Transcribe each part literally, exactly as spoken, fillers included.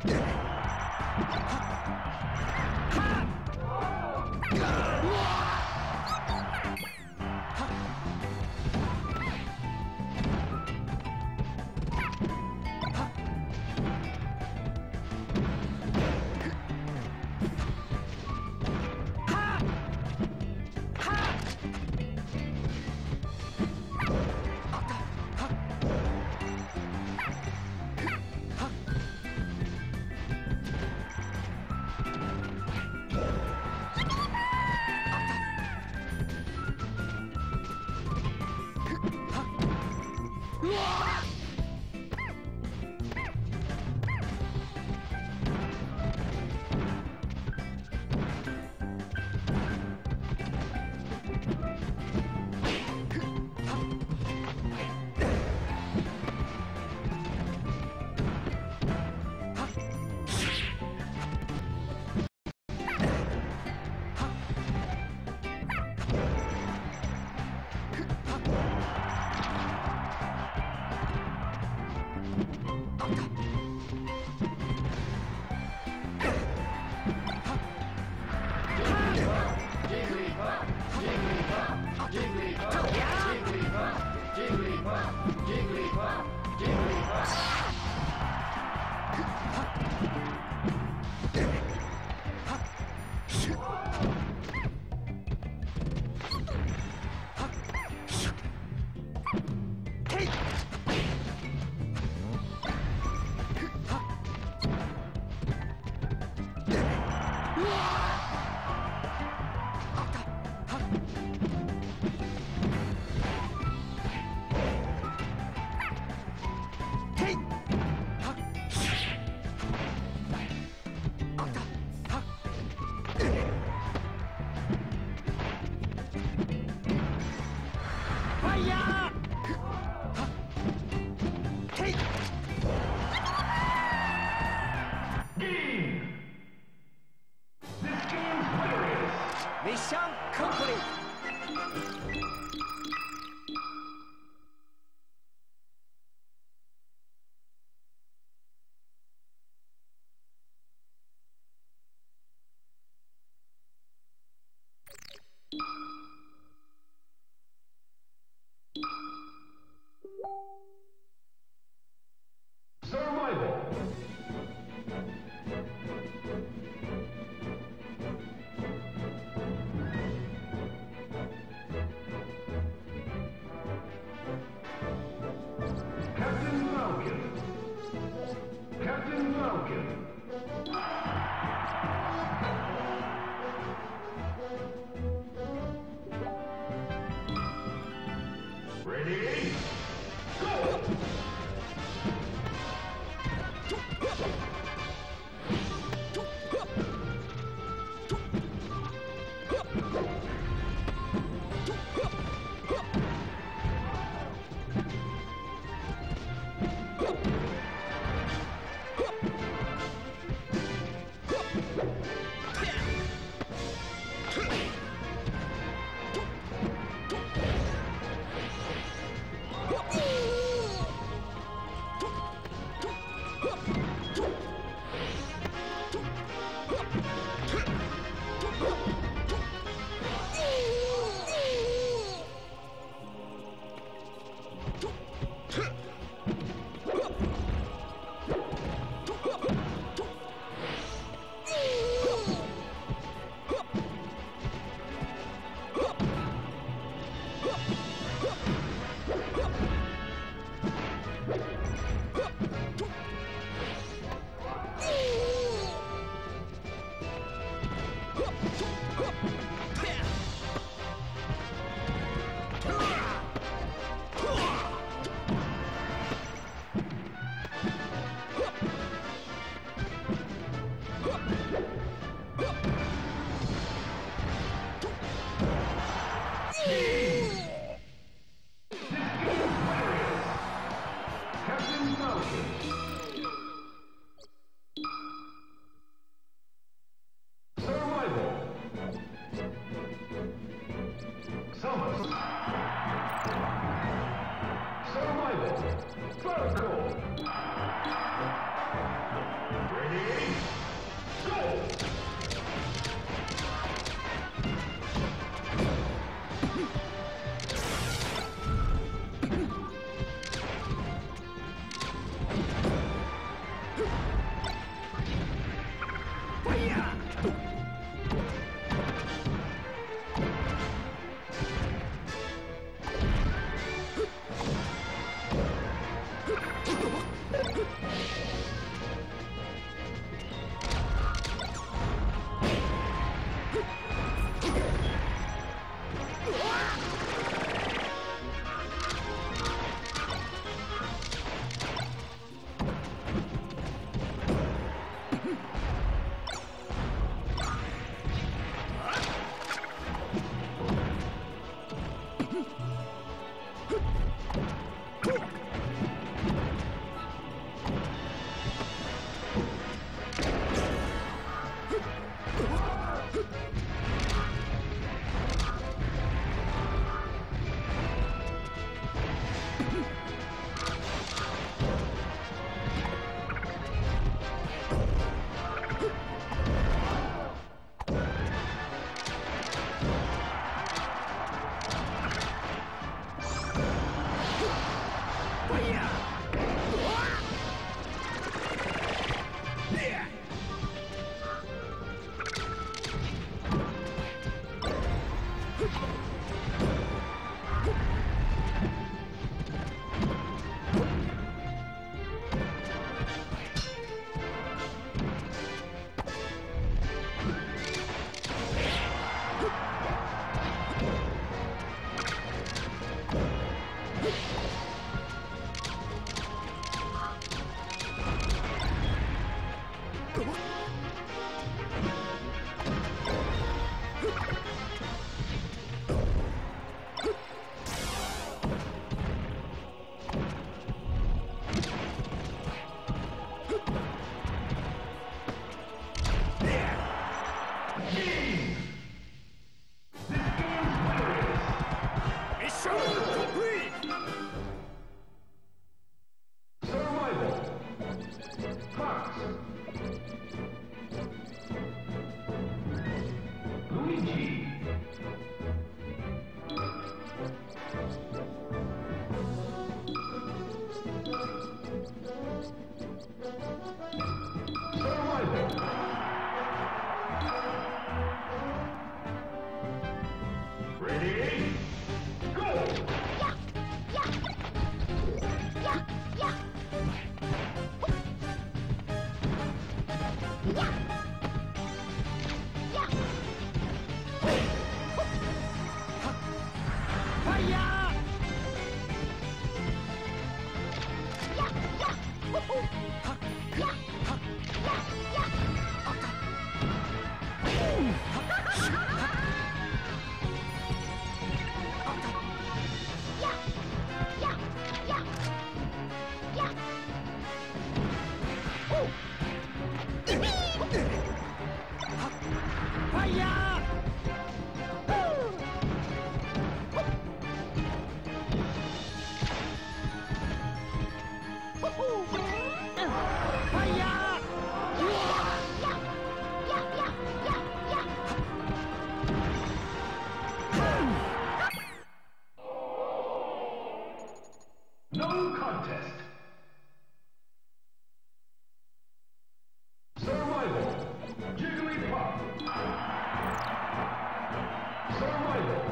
Mission complete! Survival! Captain Falcon! Captain Falcon! Ready? Go! No contest. Survival. Jigglypuff. Survival.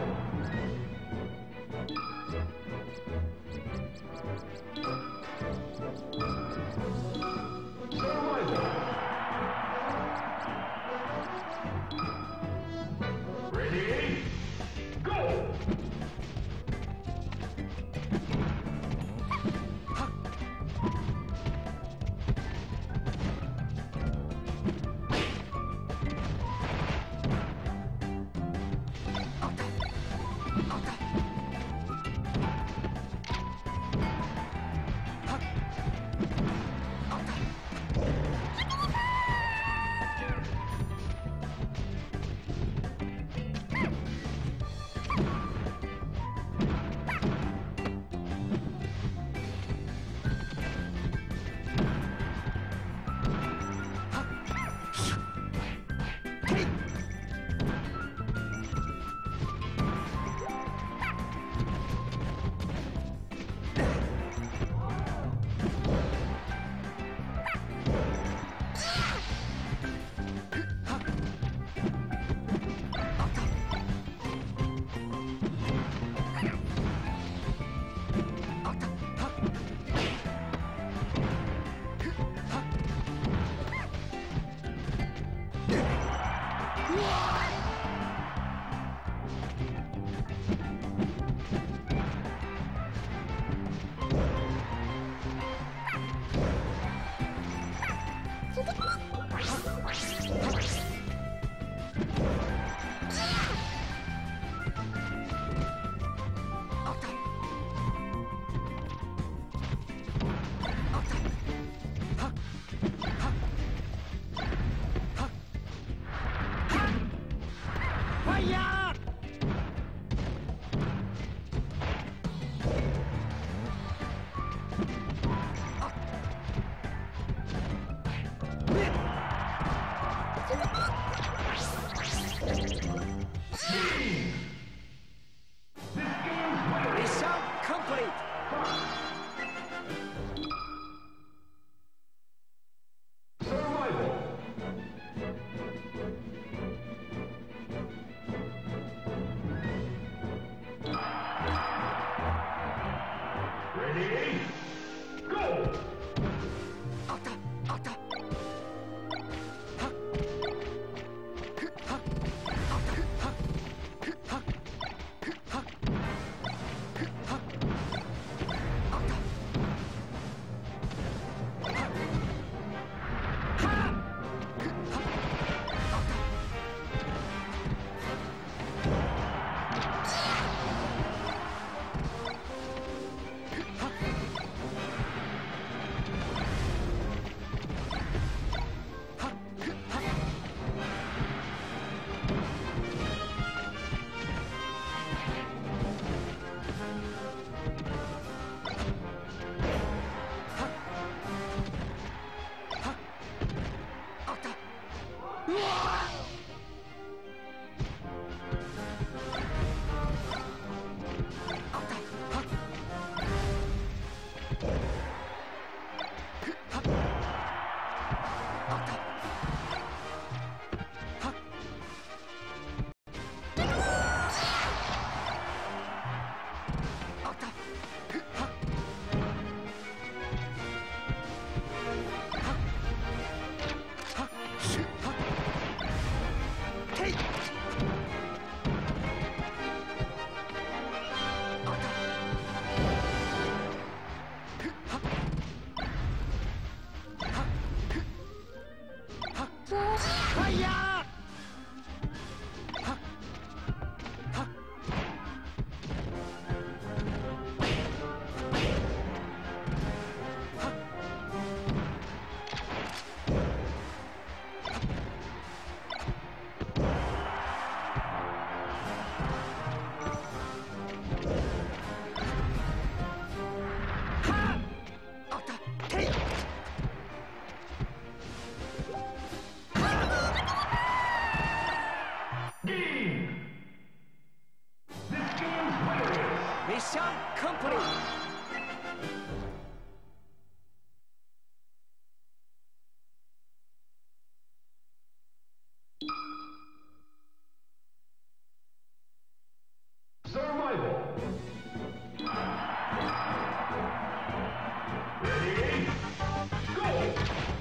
Survival. Ready? Go! Mission complete. Survival. Ready? Go! Mission complete. Survival. Ready? Go!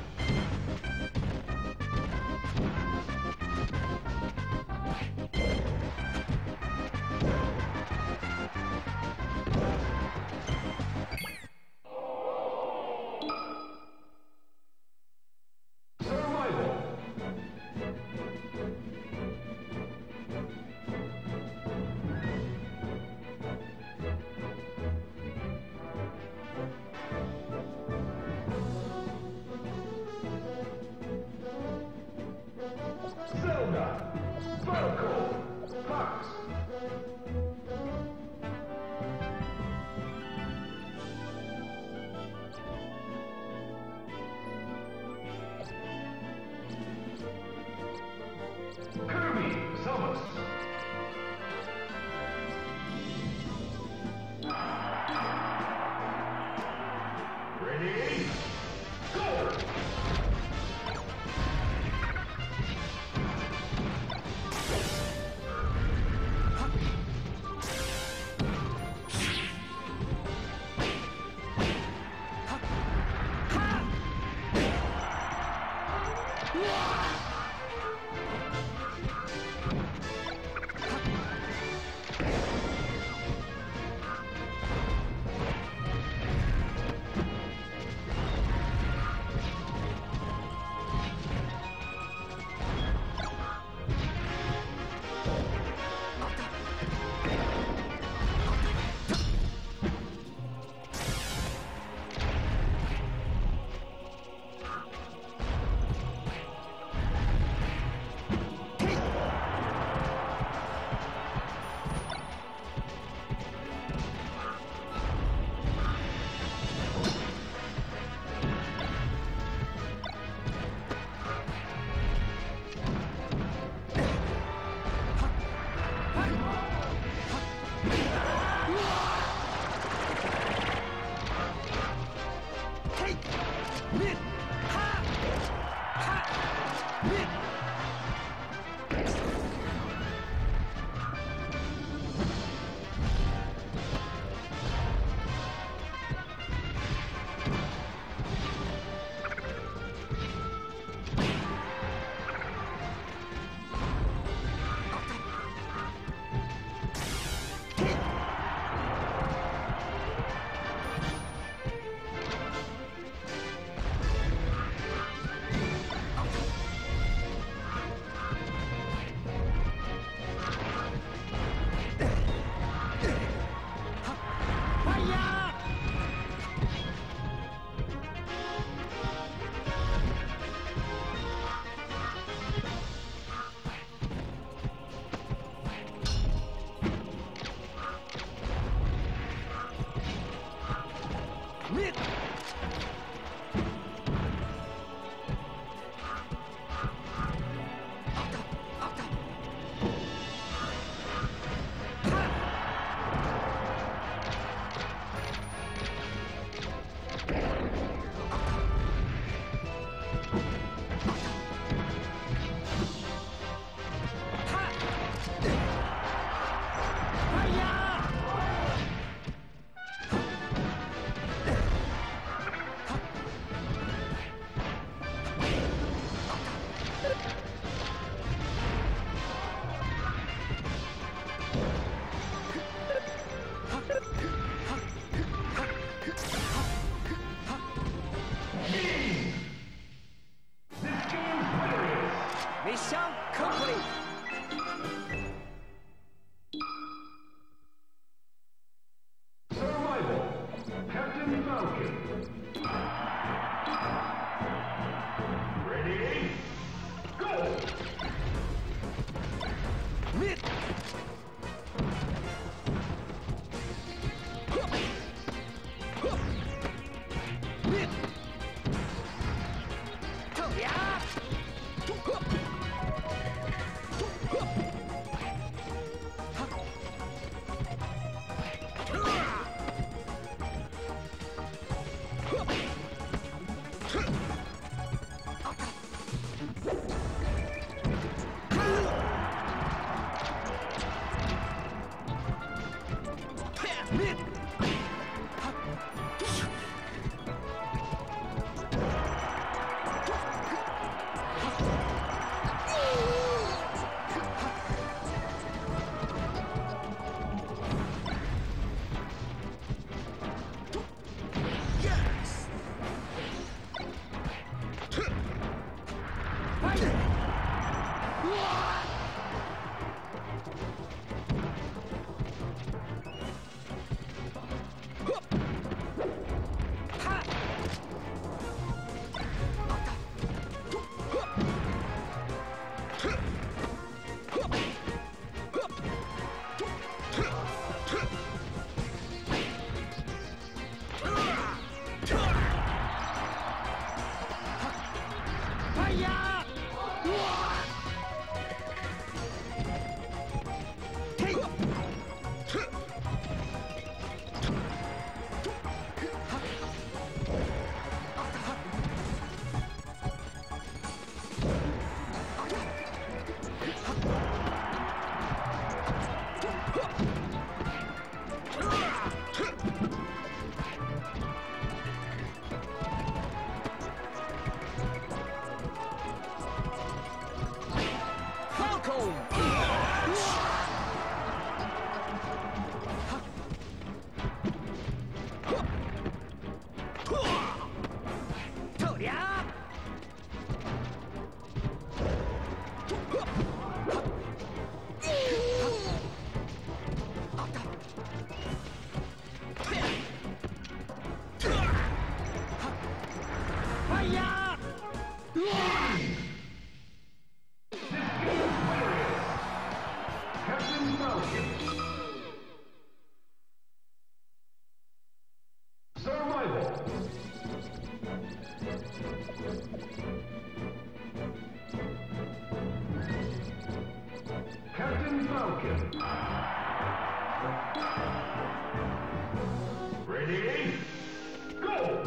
Zelda, Sparkle, Fox. Kirby, Samus. Ready? Go! Mission complete. Survival. Captain Falcon. Ready? Go! Mid. Mid. Yeah. Captain Falcon. Survival. Captain Falcon. Ready? Go!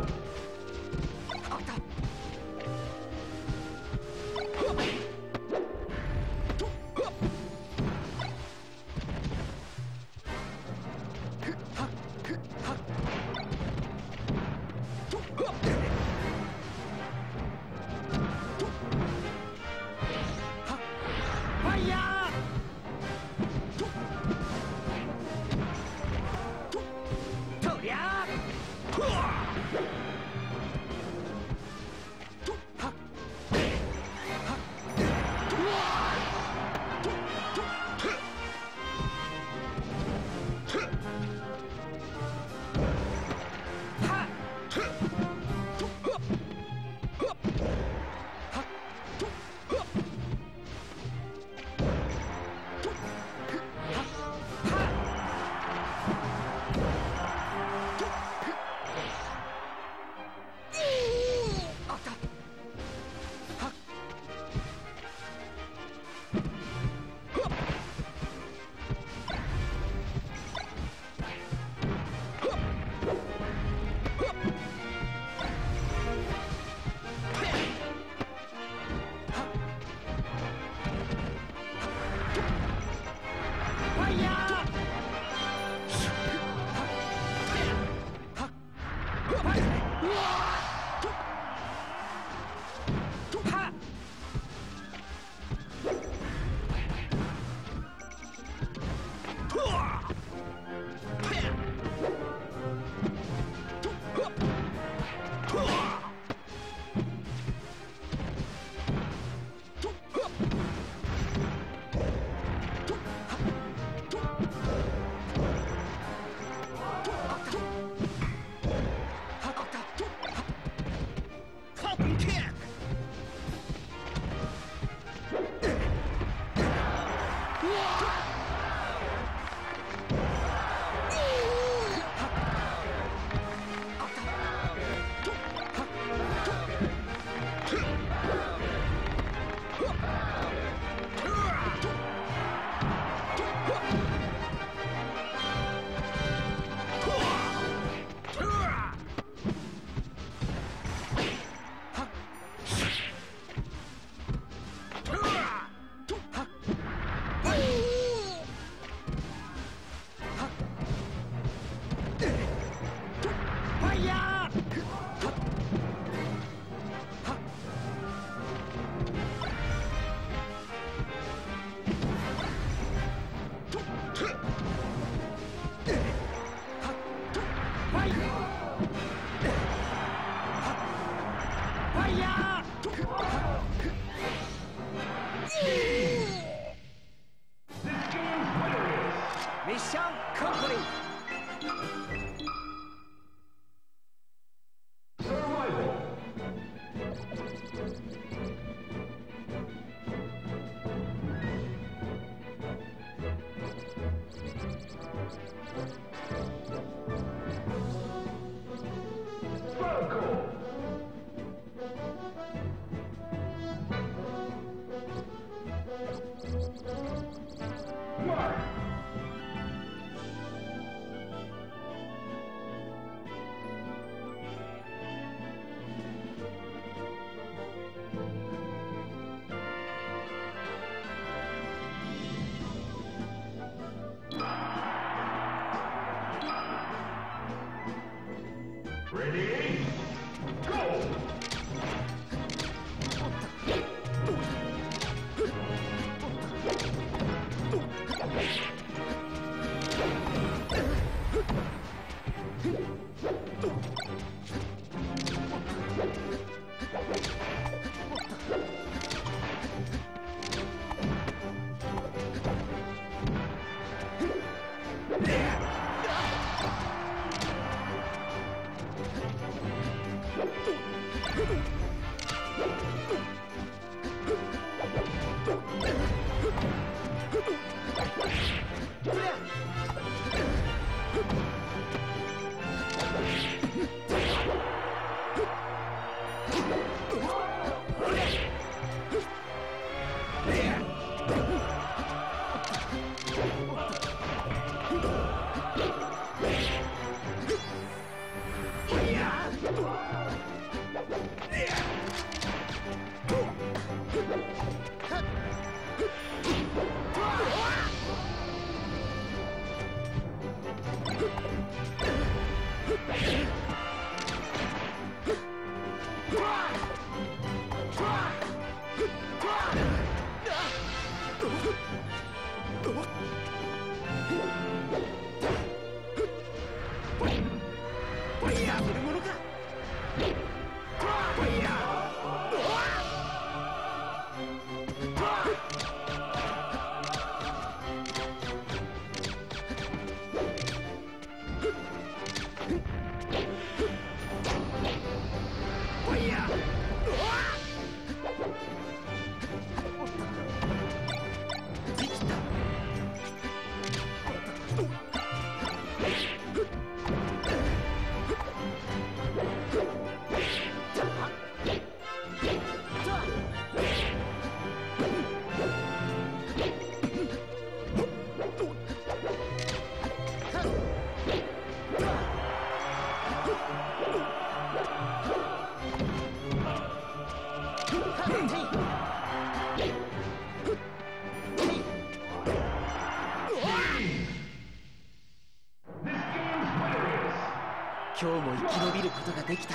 今日も生き延びることができた。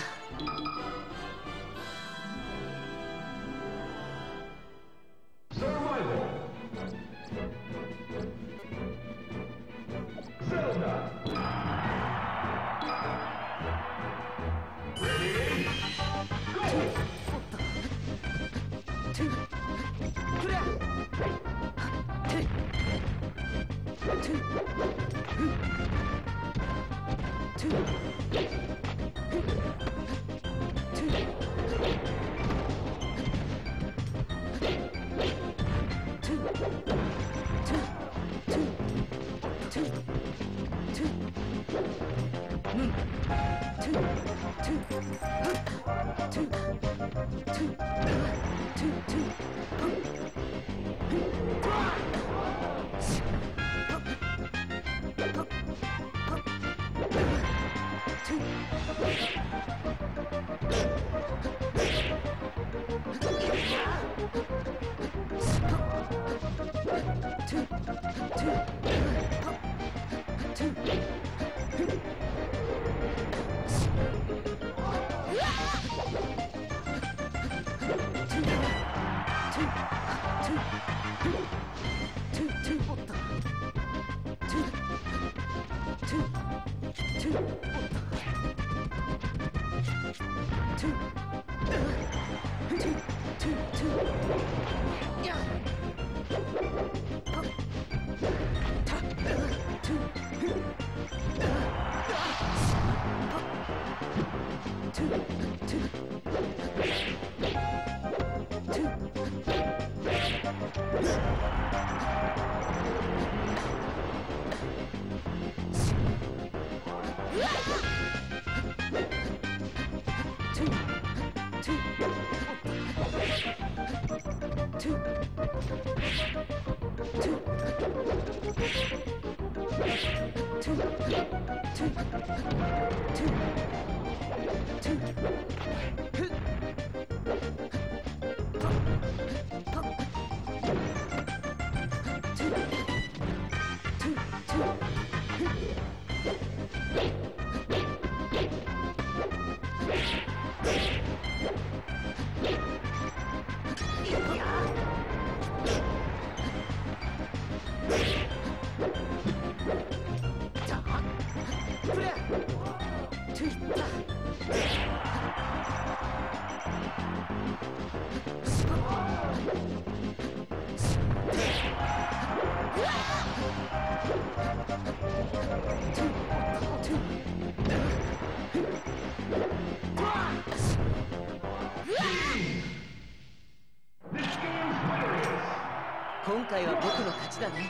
今回は僕の勝ちだね。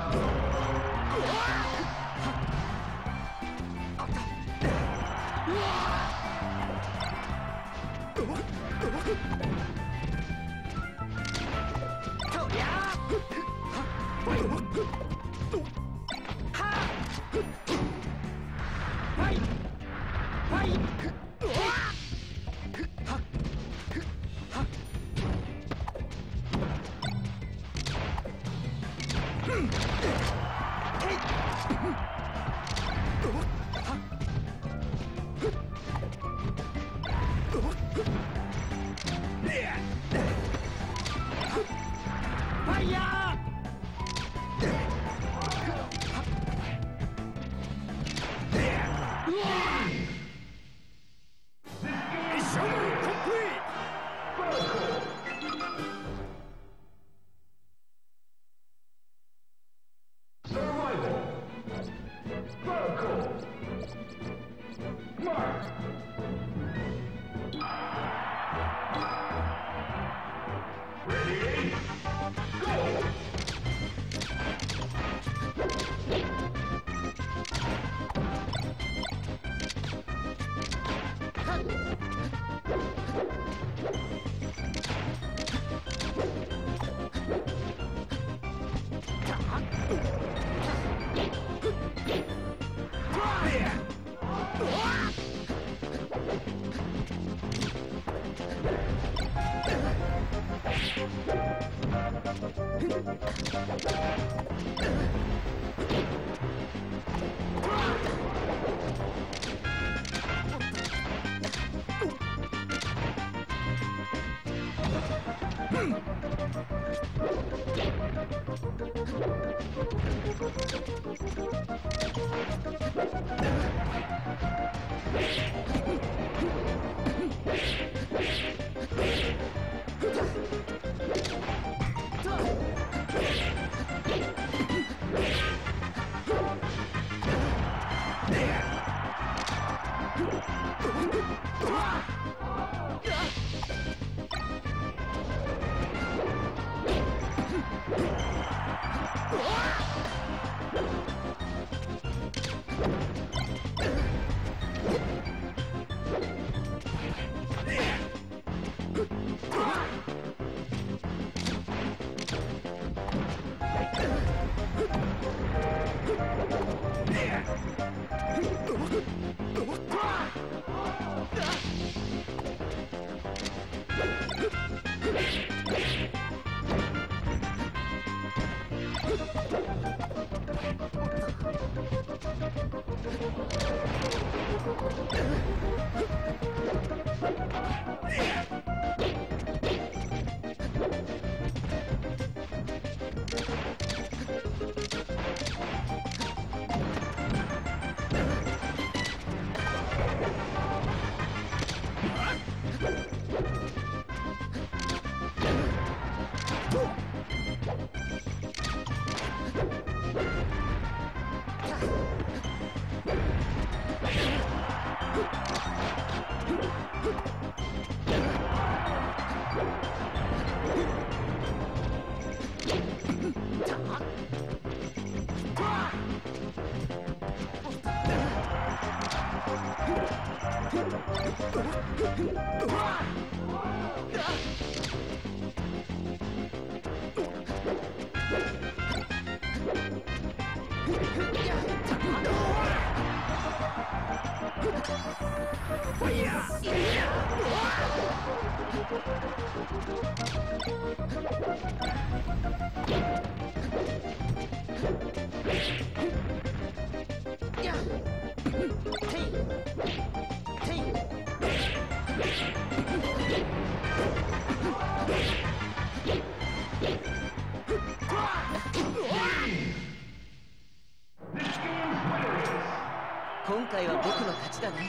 うわとりゃファイはファイファイファイヤー今回は僕の勝ちだね。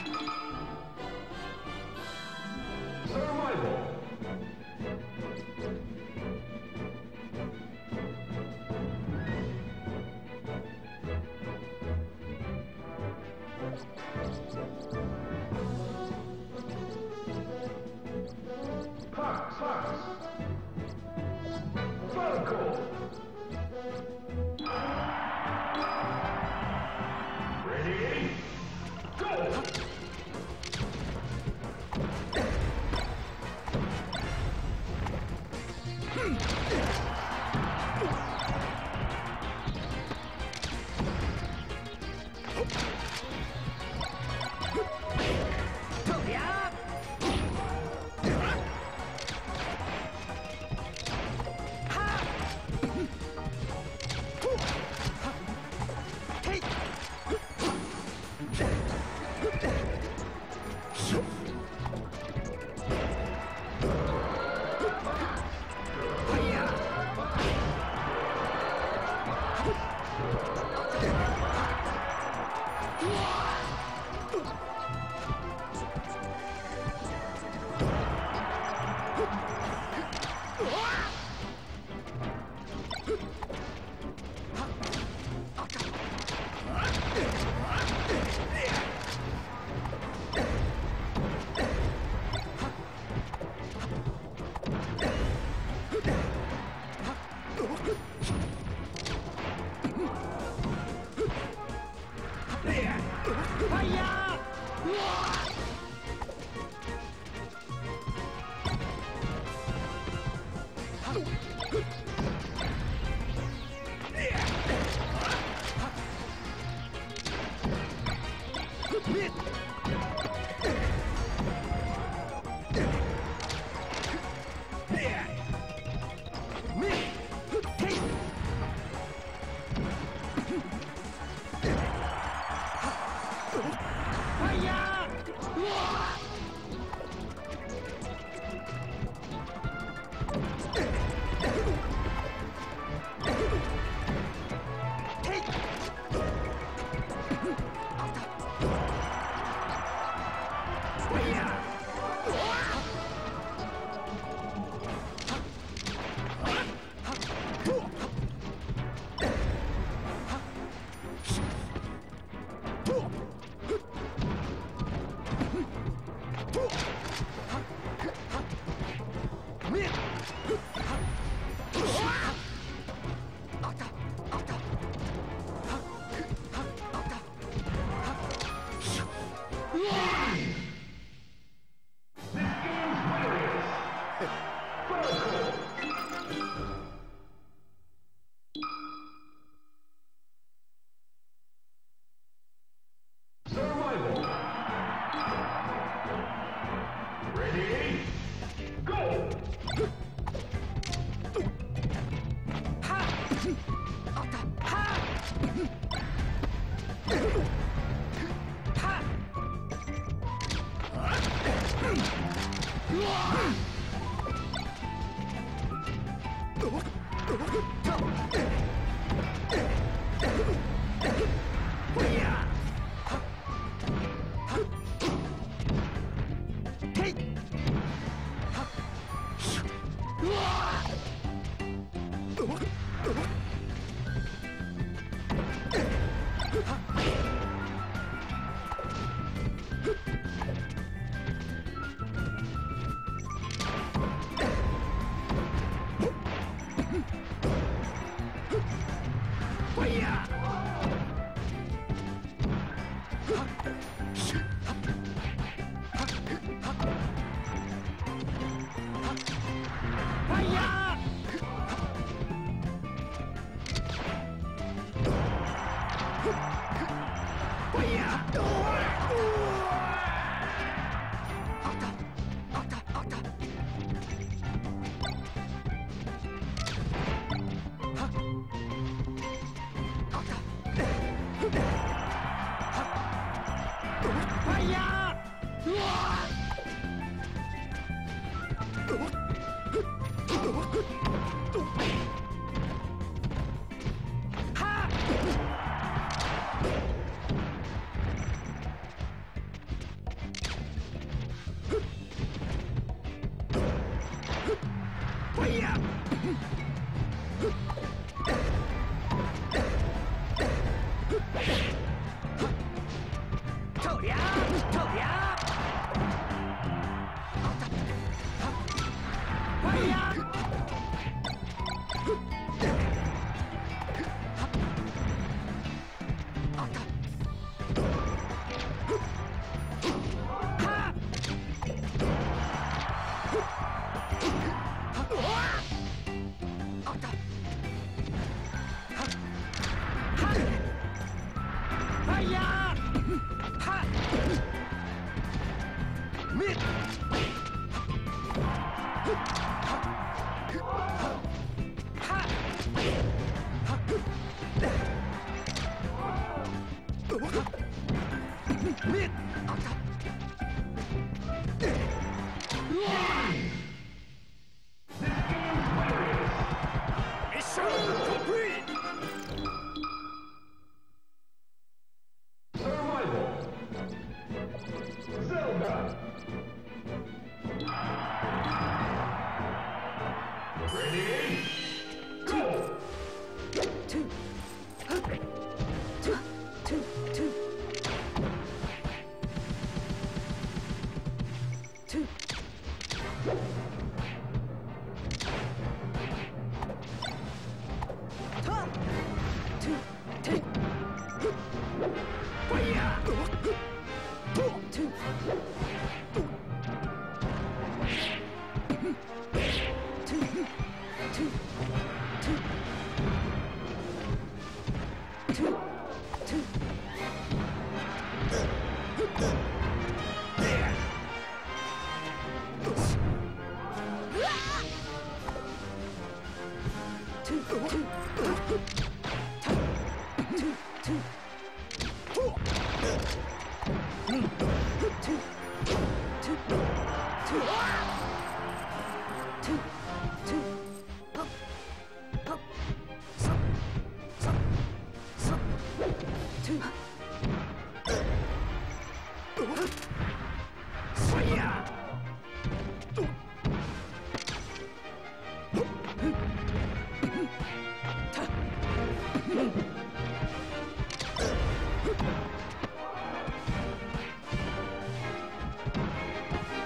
は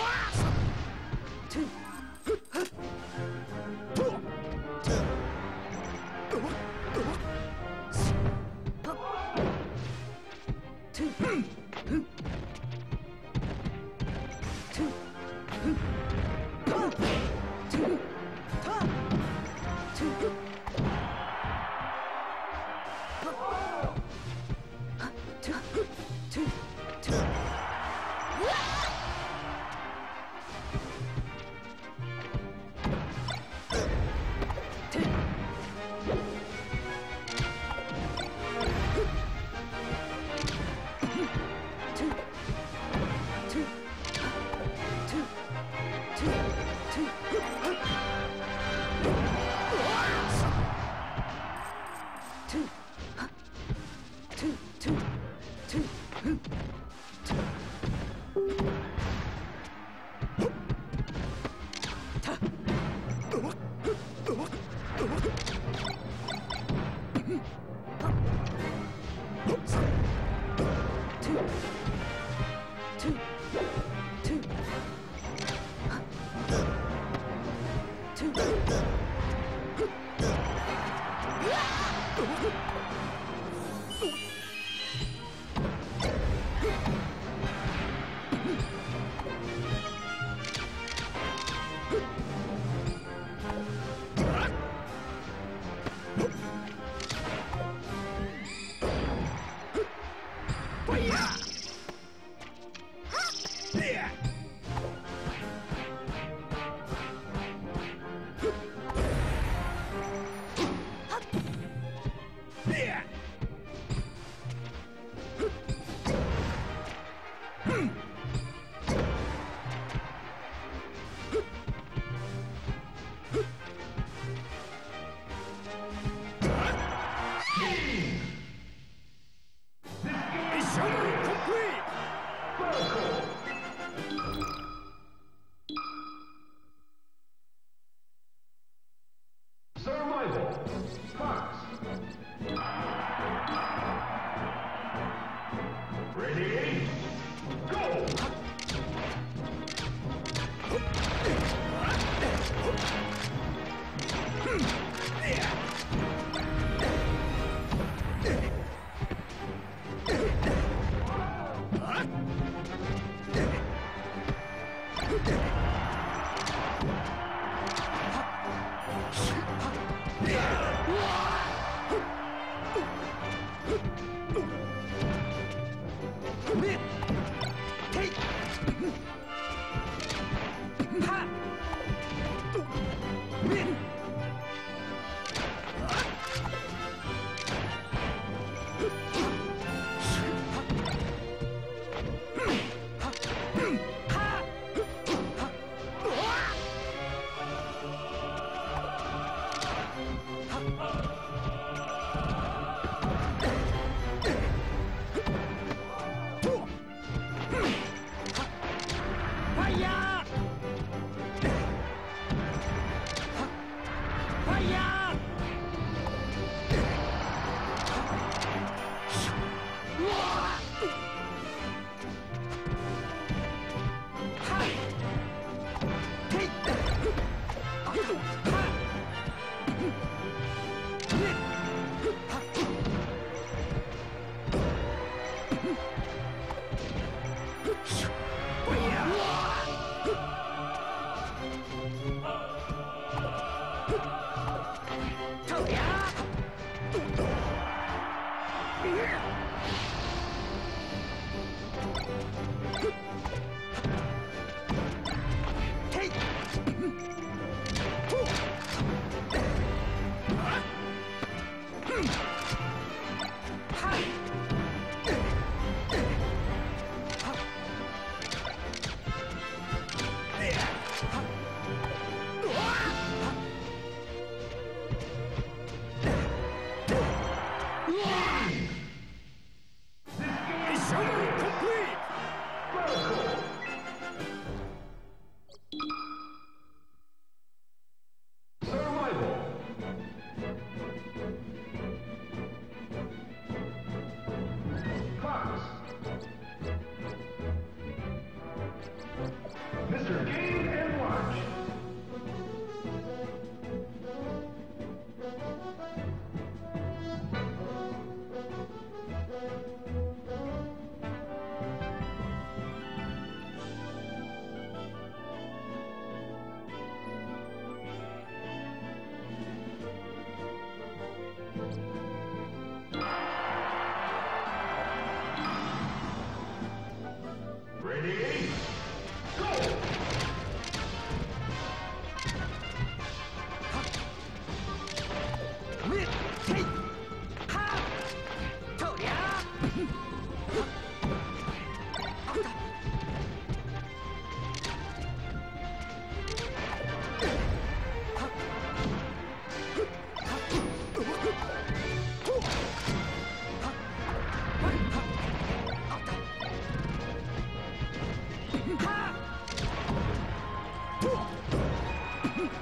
This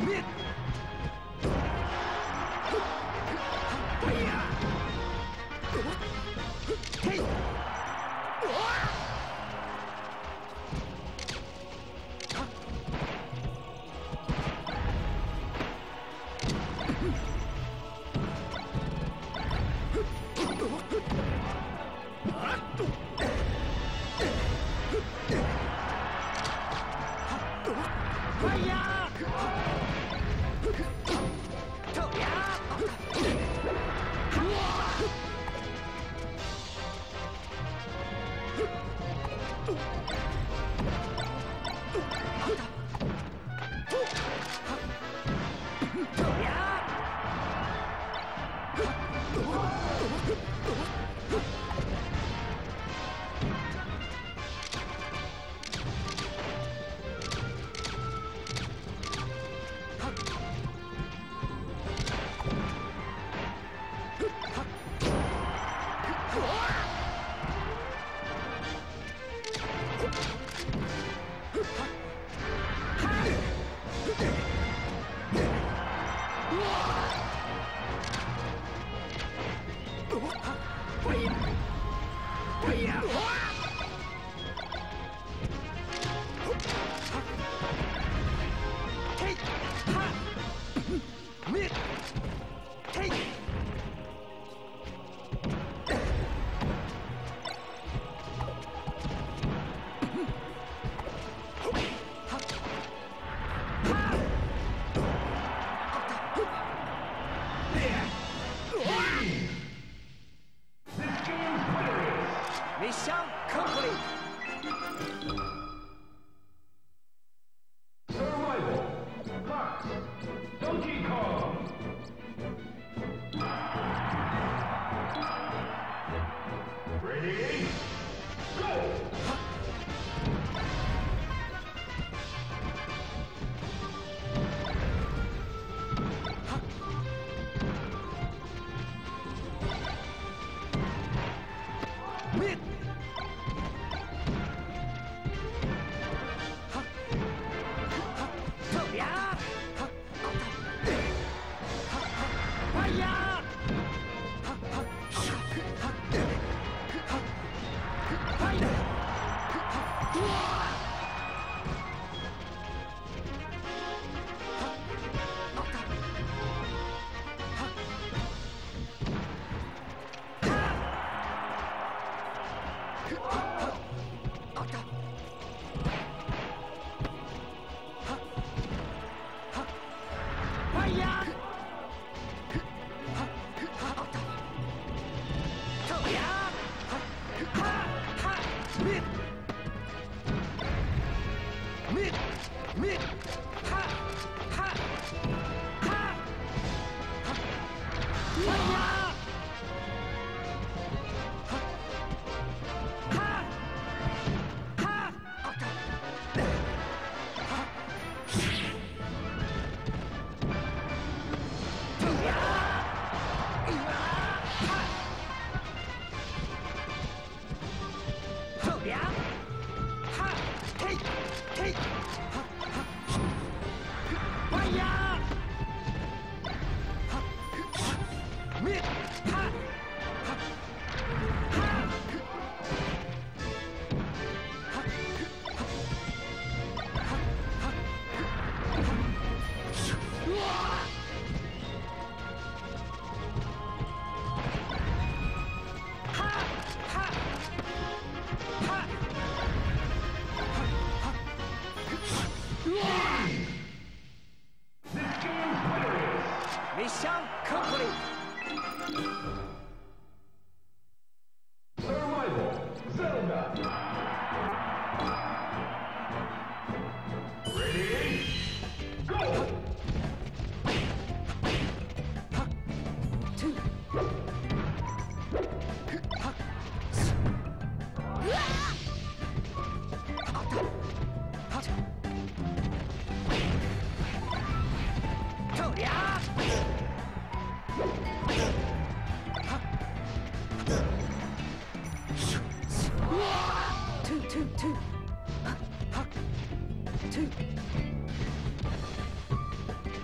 Two.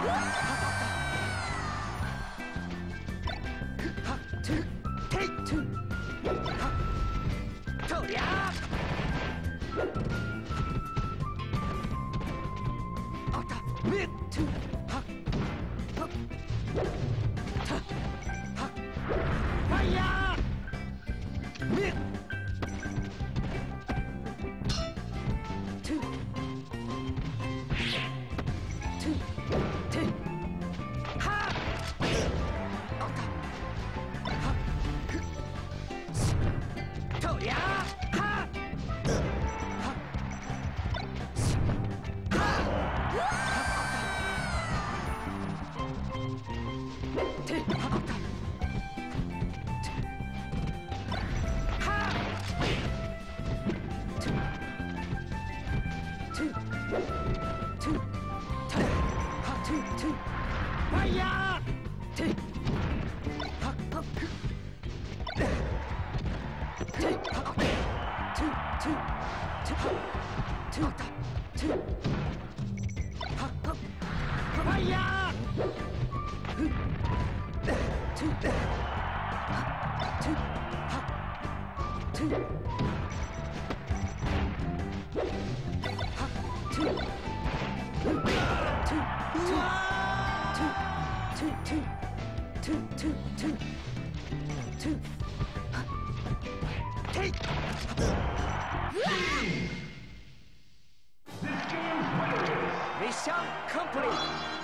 Mission complete.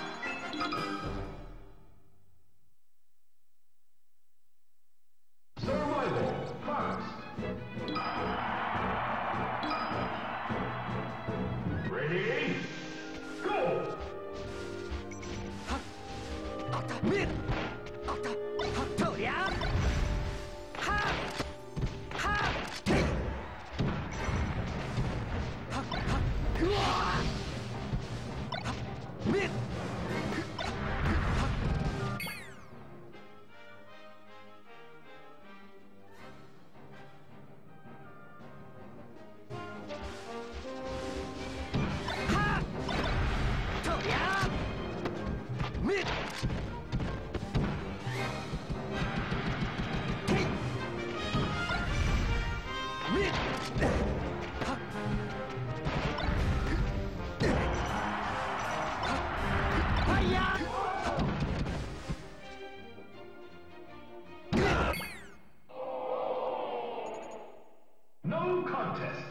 Survival first. Ready? Go! Mid. To ya. Ha. Ha. Hey. Ha. Ha. Mid. Mid! Hey! Mid! Ha! Hiya! No contest.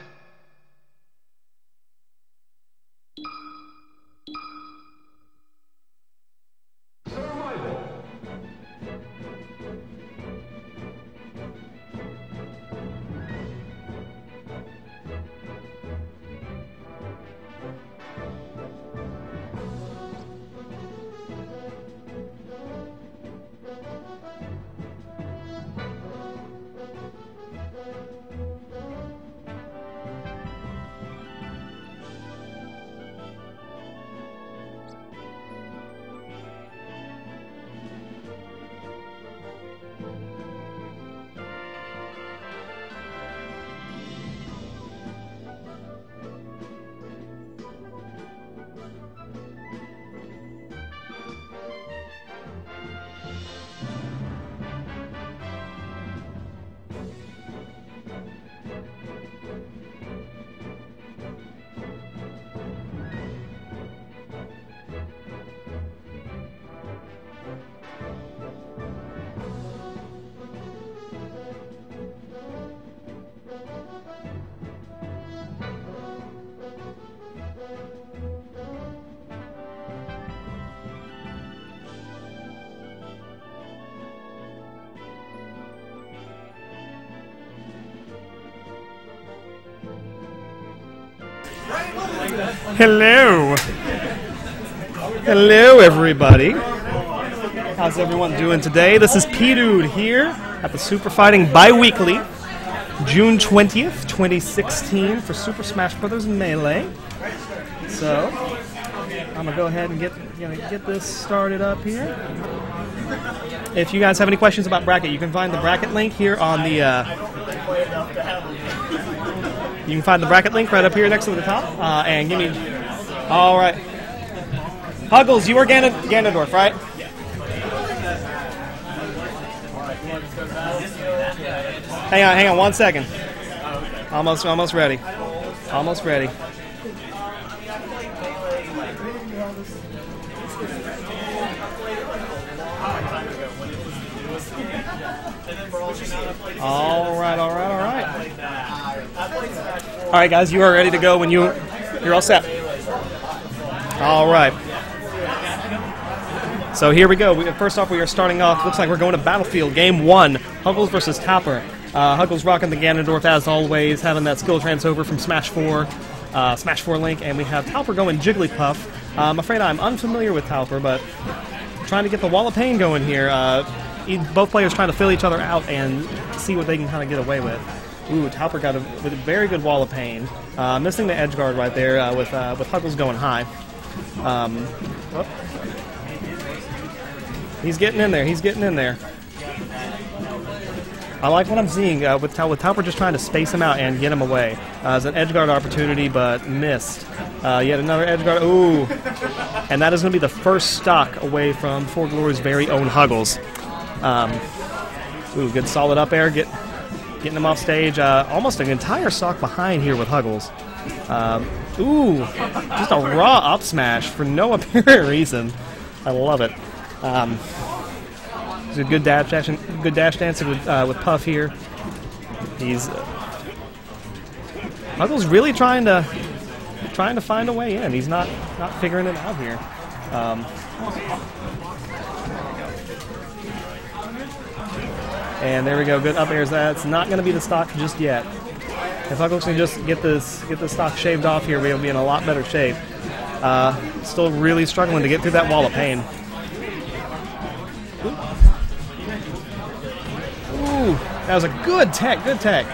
Survival. Hello. Hello, everybody. How's everyone doing today? This is P-Dude here at the Super Fighting Bi-Weekly, June twentieth, twenty sixteen for Super Smash Bros. Melee. So, I'm gonna go ahead and get you know, get this started up here. If you guys have any questions about bracket, you can find the bracket link here on the. Uh, you can find the bracket link right up here next to the top, uh, and give me. All right. Huggles, you are Gan Ganondorf, right? Hang on, hang on, one second. Almost, almost ready. Almost ready. All right, all right, all right. All right, guys, you are ready to go when you you're all set. All right. So here we go. We, first off, we are starting off. Looks like we're going to Battlefield Game One. Huggles versus Talper. Uh, Huggles rocking the Ganondorf as always, having that skill transfer from Smash four, uh, Smash four Link, and we have Talper going Jigglypuff. Uh, I'm afraid I'm unfamiliar with Talper, but trying to get the Wall of Pain going here. Uh, both players trying to fill each other out and see what they can kind of get away with. Ooh, Talper got a, with a very good Wall of Pain. Uh, missing the edge guard right there uh, with uh, with Huggles going high. Um, whoop. He's getting in there. He's getting in there. I like what I'm seeing uh, with, Tal with Talper just trying to space him out and get him away. Uh, it's an edge guard opportunity, but missed. Uh, yet another edge guard. Ooh. And that is going to be the first stock away from Four Glory's very own Huggles. Um, ooh, good solid up air. Get, getting him off stage. Uh, almost an entire stock behind here with Huggles. Um, ooh. Just a raw up smash for no apparent reason. I love it. Um, It's a good dash dancing, good dash dancing with uh, with Puff here. He's uh, Huggles really trying to trying to find a way in. He's not not figuring it out here. Um, and there we go. Good up airs. That's not going to be the stock just yet. If Huggles can just get this get this stock shaved off here, we'll be in a lot better shape. Uh, still really struggling to get through that Wall of Pain. Ooh, that was a good tech, good tech.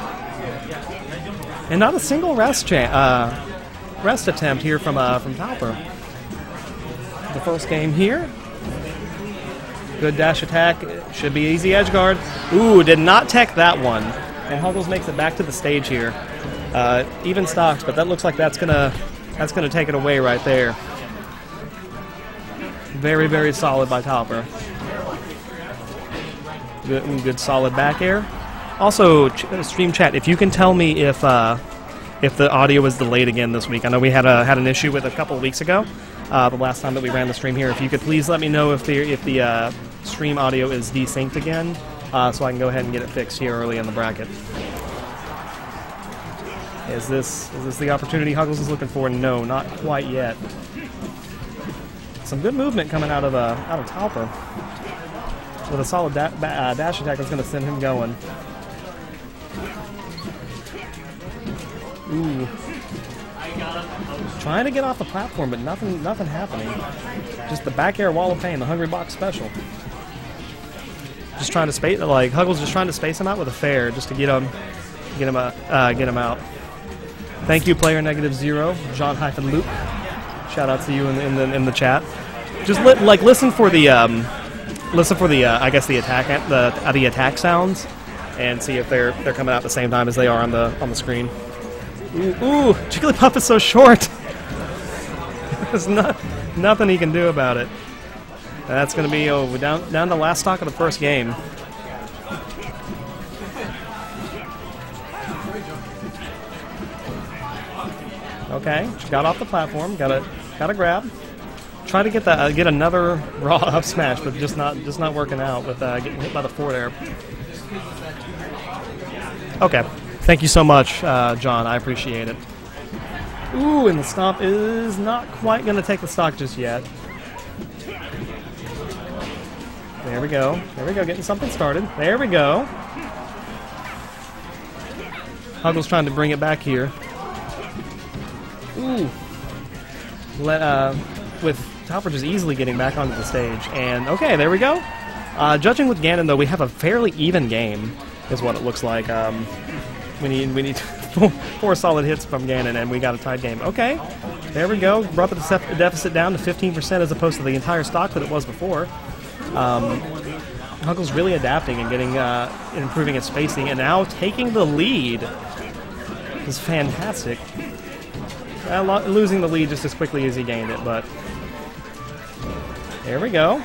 And not a single rest cha uh, rest attempt here from uh, from Talper. The first game here. Good dash attack. Should be easy edge guard. Ooh, did not tech that one. And Huggles makes it back to the stage here. Uh, even stocks, but that looks like that's gonna that's gonna take it away right there. Very, very solid by Talper. Good, good solid back air. Also, ch stream chat, if you can tell me if uh, if the audio is delayed again this week. I know we had a had an issue with it a couple of weeks ago, uh, the last time that we ran the stream here. If you could please let me know if the if the uh, stream audio is desynced again, uh, so I can go ahead and get it fixed here early in the bracket. Is this is this the opportunity Huggles is looking for? No, not quite yet. Some good movement coming out of uh, out of Talper. With a solid da uh, dash attack that's going to send him going. Ooh. Trying to get off the platform, but nothing nothing happening. Just the back air Wall of Pain, the Hungry Box special. Just trying to space, like, Huggles just trying to space him out with a fair, just to get him, get him, uh, uh, get him out. Thank you, player negative zero, John hyphen Luke. Shout out to you in the, in the, in the chat. Just li like listen for the, um, Listen for the, uh, I guess the attack, the uh, the attack sounds, and see if they're they're coming out at the same time as they are on the on the screen. Ooh, ooh, Jigglypuff is so short. There's not nothing he can do about it. And that's going to be oh down down to last stock of the first game. Okay, got off the platform, got a got a grab. Try to get that, uh, get another raw up smash, but just not, just not working out with uh, getting hit by the forward air. Okay, thank you so much, uh, John. I appreciate it. Ooh, and the stomp is not quite going to take the stock just yet. There we go. There we go. Getting something started. There we go. Huggles trying to bring it back here. Ooh. Let uh, with. Talper just easily getting back onto the stage. And, okay, there we go. Uh, judging with Ganon, though, we have a fairly even game, is what it looks like. Um, we need we need four, four solid hits from Ganon, and we got a tied game. Okay, there we go. Brought the deficit down to fifteen percent as opposed to the entire stock that it was before. Um, Huggles really adapting and getting, uh, improving its spacing, and now taking the lead is fantastic. Uh, lo losing the lead just as quickly as he gained it, but There we go.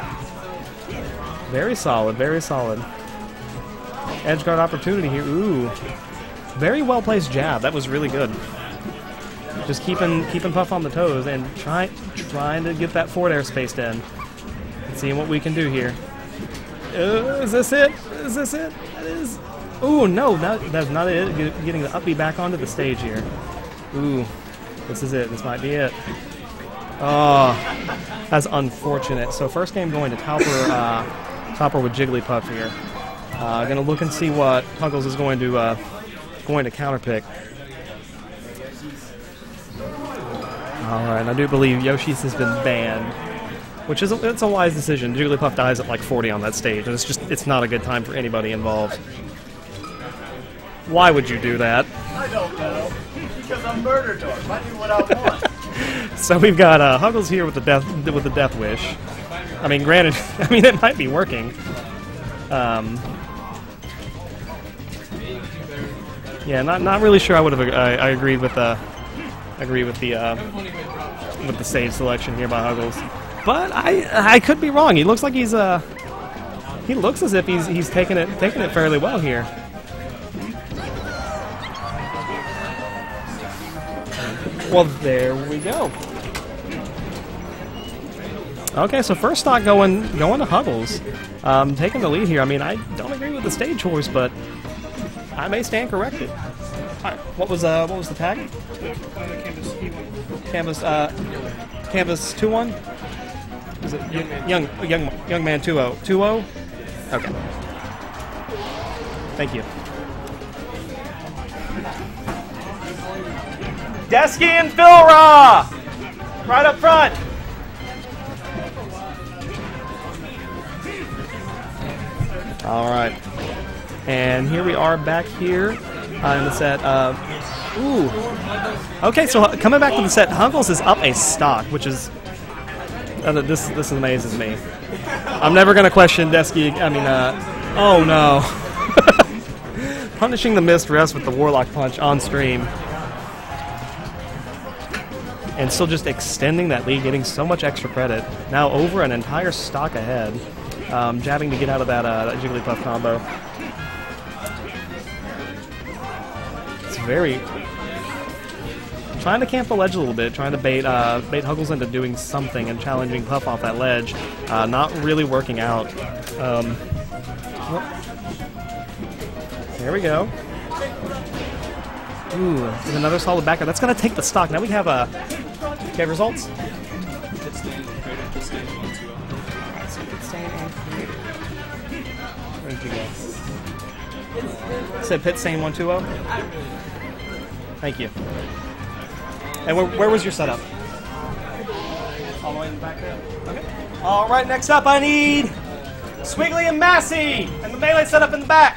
Very solid, very solid. Edge guard opportunity here. Ooh. Very well placed jab. That was really good. Just keeping keeping Puff on the toes and try, trying to get that forward air spaced in. And seeing what we can do here. Uh, is this it? Is this it? That is. Ooh, no, not, that's not it. Get- Getting the uppy back onto the stage here. Ooh, this is it. This might be it. Oh, that's unfortunate. So first game going to Topper, uh, Topper with Jigglypuff here. Uh, gonna look and see what Huggles is going to uh, going to counterpick. All right, I do believe Yoshi's has been banned, which is a, it's a wise decision. Jigglypuff dies at like forty on that stage, and it's just it's not a good time for anybody involved. Why would you do that? I don't know. Because I'm Murder Dwarf. I do what I want. So we've got uh, Huggles here with the death with the Death Wish. I mean, granted, I mean it might be working. Um, yeah, not not really sure. I would have I, I agreed with the agree with the uh, with the stage selection here by Huggles, but I I could be wrong. He looks like he's uh he looks as if he's he's taking it taking it fairly well here. Well, there we go. Okay, so first stock going going to Huggles, um, taking the lead here. I mean, I don't agree with the stage choice, but I may stand corrected. All right, what was uh what was the tag? Canvas uh Canvas two one. Is it young young young man two oh two oh? Okay. Thank you. Desky and Philra! Right up front! Alright. And here we are back here uh, in the set. Uh, ooh. Okay, so uh, coming back to the set, Huggles is up a stock, which is... Uh, this this amazes me. I'm never going to question Desky. I mean, uh... Oh, no. Punishing the missed rest with the Warlock Punch on stream. And still just extending that lead, getting so much extra credit. Now over an entire stock ahead. Um, jabbing to get out of that, uh, that Jigglypuff combo. It's very... Trying to camp the ledge a little bit, trying to bait uh, bait Huggles into doing something and challenging Puff off that ledge. Uh, not really working out. Um, well, there we go. Ooh, and another solid backer. That's going to take the stock. Now we have a... Uh, okay, results? Where did you go? Said Pit Sane one two oh? Thank you. And where, where was your setup? All the way in the back there? Okay. Alright, next up I need Squiggly and Massey! And the melee setup in the back!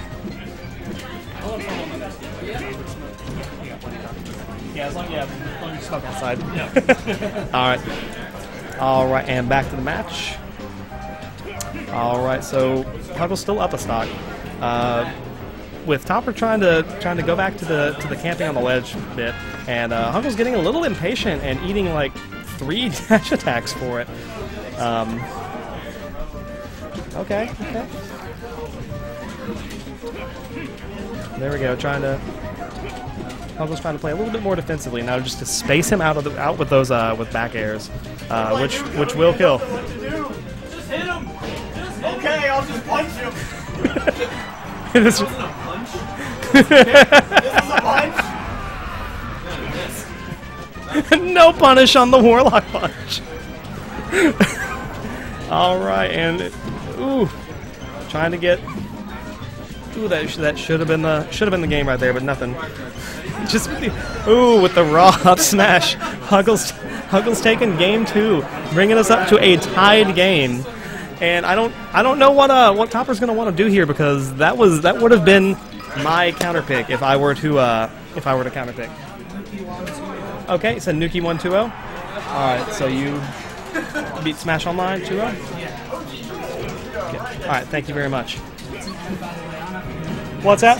Yeah, as long, yeah, as long as you're stuck outside. Yeah. Alright. Alright, and back to the match. Alright, so Huggles still up a stock. Uh, with Topper trying to trying to go back to the to the camping on the ledge bit, and uh, Huggles getting a little impatient and eating like three dash attacks for it. Um, okay, okay. There we go, trying to Huggles trying to play a little bit more defensively now, just to space him out of the out with those uh, with back airs, uh, which which will kill. Just hit him! Okay, I'll just punch him! It is This is a punch? This is a punch? no punish on the Warlock Punch. All right, and ooh, trying to get ooh that that should have been the should have been the game right there, but nothing. Just ooh with the raw up smash. Huggles Huggles taking game two, bringing us up to a tied game. And I don't, I don't know what uh, what Topper's gonna want to do here, because that was that would have been my counter pick if I were to uh, if I were to counter pick. Okay, so Nuki one two oh. All right, so you beat Smash Online two oh. Okay. All right, thank you very much. What's that?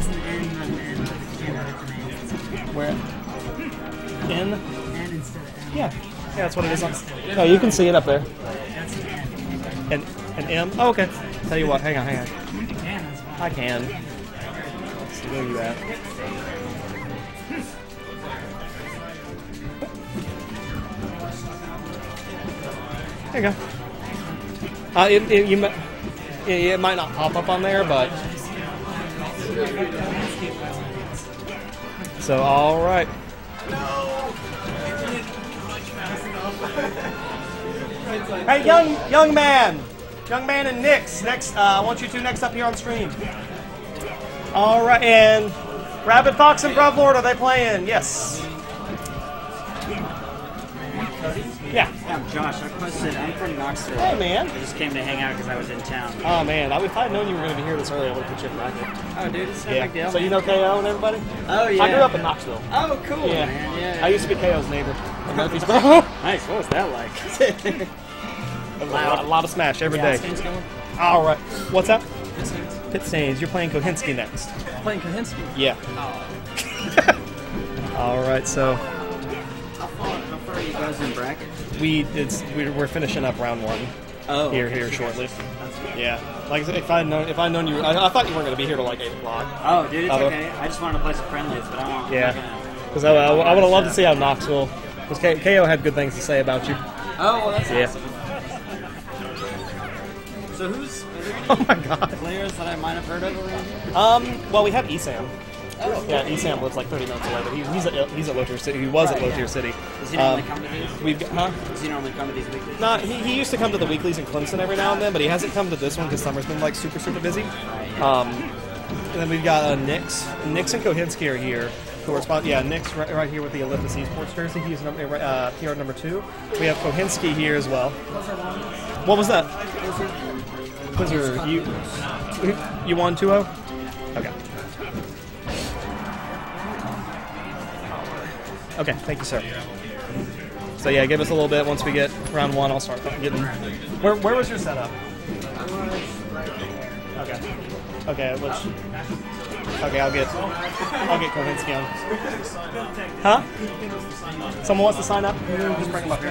Where? In? Yeah, yeah, that's what it is. On. No, you can see it up there. An, an M? Oh, okay. Tell you what, hang on, hang on. I can. Let's do that. There you go. Uh, it, it, you, mi- it, it might not pop up on there, but... So, alright. Hey, young young man! Young man and Nix. Next, uh, I want you two next up here on screen. Alright, and... Rabbit Fox and Bruvlord, are they playing? Yes. Yeah. I'm Josh. I posted. I'm from Knoxville. Hey, man. I just came to hang out because I was in town. Oh, man. I, if I'd known you were going to be here this early, I would have put you in bracket. Oh, dude, it's no Yeah. big deal. So you know K O and everybody? Oh, yeah. I grew up in Knoxville. Oh, cool, Yeah. man. Yeah. I used to be K O's neighbor in Murfreesboro. Nice. What was that like? a, lot, a lot of Smash every Yeah, day. Stains going? All right. What's up? Pit Stains. You're playing Kohinski next. Playing Kohinski. Yeah. All right. So How far, how far are you guys in bracket? we it's we're, we're finishing up round one Oh. here here shortly. Yeah. Like I said, if I known if I known you, I, I thought you weren't going to be here till like eight o'clock. Oh, dude, it's Although- okay. I just wanted to play some friendlies, but I won't. Yeah. I'm not gonna- Because I, I, I would have loved to see how Knoxville. Because K- KO had good things to say about you. Oh, well, that's Yeah. awesome. So who's are there any Oh my God. players that I might have heard of around here? Um. Well, we have Esam. Oh, Yeah, Esam lives like thirty minutes away, but he, he's at he's at Lothier City. He was at Right, Lothier yeah. City. Does he normally Um, come to these? We've got, huh? Does he normally come to these weeklies? Not he, he used to come to the weeklies in Clemson every now and then, but he hasn't come to this one because summer's been like super super busy. Um, and then we've got uh, Nix. Nix and Kohinski are here. Who are spot? Yeah, Nix right, right here with the Olympus Esports jersey. He's number, uh, P R number two. We have Kohinski here as well. What was that? Quizzer, you you won two oh? Okay. Okay, thank you, sir. So yeah, give us a little bit. Once we get round one, I'll start getting. Where where was your setup? Okay. Okay, let's. Okay, I'll get. I'll get Kohinski on. Huh? Someone wants to sign up? Just bring him up here.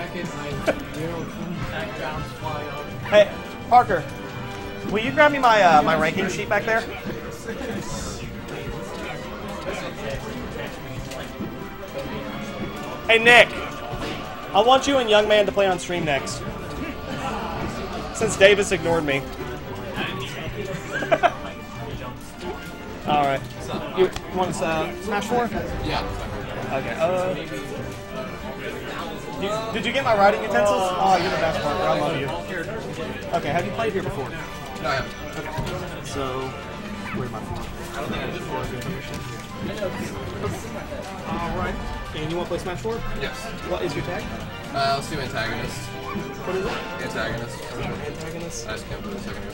Hey, Parker, will you grab me my uh, my ranking sheet back there? Hey, Nick. I want you and Young Man to play on stream next. Since Davis ignored me. Alright. You, you want to uh, Smash four? Yeah. Okay. Uh, you, did you get my writing utensils? Oh, you're the best, Parker. I love you. Okay, have you played here before? No, I haven't. So, where's my phone? I don't think I did Alright. And you want to play Smash four? Yes. What is your tag? Uh, let's do antagonist. What is it? Antagonist. Antagonist. I just can't put it a second ago.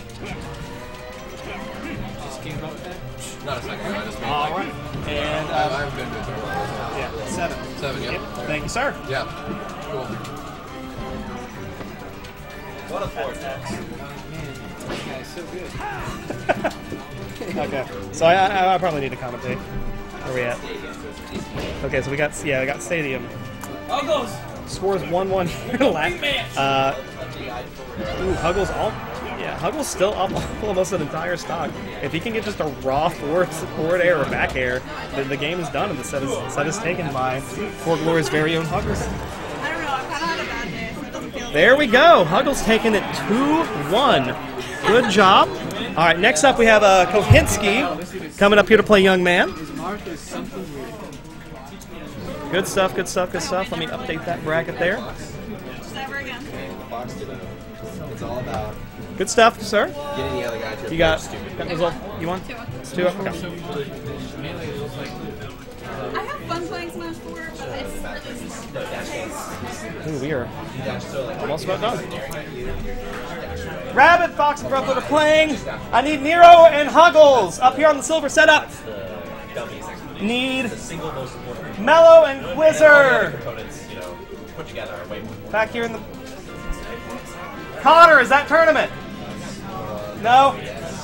Just came about that. Not a second ago, I just mean All like, right. And, I, I uh, haven't been to it for a while. yeah, seven. Seven, yeah. Yep. Thank you, sir. Yeah. Cool. What a vortex. Okay. So I, I, I probably need to commentate. Where we at? Okay, so we got yeah, we got Stadium. Huggles! Scores one one here. Uh, ooh, Huggles all. Yeah, Huggles still up almost an entire stock. If he can get just a raw forward, forward air or back air, then the game is done and the set is set is taken by For Glory's very own Huggles. I don't know, I've kind of had a bad day, so it doesn't feel There we go. Huggles taking it two one. Good job. All right, next up we have uh, Kohinski coming up here to play Young Man. Good stuff, good stuff, good stuff. Let me update that bracket there. just ever again. It's all about Good stuff, sir. getting the other guy to You got that was all you want? Two. It's two up. Okay. I have fun playing Smash four, but it's really Ooh, we are almost about done. Rabbit, Fox, and Brooklyn are playing. I need Nero and Huggles up here on the silver setup. Need Mello and Quizzer back here in the. Connor, is that tournament? No.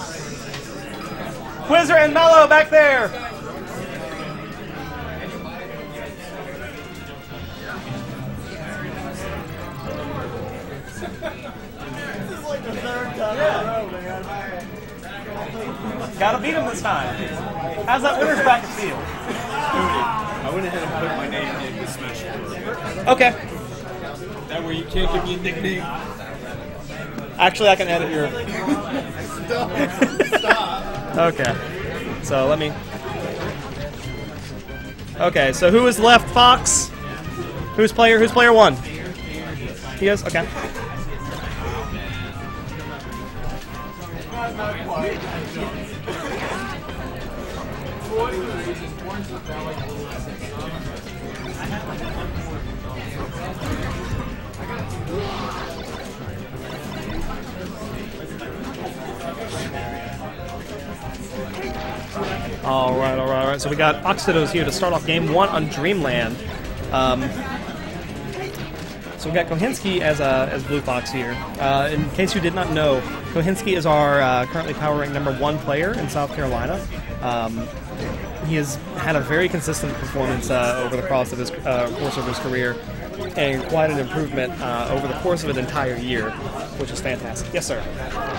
Quizzer and Mello back there. Gotta beat him this time. How's that winner's bracket feel? I went ahead and put my name in the Smash Four. Okay. That way you can't give me a nickname. Actually, I can edit your. Stop. Okay. So let me. Okay. So who is left? Fox. Who's player? Who's player one? He is. Okay. All right, all right, all right. So we got Oxidos here to start off game one on Dreamland. Um, so we got Kohinski as uh, as Blue Fox here. Uh, in case you did not know, Kohinski is our uh, currently power rank number one player in South Carolina. Um, he has had a very consistent performance uh, over the course of his uh, course of his career, and quite an improvement uh, over the course of an entire year, which is fantastic. Yes, sir.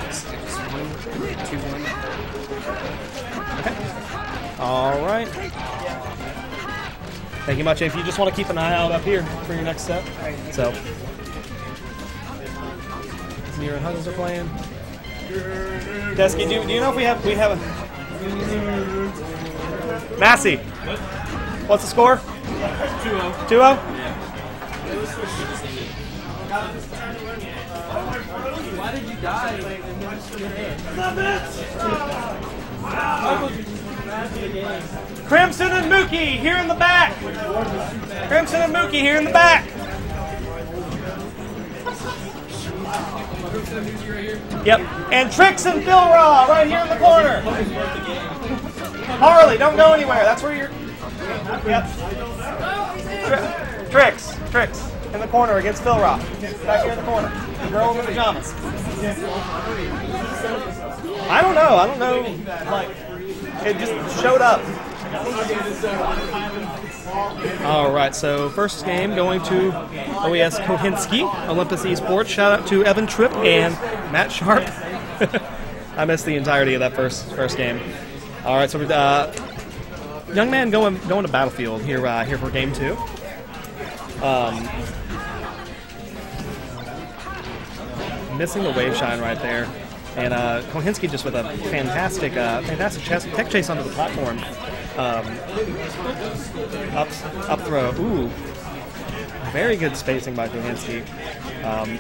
Okay. All right. Thank you much. If you just want to keep an eye out up here for your next step. So, Nero and Huggles are playing. Desky, do, do you know if we have we have a Massey? What's the score? two oh. two oh? Why did you die? Crimson and Mookie here in the back. Crimson and Mookie here in the back. Yep. And Trix and Phil Raw right here in the corner. Harley, don't go anywhere. That's where you're. Yep. Tri Trix, Trix in the corner against Phil Raw. Back here in the corner. The girl in the pajamas. I don't know. I don't know. Like, it just showed up. All right, so first game going to O E S Kohinski, Olympus Esports. Shout out to Evan Tripp and Matt Sharp. I missed the entirety of that first first game. All right, so uh, young man going going to Battlefield here uh, here for game two. Um, missing the wave shine right there. And uh, Kohinski just with a fantastic, uh, fantastic chess, tech chase onto the platform. Um, up, up throw. Ooh, very good spacing by Kohinski. Um,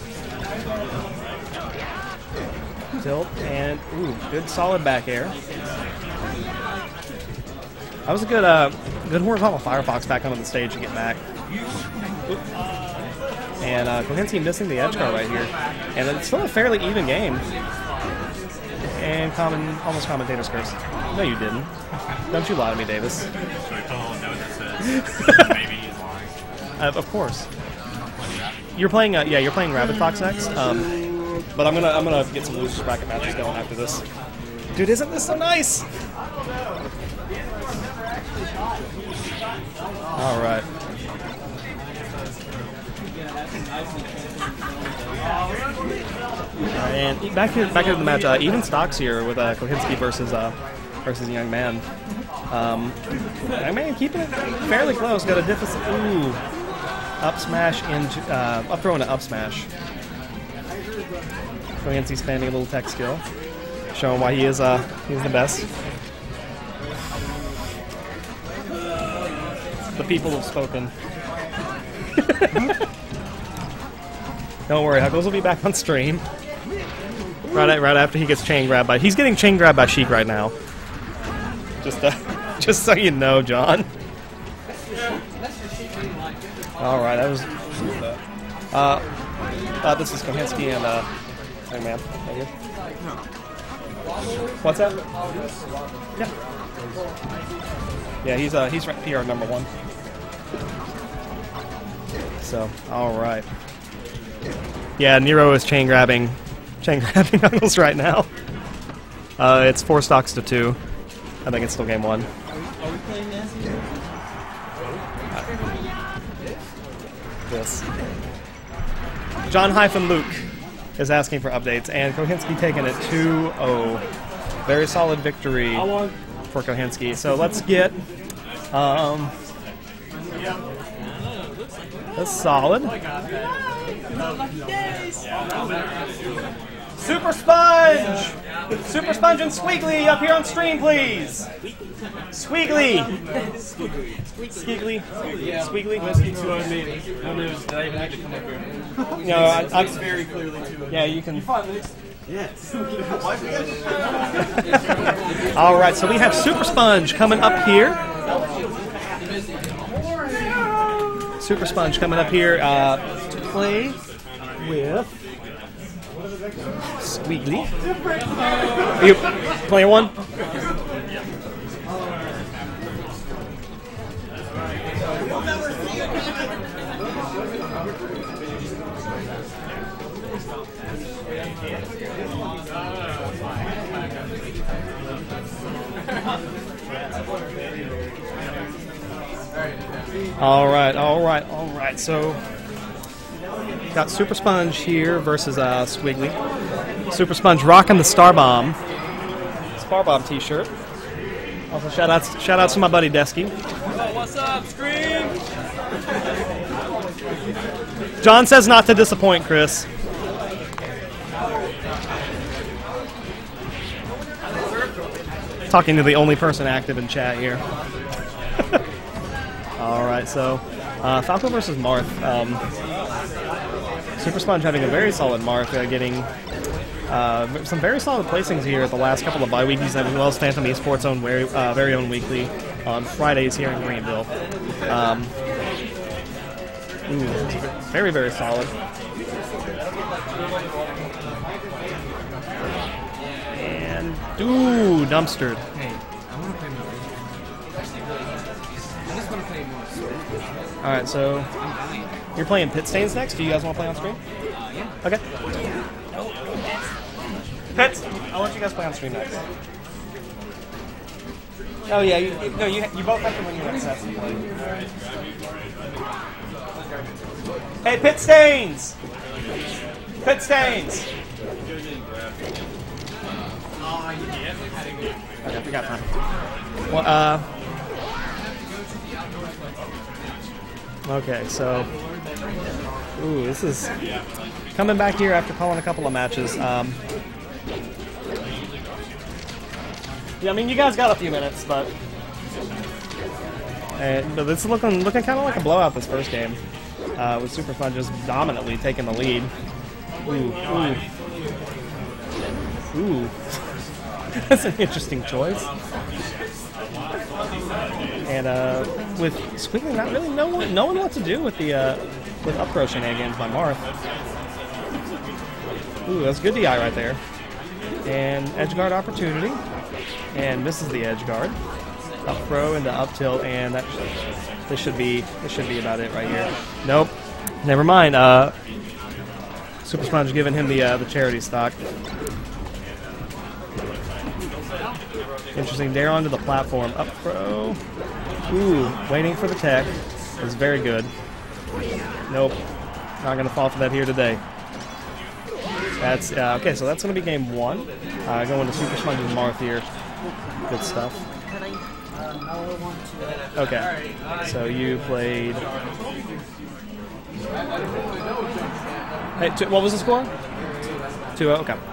tilt and ooh, good solid back air. That was a good, uh, good horizontal Firefox back onto the stage to get back. Oop. And uh, Kohinski missing the edge guard right here. And it's still a fairly even game. And common, almost commentator's curse. No, you didn't. Don't you lie to me, Davis. Should I tell all note that says maybe he's lying? Uh, of course. You're playing, uh, yeah, you're playing Rabbit Fox next. Um, but I'm gonna, I'm gonna get some loose bracket matches going after this. Dude, isn't this so nice? All right. Uh, and back here, back into the match. Uh, even stocks here with uh, Kohinski versus uh, versus Young Man. Um, Young Man keeping it fairly close. Got a deficit. Ooh, up smash into uh, up throw into up smash. Kohinski spending a little tech skill, showing why he is uh he's the best. The people have spoken. Don't worry, Huggles will be back on stream. Right, at, right after he gets chain grabbed by... He's getting chain grabbed by Sheik right now. Just uh, just so you know, John. Alright, that was... Uh, uh, this is Kohinski and, uh... Hey, man. Right here. What's that? Yeah. Yeah, he's, uh, he's P R number one. So, alright. Yeah, Nero is chain grabbing, chain grabbing Huggles right now. Uh, it's four stocks to two. I think it's still game one. Are we playing Nancy? Uh, this. John hyphen Luke. is asking for updates, and Kohinski taking it two oh. Very solid victory for Kohinski. So let's get um, that's solid. Super Sponge! Super Sponge and Squeakly up here on stream, please! Squeakly! Squeakly? Squeakly? No, I, I'm very clearly too. Yeah, you can. Yes. Alright, so we have Super Sponge coming up here. Super Sponge coming up here uh, to play with Squeakly. Are you playing one? All right, all right, all right. So got Super Sponge here versus uh, Squiggly. Super Sponge rocking the Star Bomb, Star Bomb T-shirt. Also, shout outs, shout outs to my buddy Desky. Oh, what's up, Scream? John says not to disappoint, Chris. Talking to the only person active in chat here. Alright, so uh, Falco versus Marth. Um, Super Sponge having a very solid Marth, uh, getting uh, some very solid placings here at the last couple of bye weeklies, as well as Phantom Esports' own very, uh, very own weekly on Fridays here in Greenville. Um, ooh, very, very solid. And, ooh, dumpstered. Hey, I want to play more. Actually, really. I just want to play more Sword. Alright, so I'm dying. you're playing Pit Stains next? Do you guys want to play on stream? Uh, yeah. Okay. Pits, I want you guys to play on stream next. Oh yeah, you, you, no, you, you both have to win your next set. Hey, Pit Stains! Pit Stains! Okay, we got time. Well, uh... Okay, so... Ooh, this is... Coming back here after calling a couple of matches. Um... Yeah, I mean, you guys got a few minutes, but... And, but this is looking, looking kind of like a blowout this first game. Uh, with Super Fun just dominantly taking the lead. Ooh, ooh. Ooh. That's an interesting choice. And uh, with Squiggly not really knowing, knowing what to do with the uh, with up throw shenanigans by Marth. Ooh, that's good D I right there. And edge guard opportunity. And misses the edge guard. Up throw into up tilt, and that sh this should be this should be about it right here. Nope. Never mind. Uh, Super Sponge giving him the uh, the charity stock. Interesting. Dare onto the platform. Up throw. Ooh, waiting for the tech. Is very good. Nope. Not going to fall for that here today. That's uh, okay, so that's going to be game one. Uh, going to Super Sponge and Marth here. Good stuff. Okay. So you played... Hey, two, what was the score? two oh, okay.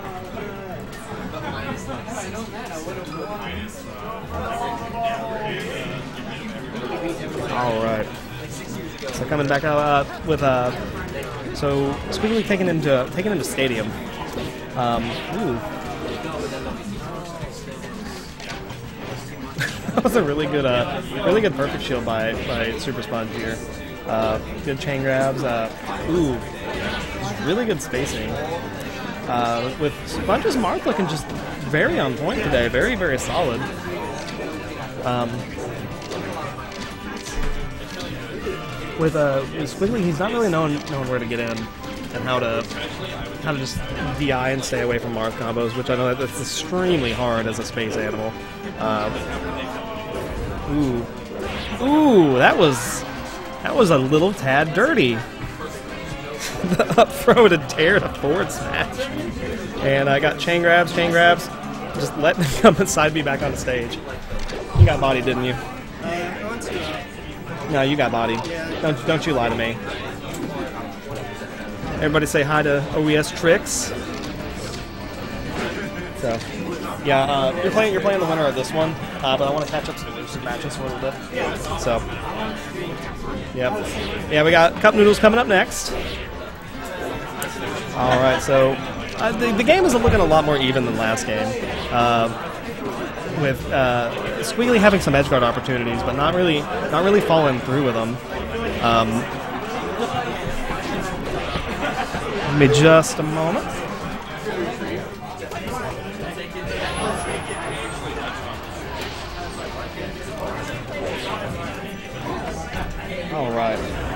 Alright. So coming back out uh, with uh so Squiggly taking him to taking him to Stadium. Um ooh. That was a really good uh really good perfect shield by by Super Sponge here. Uh good chain grabs, uh ooh. Really good spacing. Uh with Sponge's Marth looking just very on point today, very, very solid. Um With uh, with Squiggly, he's not really known known where to get in and how to how to just D I and stay away from Marth combos, which I know that that's extremely hard as a space animal. Uh, ooh, ooh, that was that was a little tad dirty. the up throw to dare to forward smash. And I got chain grabs, chain grabs. Just let them come inside me back on the stage. You got bodied, didn't you? No, you got bodied. Don't, don't you lie to me. Everybody say hi to O E S Tricks. So, yeah, uh, you're playing. You're playing the winner of this one, uh, but I want to catch up some some matches for a little bit. So, yep, yeah, we got Cup Noodles coming up next. All right, so uh, the the game is looking a lot more even than last game, uh, with uh, Squiggly having some edge guard opportunities, but not really not really following through with them. Um, give me just a moment. All right.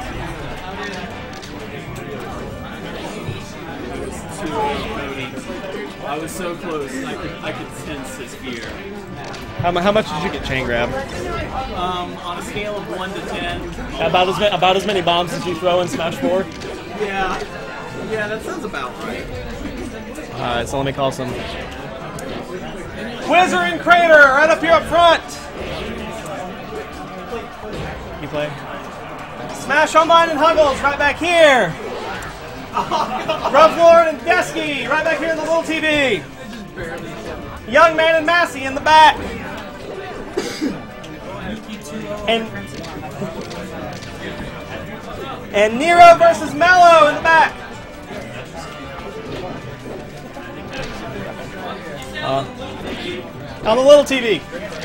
I was so close. I could I could sense his fear. How, mu- how much did you get chain grab? Um, on a scale of one to ten. About as ma- about as many bombs as you throw in Smash four. Yeah. Yeah, that sounds about right. All right, so let me call some. Quizzer and Crater right up here up front. You play. Smash Online and Huggles right back here. Rough Lord and Desky right back here in the little T V. Young Man and Massey in the back. And and Nero versus Mello in the back. Uh, on the little T V.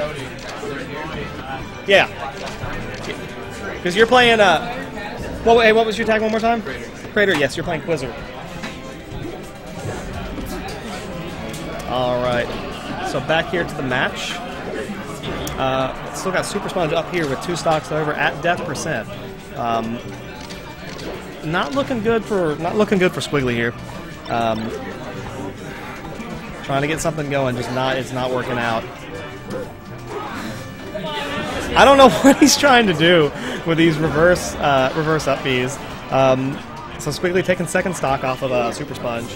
Yeah. Because you're playing, uh... Well, hey, what was your tag one more time? Crater. Crater, yes, you're playing Quizzer. Alright. So back here to the match. Uh, still got Super Sponge up here with two stocks over at death percent. Um, not looking good for not looking good for Squiggly here. Um, trying to get something going, just not it's not working out. I don't know what he's trying to do with these reverse uh, reverse up Bs. Um, so Squiggly taking second stock off of uh, Super Sponge.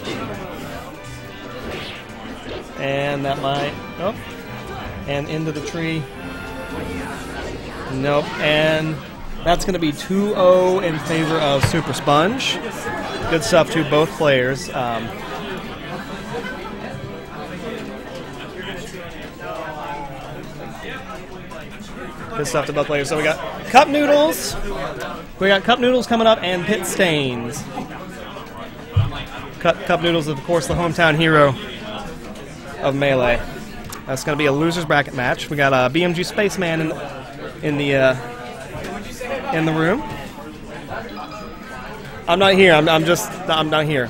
And that might... Nope. And into the tree. Nope. And that's going to be two oh in favor of Super Sponge. Good stuff to both players. Um, Good stuff to both players. So we got Cup Noodles. We got Cup Noodles coming up and Pit Stains. Cup, Cup Noodles, of course, the hometown hero of Melee. That's going to be a loser's bracket match. We got a uh, B M G Spaceman in the, in the uh, in the room. I'm not here. I'm, I'm just. I'm not here.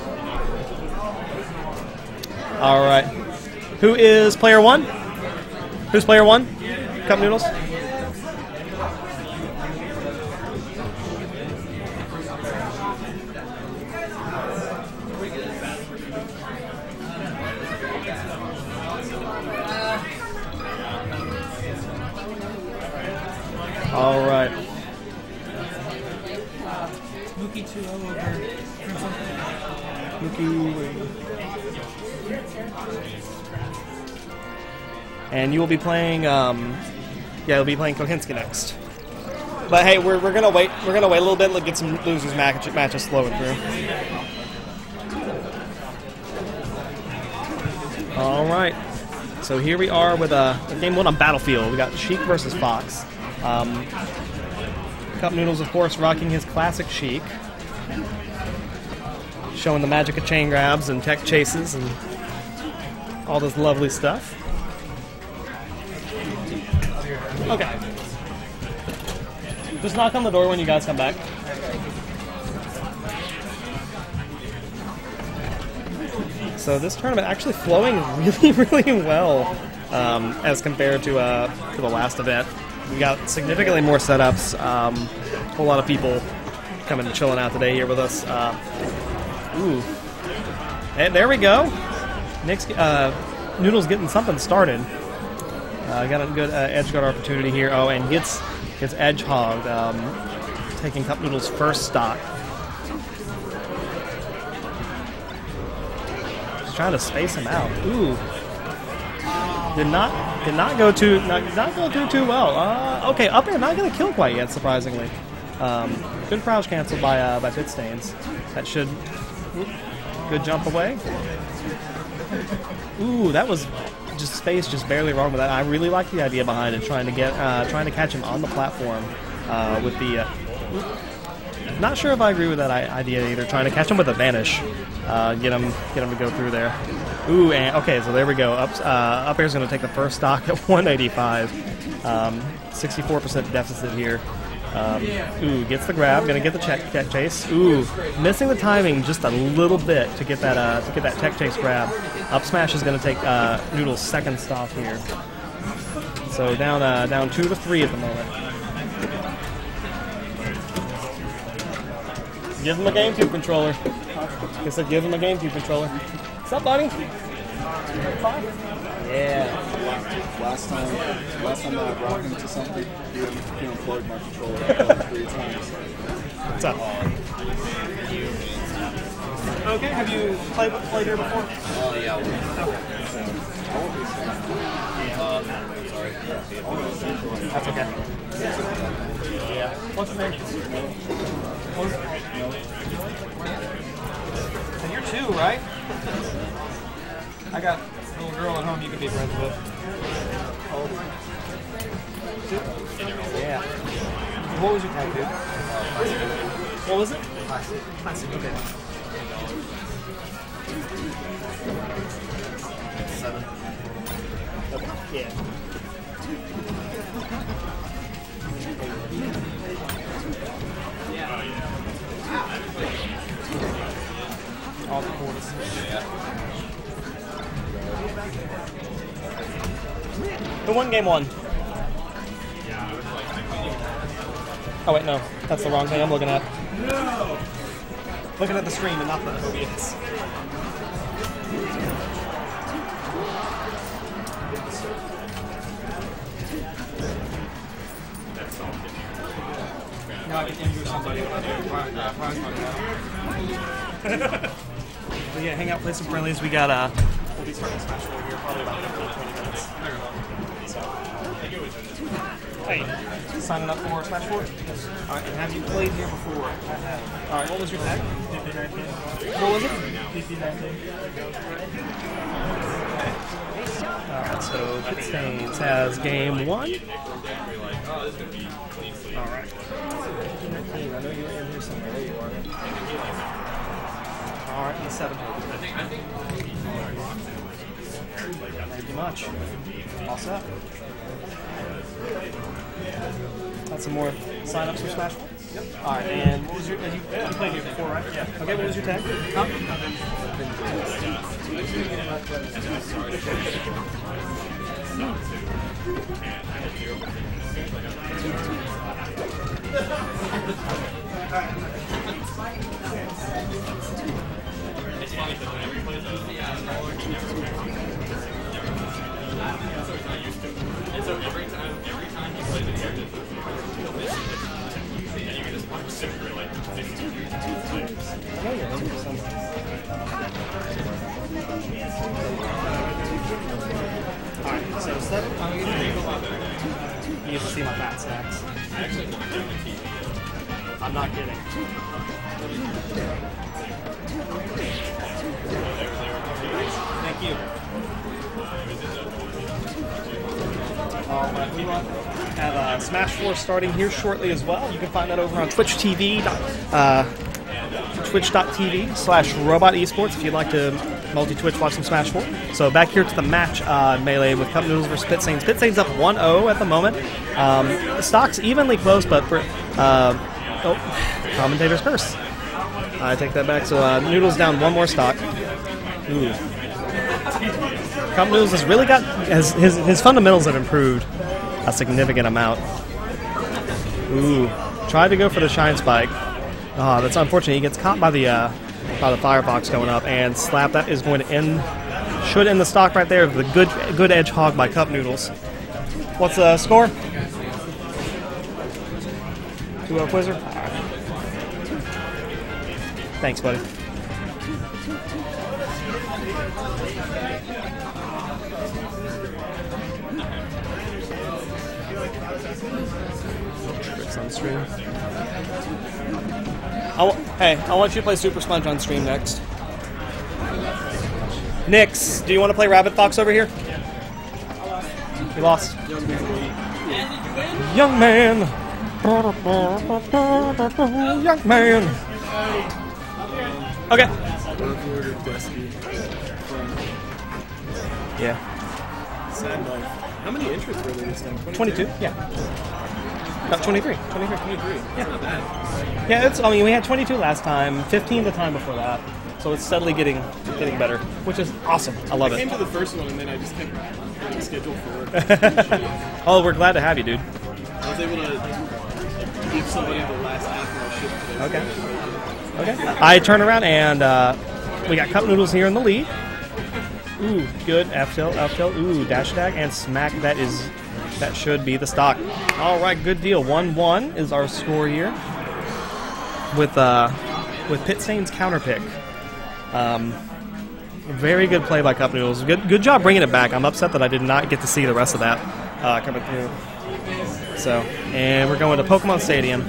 All right. Who is player one? Who's player one? Cup Noodles. All right. Mookie two oh over Mookie. And you will be playing. Um, yeah, you'll be playing Kohinski next. But hey, we're we're gonna wait. We're gonna wait a little bit. Let's get some losers match, matches flowing through. All right. So here we are with a uh, game one on Battlefield. We got Sheik versus Fox. Um, Cup Noodles, of course, rocking his classic Sheik, showing the magic of chain grabs and tech chases and all this lovely stuff. Okay. Just knock on the door when you guys come back. So this tournament actually flowing really, really well um, as compared to uh, to the last event. We got significantly more setups. Um, a whole lot of people coming and chilling out today here with us. Uh, ooh, and there we go. Nick's uh, Noodles getting something started. Uh, got a good uh, edge guard opportunity here. Oh, and gets gets edge hogged, um, taking Cup Noodles' first stock. trying to space him out. Ooh. Did not did not go too not, did not go through too well. Uh, okay, up air not gonna kill quite yet, surprisingly. Um, good crouch cancel by uh, by Pit Stains. That should ooh, good jump away. Ooh, that was just space just barely wrong with that. I really like the idea behind it, trying to get uh, trying to catch him on the platform uh, with the. Uh, not sure if I agree with that idea either. Trying to catch him with a vanish, uh, get him get him to go through there. Ooh, and okay, so there we go. Up, uh, up air's going to take the first stock at one eighty-five. Um, sixty-four percent deficit here. Um, ooh, gets the grab, going to get the check, tech chase. Ooh, missing the timing just a little bit to get that uh, to get that tech chase grab. Up smash is going to take uh, Noodle's second stock here. So down uh, down two to three at the moment. Give him a GameCube controller. I said give him a GameCube controller. What's up, buddy? Yeah. Last time, last time I brought him to something, he he unplugged my controller like three times. What's up? Okay, have you played played here before? Oh yeah. Okay. That's okay. Yeah. What's your name? What's and you're two, right? I got a little girl at home you can be friends with. Oh. Yeah. What was your tag, dude? What was it? Classic. Classic, okay. Seven. Okay. Yeah. All the quarters. Who won game one? Oh wait, no. That's the wrong thing I'm looking at. No! Looking at the screen and not the O B S. Now I can injure somebody when I do prize, uh, prize money. So yeah, hang out, play some friendlies. We got uh, we'll be starting Smash four here probably about twenty minutes. So, hey, signing up for Smash four? All right, and have you played here before? I have. All right, what was your tag? What was it? All right, so Pit Stains has game one. All right. I know you're in here somewhere. There you are. All right, he's seven. Thank you much. All set. Got some more sign-ups for Smash four? Yep. All right, and what was your, you, you played here before, right? Yeah. Okay, what was your tag? Huh? And so every time, every time you play the character, you'll miss it. And you can just punch six for like fifteen years. I know you're over somewhere. Alright, so seven. I'm gonna get a lot better. You get to see my fat snacks. I actually want to do the T V. I'm not kidding. Thank you. Alright, we have uh, Smash four starting here shortly as well. You can find that over on Twitch T V, uh, twitch.tv slash robot esports if you'd like to multi-Twitch watch some Smash four. So back here to the match, uh, Melee with Cup Noodles versus Pit Stains. Pit Stains up one oh at the moment. Um, the stock's evenly close, but for, uh, oh, commentator's curse. I take that back. So uh, Noodles down one more stock. Ooh. Cup Noodles has really got has, his his fundamentals have improved a significant amount. Ooh, tried to go for the Shine Spike. Oh, that's unfortunate. He gets caught by the uh, by the Firefox going up, and Slap that is going to end should end the stock right there. The good good edge hog by Cup Noodles. What's the score? two oh Quizzer. Thanks, buddy. Tricks on stream. I w hey, I want you to play Super Sponge on stream next. Nix, do you want to play Rabbit Fox over here? You lost. Young man. Young man. Okay. Yeah. Sad life. How many entries were there this time? twenty-two? Yeah. No, twenty-three. twenty-three. twenty-three. Yeah. Not bad. Yeah, it's, I mean, we had twenty-two last time, fifteen the time before that. So it's steadily getting getting better, which is awesome. I love I it. came to the first one and then I just kept getting scheduled for work. Oh, we're glad to have you, dude. I was able to give somebody the last half of my shift today. Okay. Okay. I turn around and uh, we got Cup Noodles here in the lead. Ooh, good. F tilt, F tilt. Ooh, dash attack and smack. That is, that should be the stock. All right, good deal. one one is our score here with uh, with Pit Sane's counter pick. Um, very good play by Cup Noodles. Good, good job bringing it back. I'm upset that I did not get to see the rest of that uh, coming through. So, and we're going to Pokemon Stadium.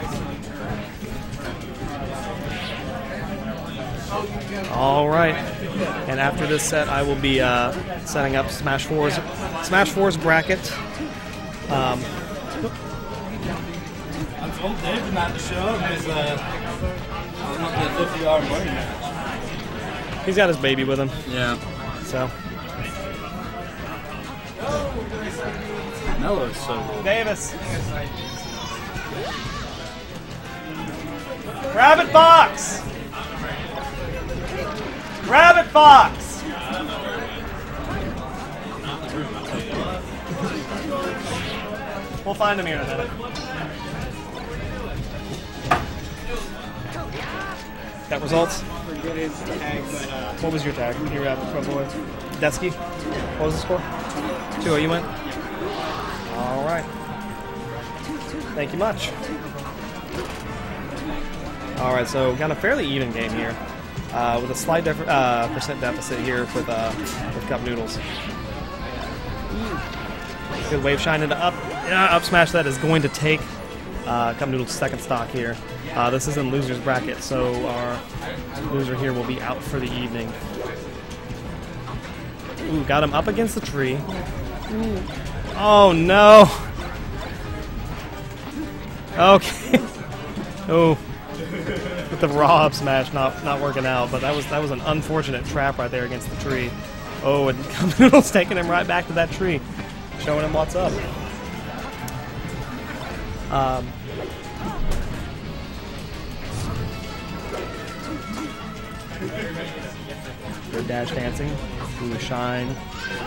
All right, and after this set, I will be uh, setting up Smash four's Smash four's bracket. Um, I told Dave not to show up because uh, I'm not the fifty dollar money match. he's got his baby with him, Yeah. so. Mello's so good. Davis. Rabbit Fox! Rabbit Fox! We'll find him here in a minute. Got results? What was your tag? You were at the front board. Desky? What was the score? two oh, you went? All right. Thank you much. All right, so got a fairly even game here, uh, with a slight def uh, percent deficit here with uh, with Cup Noodles. Good wave shine into up uh, up smash. That is going to take uh, Cup Noodles' second stock here. Uh, this is in loser's bracket, so our loser here will be out for the evening. Ooh, got him up against the tree. Ooh. Oh no! Okay. Oh, with the raw up smash not not working out, but that was that was an unfortunate trap right there against the tree. Oh, and Cup Noodle's taking him right back to that tree, showing him what's up. Um. Good dash dancing. Ooh, shine.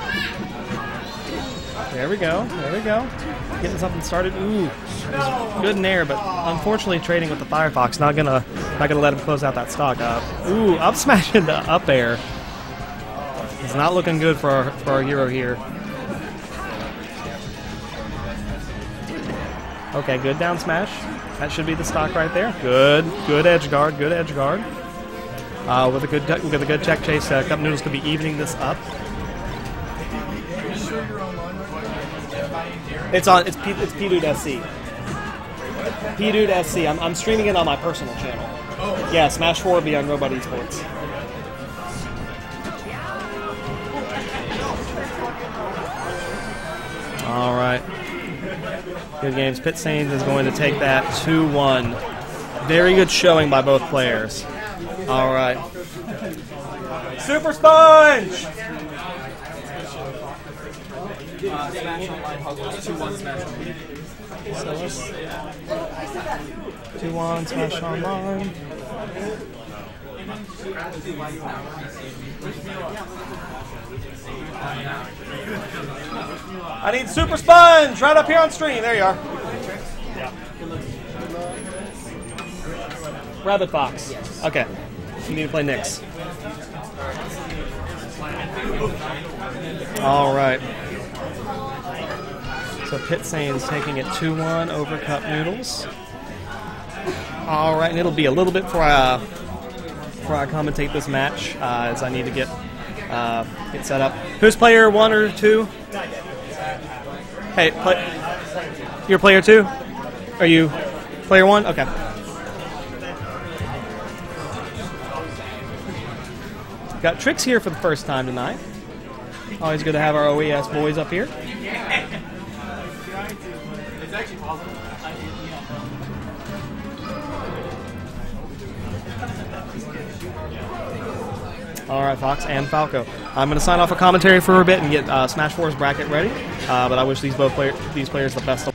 There we go. There we go. Getting something started. Ooh, good nair, but unfortunately trading with the Firefox. Not gonna, not gonna let him close out that stock. Uh, ooh, up smash into up air. It's not looking good for our, for our hero here. Okay, good down smash. That should be the stock right there. Good, good edge guard. Good edge guard. Uh, with a good, with a good check chase, uh, Cup Noodles could be evening this up. It's on. It's P, it's P-Dude S C. P-Dude S C. I'm I'm streaming it on my personal channel. Yeah, Smash four will be on Robot Esports. All right. Good games. Pit Sanes is going to take that two one. Very good showing by both players. All right. Super Sponge! Uh, Smash Online Hogwarts two one Smash Online. So let's two one Smash Online. I need Super Sponge right up here on stream. There you are. Rabbit Fox. Yes. Okay. You need to play Nix. All right. So Pit Sane's taking it two one over Cup Noodles. All right, and it'll be a little bit for uh, before I commentate this match, uh, as I need to get uh, get set up. Who's player one or two? Hey, play, you're player two? Are you player one? Okay. Got Trix here for the first time tonight. Always good to have our O E S boys up here. It's actually possible. All right, Fox and Falco. I'm going to sign off a commentary for a bit and get uh, Smash four's bracket ready. Uh, but I wish these both player these players the best of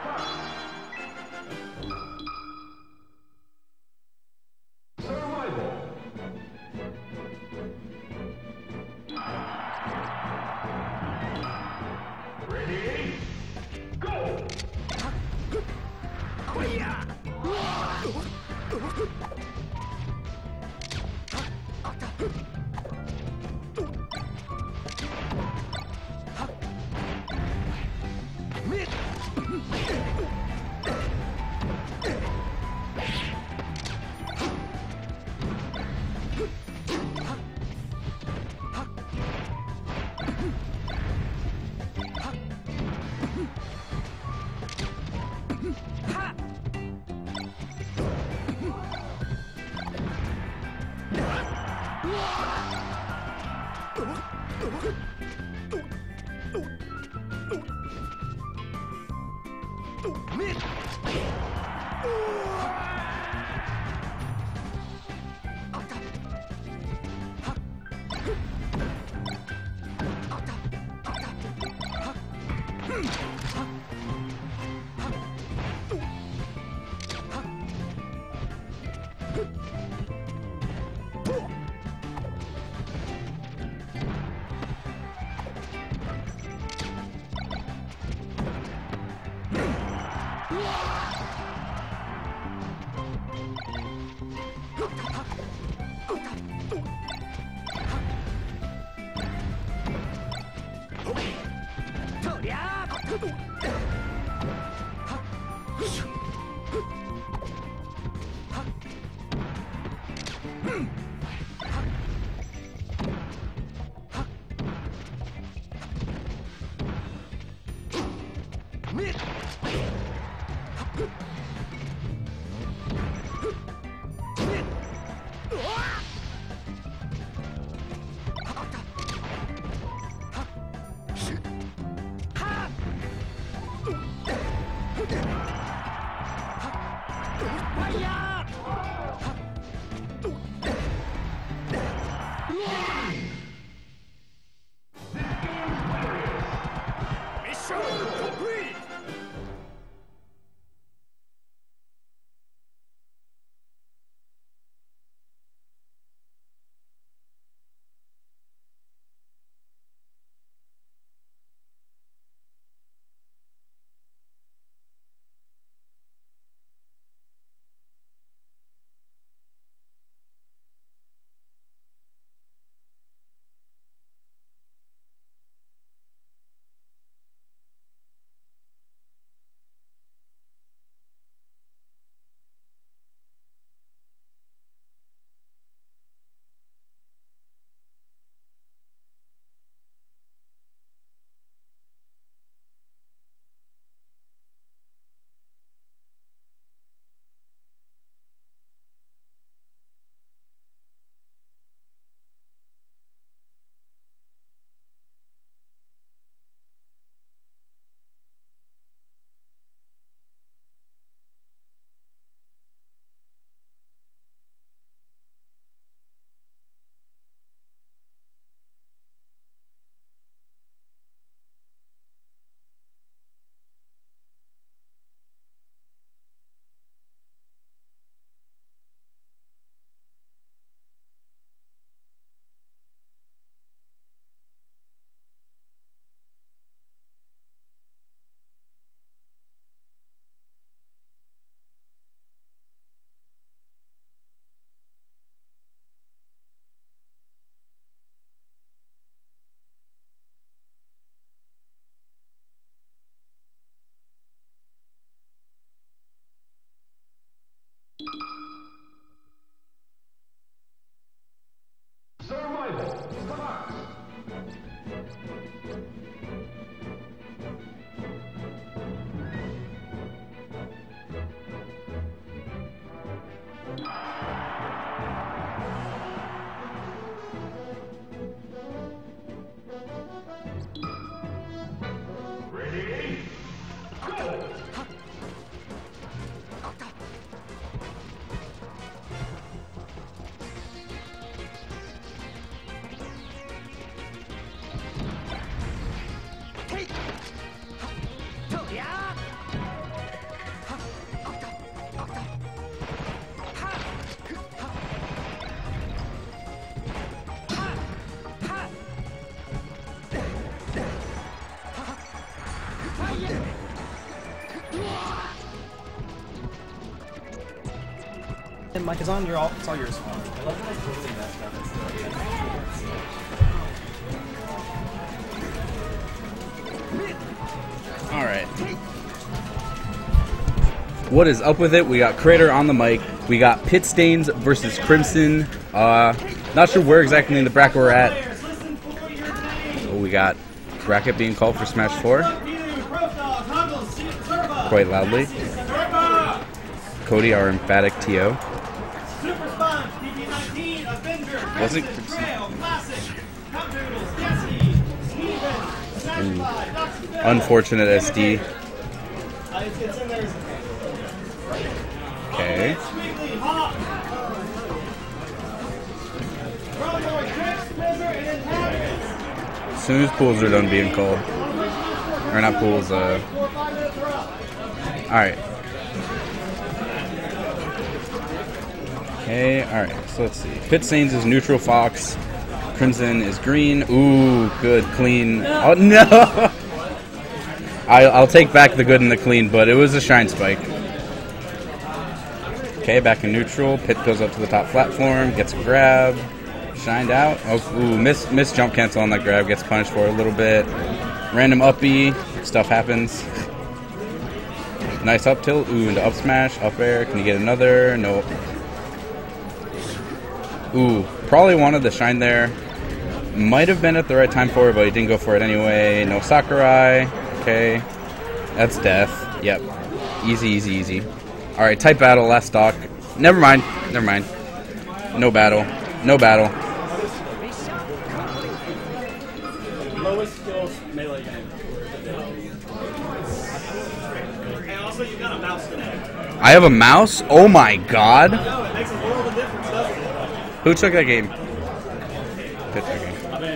Survival. Ready? Go! And mic is on. You're all. It's all yours. All right. What is up with it? We got Crater on the mic. We got Pit Stains versus Crimson. Uh, not sure where exactly in the bracket we're at. Oh, we got bracket being called for Smash four. Quite loudly. Cody, our emphatic T O. Wasn't Ooh. Unfortunate S D. Okay. As soon as pools are done being called. Or not pools, uh... Alright. Okay, alright, so let's see. Pit Stains is neutral Fox. Crimson is green. Ooh, good, clean. Oh, no! I, I'll take back the good and the clean, but it was a Shine Spike. Okay, back in neutral. Pit goes up to the top platform, gets a grab. Shined out. Oh, ooh, miss, miss jump cancel on that grab. Gets punished for it a little bit. Random up B. Stuff happens. Nice up tilt. Ooh, into up smash. Up air. Can you get another? Nope. Ooh, probably wanted the shine there. Might have been at the right time for it, but he didn't go for it anyway. No Sakurai. Okay. That's death. Yep. Easy, easy, easy. Alright, type battle, last stock. Never mind. Never mind. No battle. No battle. Lowest skills melee game. And also, you got a mouse today. I have a mouse? Oh my god. I know, it makes a world of difference, doesn't it? Who took that game? Who took that game?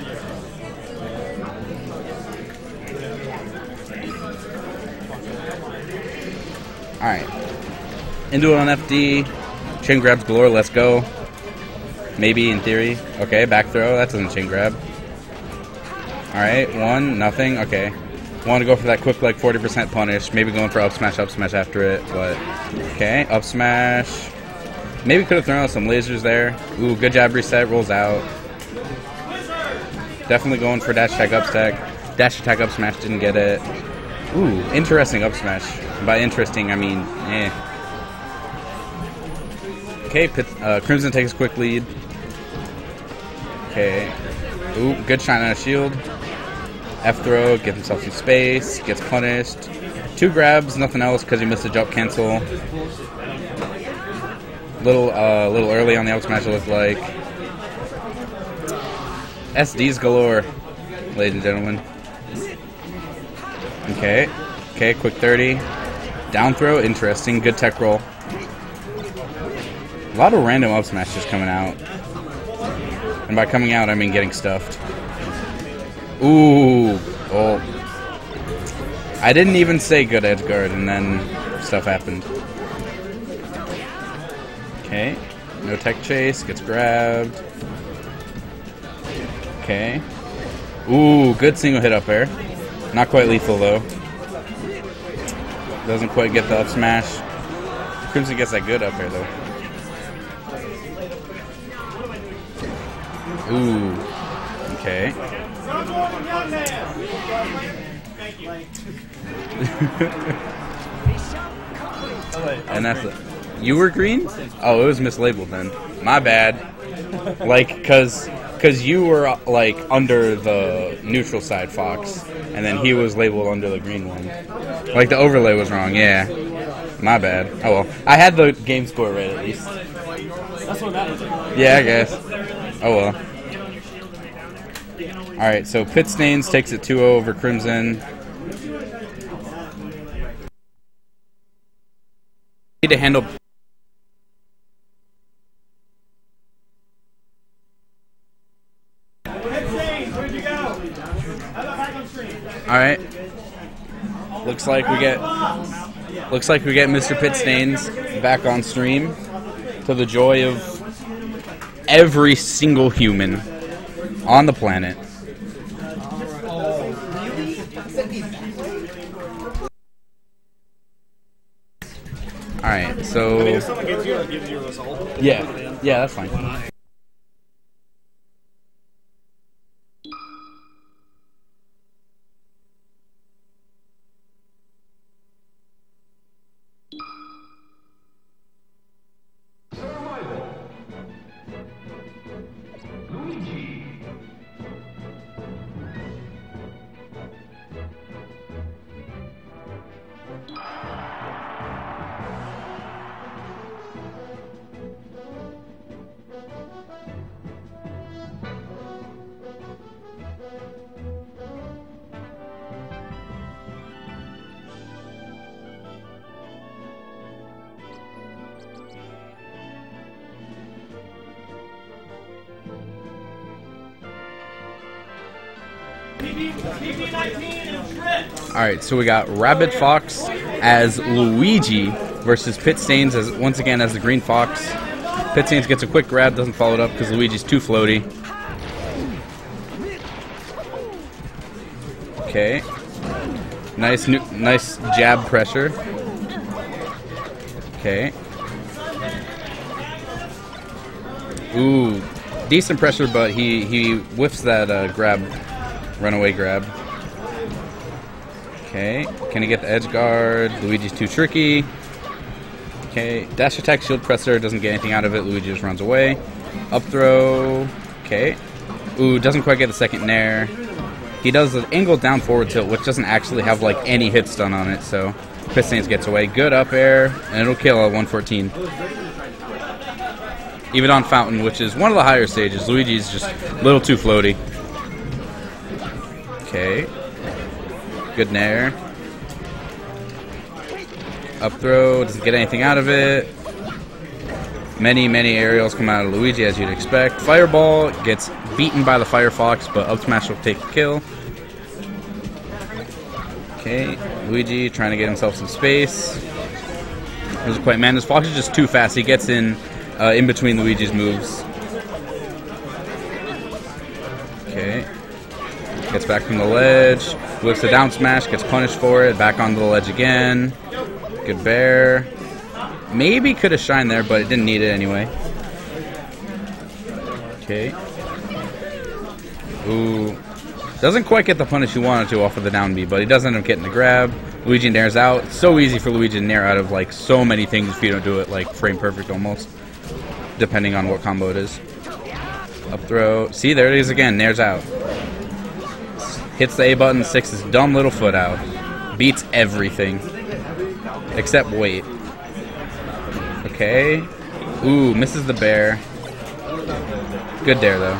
Alright. Into it on F D. Chin grabs galore, let's go. Maybe in theory. Okay, back throw. That doesn't chin grab. Alright, one, nothing. Okay. Want to go for that quick, like, forty percent punish. Maybe going for up smash, up smash after it, but... Okay, up smash. Maybe could have thrown out some lasers there. Ooh, good jab reset, rolls out. Definitely going for dash attack, up stack. Dash attack, up smash, didn't get it. Ooh, interesting up smash. By interesting, I mean, eh. Okay, Pit, uh, Crimson takes a quick lead. Okay. Ooh, good shine on a shield. F throw, gives himself some space, gets punished. Two grabs, nothing else because he missed a jump cancel. Little, uh, little early on the up smash, it looked like. S Ds galore, ladies and gentlemen. Okay. Okay, quick thirty. Down throw, interesting. Good tech roll. A lot of random up smashes coming out. And by coming out, I mean getting stuffed. Ooh. Oh. I didn't even say good edge guard, and then stuff happened. Okay. No tech chase. Gets grabbed. Okay. Ooh, good single hit up air. Not quite lethal, though. Doesn't quite get the up smash. Crimson gets that good up air, though. Ooh. Okay. And that's it. You were green? Oh, it was mislabeled then. My bad. Like, cause, cause you were like under the neutral side Fox, and then he was labeled under the green one. Like the overlay was wrong. Yeah. My bad. Oh well. I had the game score right at least. That's what matters. Yeah, I guess. Oh well. Alright, so Pit Stains takes it two oh over Crimson. Need to handle... Alright. Looks like we get... Looks like we get Mister Pit Stains back on stream. To the joy of every single human on the planet. Alright, I mean, so... if someone gives you, gives you a result. Yeah, yeah, that's fine. Survival. Luigi. Alright, so we got Rabbit Fox as Luigi versus Pit Stains as once again as the Green Fox. Pit Stains gets a quick grab, doesn't follow it up because Luigi's too floaty. Okay. Nice new, nice jab pressure. Okay. Ooh, decent pressure, but he, he whiffs that uh, grab, runaway grab. Okay, can he get the edge guard? Luigi's too tricky. Okay, dash attack, shield presser, doesn't get anything out of it. Luigi just runs away. Up throw. Okay. Ooh, doesn't quite get the second nair. He does an angled down forward tilt, which doesn't actually have like any hits done on it, so Pit Stains gets away. Good up air, and it'll kill at one fourteen. Even on Fountain, which is one of the higher stages, Luigi's just a little too floaty. Okay. Good nair. Up throw, doesn't get anything out of it. Many, many aerials come out of Luigi, as you'd expect. Fireball gets beaten by the Firefox, but up smash will take the kill. Okay, Luigi trying to get himself some space. Doesn't quite manage. Fox is just too fast. He gets in uh, in between Luigi's moves. Okay. Gets back from the ledge. Whips a down smash, gets punished for it. Back onto the ledge again. Good bear. Maybe could have shined there, but it didn't need it anyway. Okay. Ooh. Doesn't quite get the punish he wanted to off of the down B, but he does end up getting the grab. Luigi nairs out. It's so easy for Luigi to nair out of like so many things if you don't do it like frame perfect almost. Depending on what combo it is. Up throw. See, there it is again. Nairs out. Hits the A button, sticks his dumb little foot out. Beats everything. Except weight. Okay. Ooh, misses the bear. Good dare, though.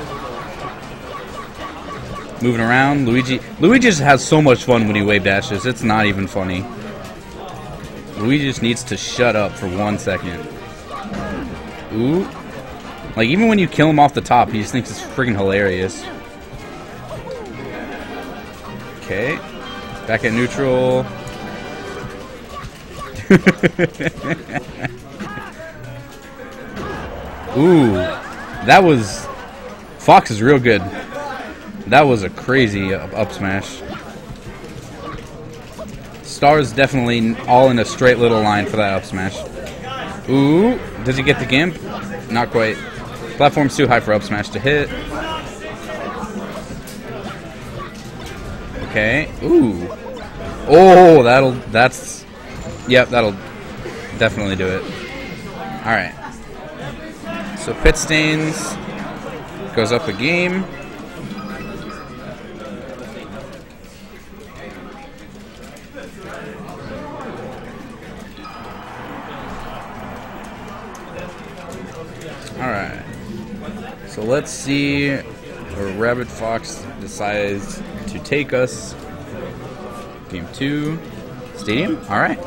Moving around. Luigi Luigi just has so much fun when he wave dashes. It's not even funny. Luigi just needs to shut up for one second. Ooh. Like, even when you kill him off the top, he just thinks it's freaking hilarious. Okay. Back at neutral. Ooh. That was... Fox is real good. That was a crazy up, up smash. Stars definitely all in a straight little line for that up smash. Ooh. Does he get the gimp? Not quite. Platform's too high for up smash to hit. Okay. Ooh. Oh, that'll, that's, yep, that'll definitely do it. Alright. So Pit Stains goes up a game. Alright. So let's see where Rabbit Fox decides to take us. Game two. Stadium? Alright.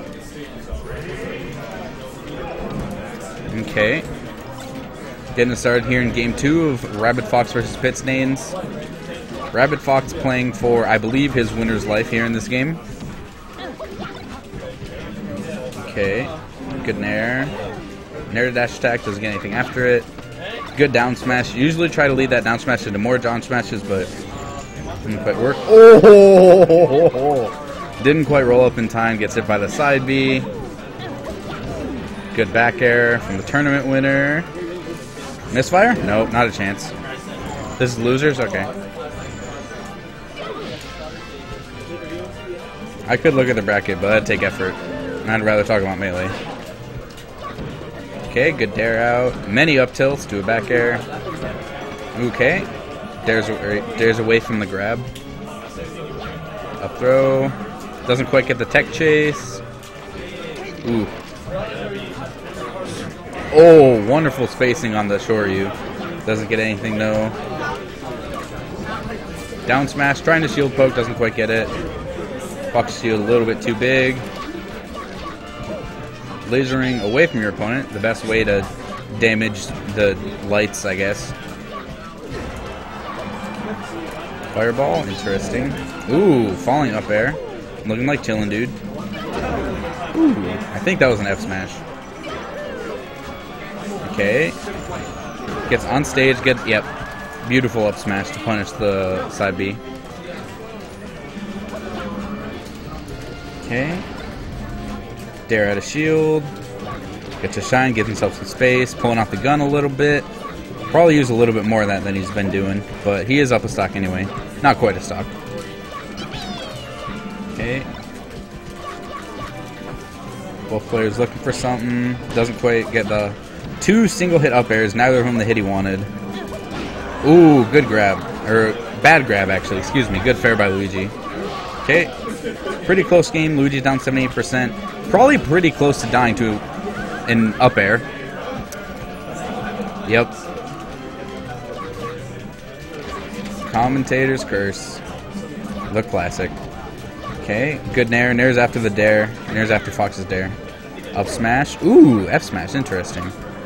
Okay. Getting us started here in game two of Rabbit Fox versus Pit Stains. Rabbit Fox playing for, I believe, his winner's life here in this game. Okay. Good nair. Nair to dash attack, doesn't get anything after it. Good down smash. Usually try to lead that down smash into more down smashes, but didn't quite work. Oh! Didn't quite roll up in time. Gets hit by the side B. Good back air from the tournament winner. Misfire? Nope, not a chance. This is losers? Okay. I could look at the bracket, but that'd take effort. And I'd rather talk about melee. Okay, good dare out. Many up tilts, do a back air. Okay. Dares, dares away from the grab. Up throw. Doesn't quite get the tech chase. Ooh. Oh, wonderful spacing on the Shoryu. Doesn't get anything though. Down smash, trying to shield poke, doesn't quite get it. Fox shield a little bit too big. Lasering away from your opponent, the best way to damage the lights, I guess. Fireball, interesting. Ooh, falling up air. Looking like chillin', dude. Ooh, I think that was an F smash. Okay. Gets on stage, get yep. Beautiful up smash to punish the side B. Okay. Dare out a shield. Gets a shine, gives himself some space, pulling out the gun a little bit. Probably use a little bit more of that than he's been doing, but he is up a stock anyway. Not quite a stock. Okay. Both players looking for something. Doesn't quite get the two single hit up airs, neither of them the hit he wanted. Ooh, good grab. Or bad grab, actually. Excuse me. Good fair by Luigi. Okay. Pretty close game. Luigi's down seventy-eight percent. Probably pretty close to dying to an up air. Yep. Commentator's curse. The classic. Okay. Good nair. Nair's after the dare. Nair's after Fox's dare. Up smash. Ooh, F smash. Interesting.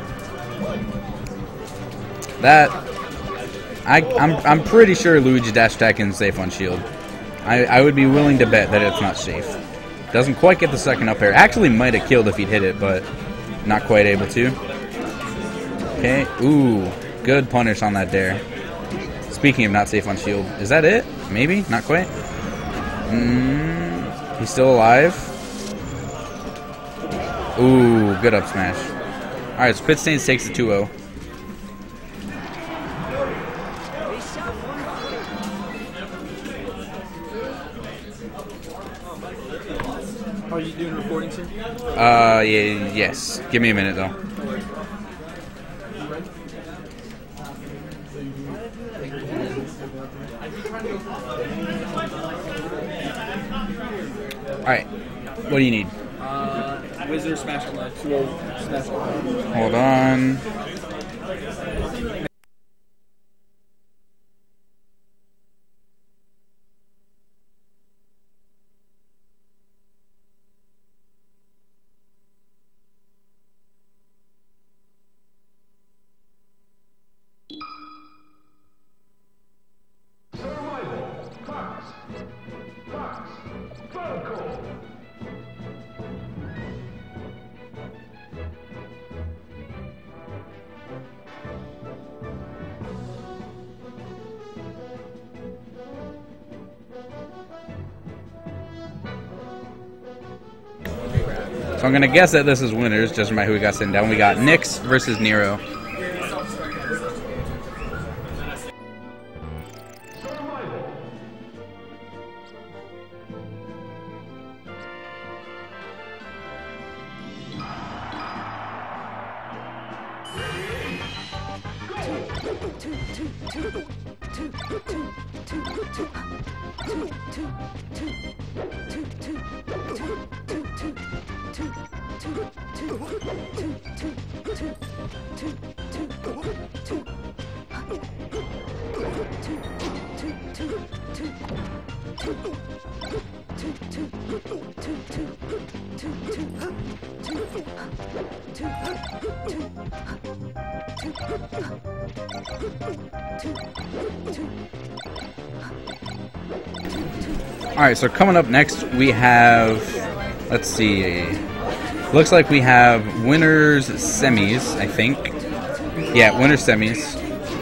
That... I, I'm, I'm pretty sure Luigi dash attack is safe on shield. I, I would be willing to bet that it's not safe. Doesn't quite get the second up air. Actually might have killed if he'd hit it, but not quite able to. Okay, ooh, good punish on that dare. Speaking of not safe on shield, is that it? Maybe? Not quite? Mm, he's still alive. Ooh, good up smash. Alright, so Pitstains takes the two oh. Are you doing recording, sir? Uh, yeah, yes. Give me a minute, though. Alright. What do you need? Uh, Wizard Smash Left. two oh Smash Left. Hold on. Survival. Fox. Fox. Falco. So I'm going to guess that this is winners, just by who we got sitting down. We got Nyx versus Nero. Alright, so coming up next we have, let's see, looks like we have winners semis, I think. Yeah, winners semis.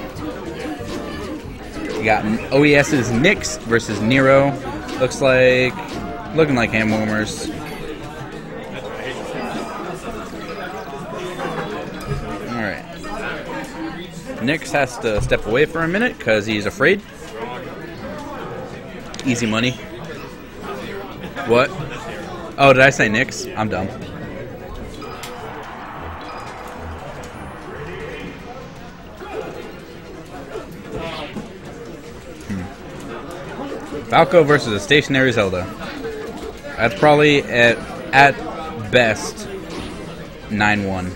We got OES's Nyx versus Nero. Looks like, looking like hand warmers. Nyx has to step away for a minute because he's afraid. Easy money. What? Oh, did I say Nyx? I'm dumb. Hmm. Falco versus a stationary Zelda. That's probably at at best nine one.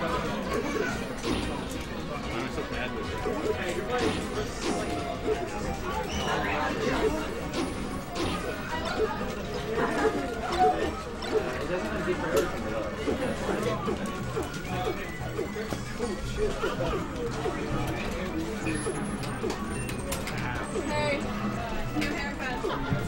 Hey, new haircut.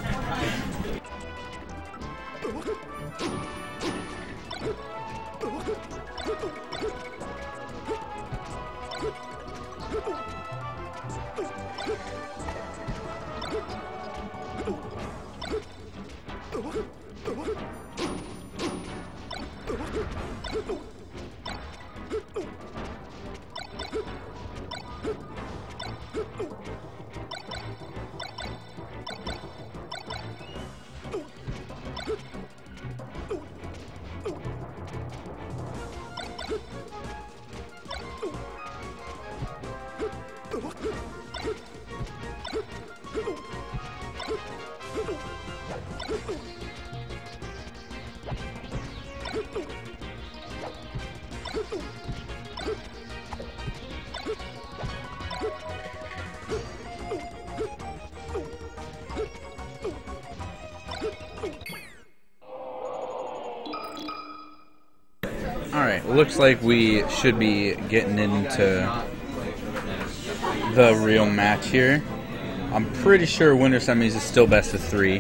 Alright, looks like we should be getting into the real match here. I'm pretty sure winner semis is still best of three.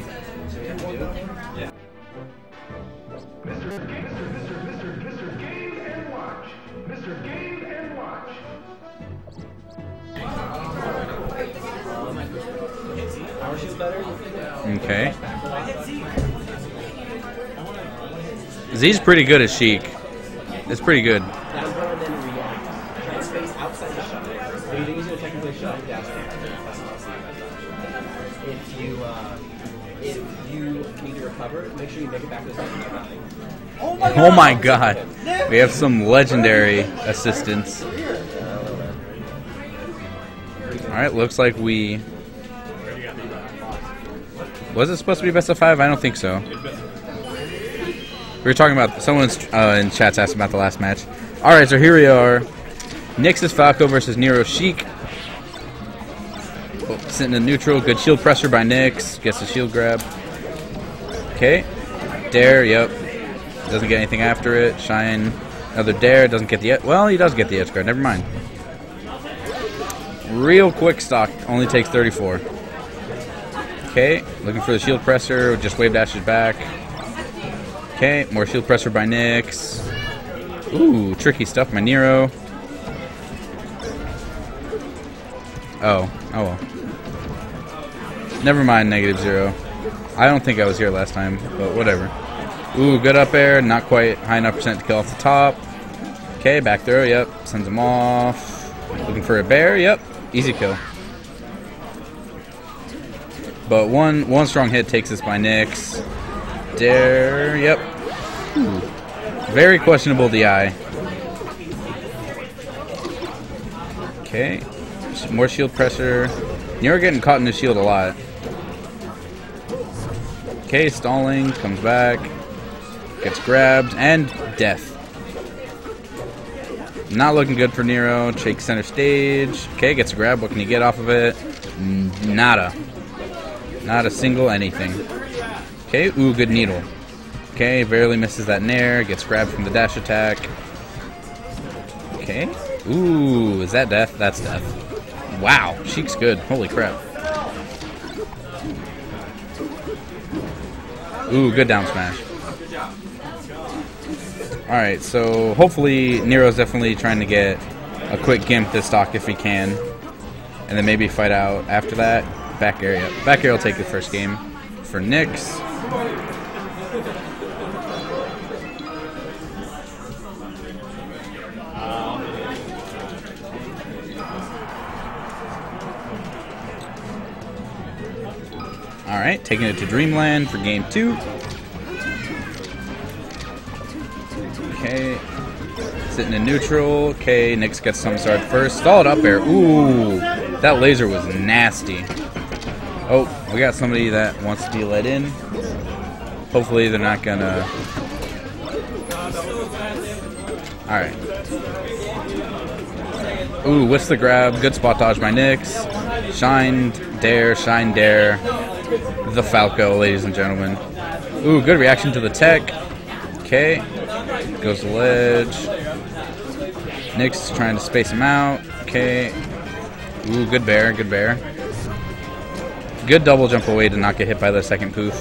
Mister Game, Mister Mister Mister Mister Game and Watch. Mister Game and Watch. Okay. Z's pretty good as Sheik. It's pretty good. If you uh, if you need to recover, make sure you make it back to the second. Oh my god. We have some legendary assistants. Alright, looks like we... Was it supposed to be best of five? I don't think so. We were talking about... Someone's uh, in chat's asked about the last match. Alright, so here we are. Nyx is Falco versus Nero Sheik. Oh, sitting in neutral. Good shield pressure by Nyx. Gets the shield grab. Okay. Dare, yep. Doesn't get anything after it. Shine. Another dare. Doesn't get the... Well, he does get the edge guard. Never mind. Real quick stock. Only takes thirty-four. Okay. Looking for the shield presser. Just wave dashes back. Okay. More shield pressure by Nyx. Ooh, tricky stuff by Nero. Oh. Oh well. Never mind, negative zero. I don't think I was here last time, but whatever. Ooh, good up air. Not quite high enough percent to kill off the top. Okay, back throw. Yep. Sends him off. Looking for a bear. Yep. Easy kill. But one one strong hit takes us by Nyx. Dare. Yep. Ooh. Very questionable D I. Okay. More shield pressure. Nero getting caught in the shield a lot. Okay, stalling. Comes back. Gets grabbed. And death. Not looking good for Nero. Shakes center stage. Okay, gets a grab. What can he get off of it? Nada. Not a single anything. Okay, ooh, good needle. Okay, barely misses that nair. Gets grabbed from the dash attack. Okay. Ooh, is that death? That's death. Wow, Sheik's good. Holy crap. Ooh, good down smash. Alright, so hopefully Nero's definitely trying to get a quick gimp this stock if he can. And then maybe fight out after that. Back area. Back air will take the first game for Nyx. Alright, taking it to Dreamland for game two. Okay. Sitting in neutral. Okay, Nyx gets some start first. Stalled up air. Ooh, that laser was nasty. Oh, we got somebody that wants to be let in. Hopefully they're not gonna... Alright. Ooh, what's the grab? Good spot dodge by Nyx. Shine, dare, shine, dare. The Falco, ladies and gentlemen. Ooh, good reaction to the tech. Okay. Goes to ledge. Nyx trying to space him out. Okay. Ooh, good bear, good bear. Good double jump away to not get hit by the second poof.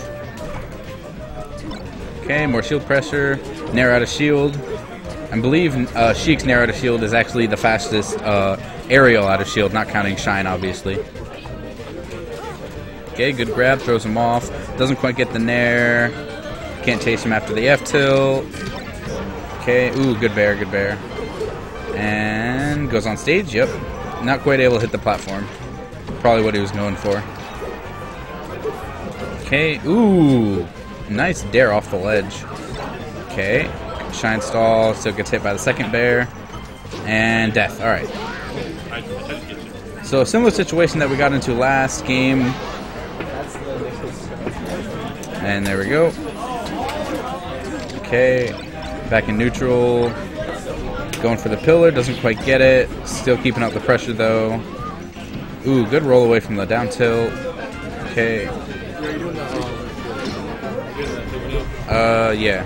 Okay, more shield pressure. Nair out of shield. I believe uh, Sheik's Nair out of shield is actually the fastest uh, aerial out of shield, not counting Shine, obviously. Okay, good grab, throws him off. Doesn't quite get the Nair. Can't chase him after the F tilt. Okay, ooh, good bear, good bear. And goes on stage, yep. Not quite able to hit the platform. Probably what he was going for. Okay, ooh, nice dare off the ledge. Okay, Shine stall, still gets hit by the second bear. And death, alright. So a similar situation that we got into last game. And there we go. Okay, back in neutral. Going for the pillar, doesn't quite get it. Still keeping up the pressure though. Ooh, good roll away from the down tilt. Okay. Uh, yeah.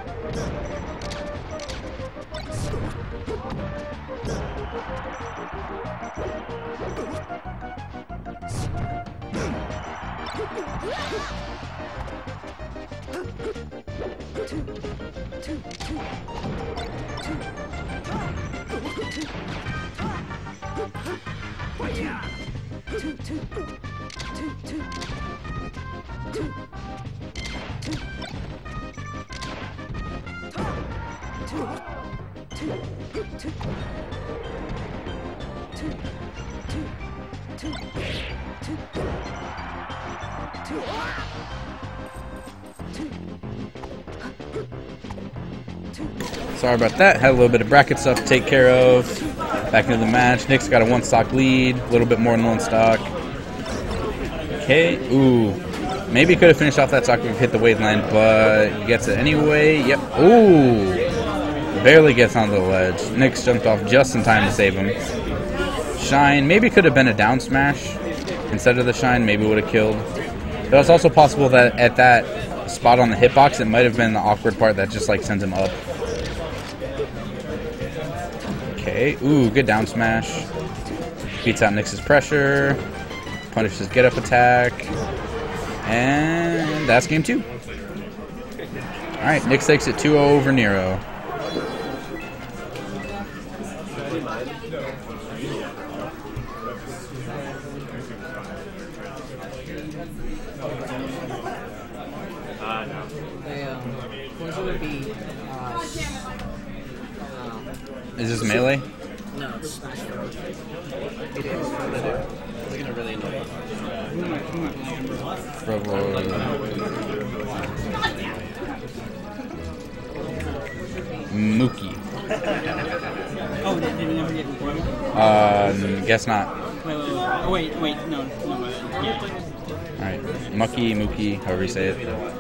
Sorry about that. Had a little bit of bracket stuff to take care of. Back into the match. Nyx got a one stock lead. A little bit more than one stock. Okay. Ooh. Maybe could have finished off that stock if he hit the waveland, but he gets it anyway. Yep. Ooh. Barely gets onto the ledge. Nyx jumped off just in time to save him. Shine. Maybe could have been a down smash instead of the Shine. Maybe would have killed. But it's also possible that at that spot on the hitbox, it might have been the awkward part that just like sends him up. Okay, ooh, good down smash. Beats out Nyx's pressure. Punishes get up attack. And that's game two. Alright, Nyx takes it two oh over Nero. Is this melee? No, it's Smash Bros. It is. It's gonna really annoy you. Mookie. Oh, did, did we never get recorded? Uh, guess not. Wait, wait, wait. Oh, wait, wait, no, no, wait. Yeah. Alright, Mucky, Mookie, however you say it.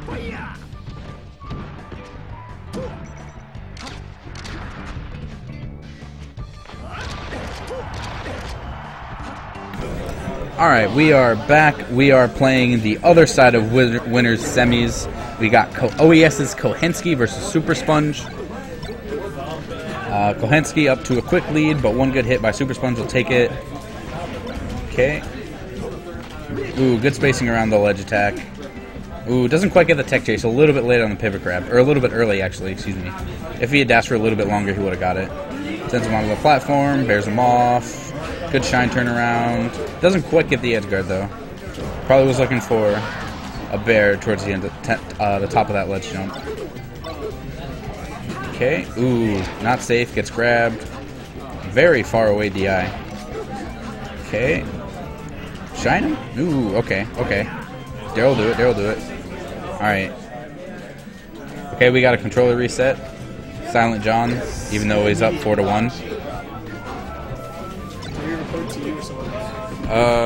Alright, we are back. We are playing the other side of win winners semis. We got Ko OES's Kohensky versus Super Sponge. Uh, Kohensky up to a quick lead, but one good hit by Super Sponge will take it. Okay. Ooh, good spacing around the ledge attack. Ooh, doesn't quite get the tech chase. A little bit late on the pivot grab. Or a little bit early, actually, excuse me. If he had dashed for a little bit longer, he would have got it. Sends him onto the platform, bears him off. Good shine turnaround. Doesn't quite get the edge guard, though. Probably was looking for a bear towards the end of uh, the top of that ledge jump. Okay. Ooh, not safe. Gets grabbed. Very far away D I. Okay. Shine him? Ooh, okay, okay. Daryl do it, Daryl do it. Alright. Okay, we got a controller reset. Silent John, even though he's up four to one. Uh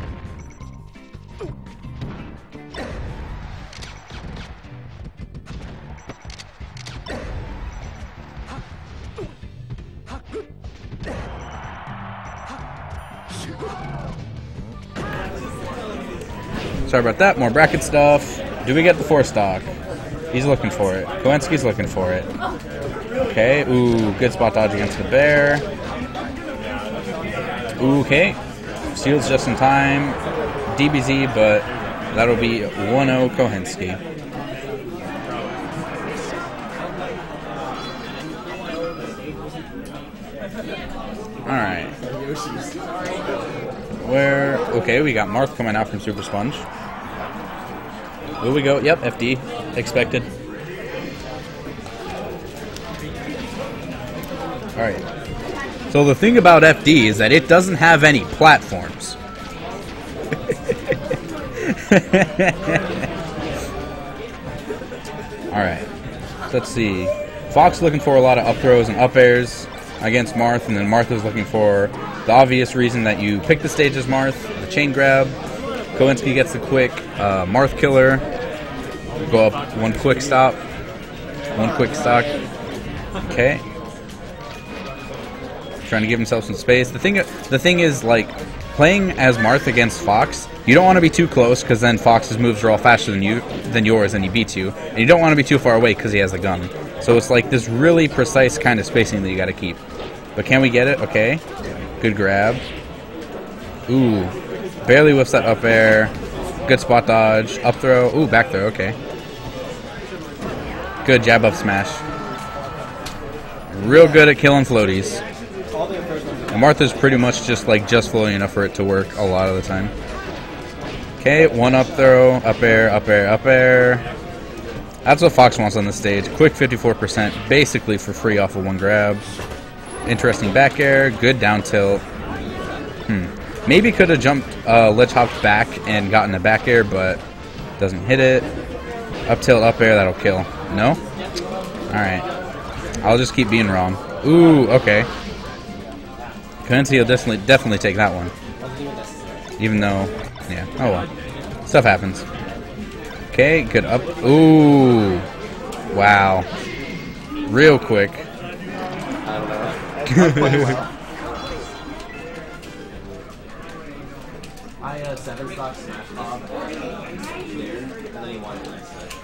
Sorry about that. More bracket stuff. Do we get the four stock? He's looking for it. Kohensky's looking for it. Okay. Ooh, good spot dodge against the bear. Ooh, okay. Seals just in time. D B Z, but that'll be one oh Kohensky. Alright. Where? Okay, we got Marth coming out from Super Sponge. Will we go? Yep, F D. Expected. Alright. So the thing about F D is that it doesn't have any platforms. Alright. Let's see. Fox looking for a lot of up throws and up airs against Marth, and then Marth is looking for the obvious reason that you pick the stage as Marth, the chain grab. Kohensky gets the quick uh, Marth killer. Go up one quick stop. One quick stock. Okay. Trying to give himself some space. The thing, the thing is, like, playing as Marth against Fox, you don't want to be too close because then Fox's moves are all faster than you, than yours, and he beats you. And you don't want to be too far away because he has a gun. So it's like this really precise kind of spacing that you got to keep. But can we get it? Okay. Good grab. Ooh. Barely whiffs that up air. Good spot dodge. Up throw. Ooh, back throw. Okay. Good jab up smash. Real good at killing floaties. And Martha's pretty much just like just floating enough for it to work a lot of the time. Okay, one up throw. Up air, up air, up air. That's what Fox wants on the stage. Quick fifty-four percent, basically for free off of one grab. Interesting back air, good down tilt. Hmm. Maybe could have jumped, uh, ledge hopped back and gotten a back air, but doesn't hit it. Up tilt, up air, that'll kill. No? Alright. I'll just keep being wrong. Ooh, okay. Kohensky will definitely, definitely take that one. Even though, yeah, oh well. Stuff happens. Okay, good up. Ooh. Wow. Real quick. I uh, seven stock smash mob there, and then he won the next set.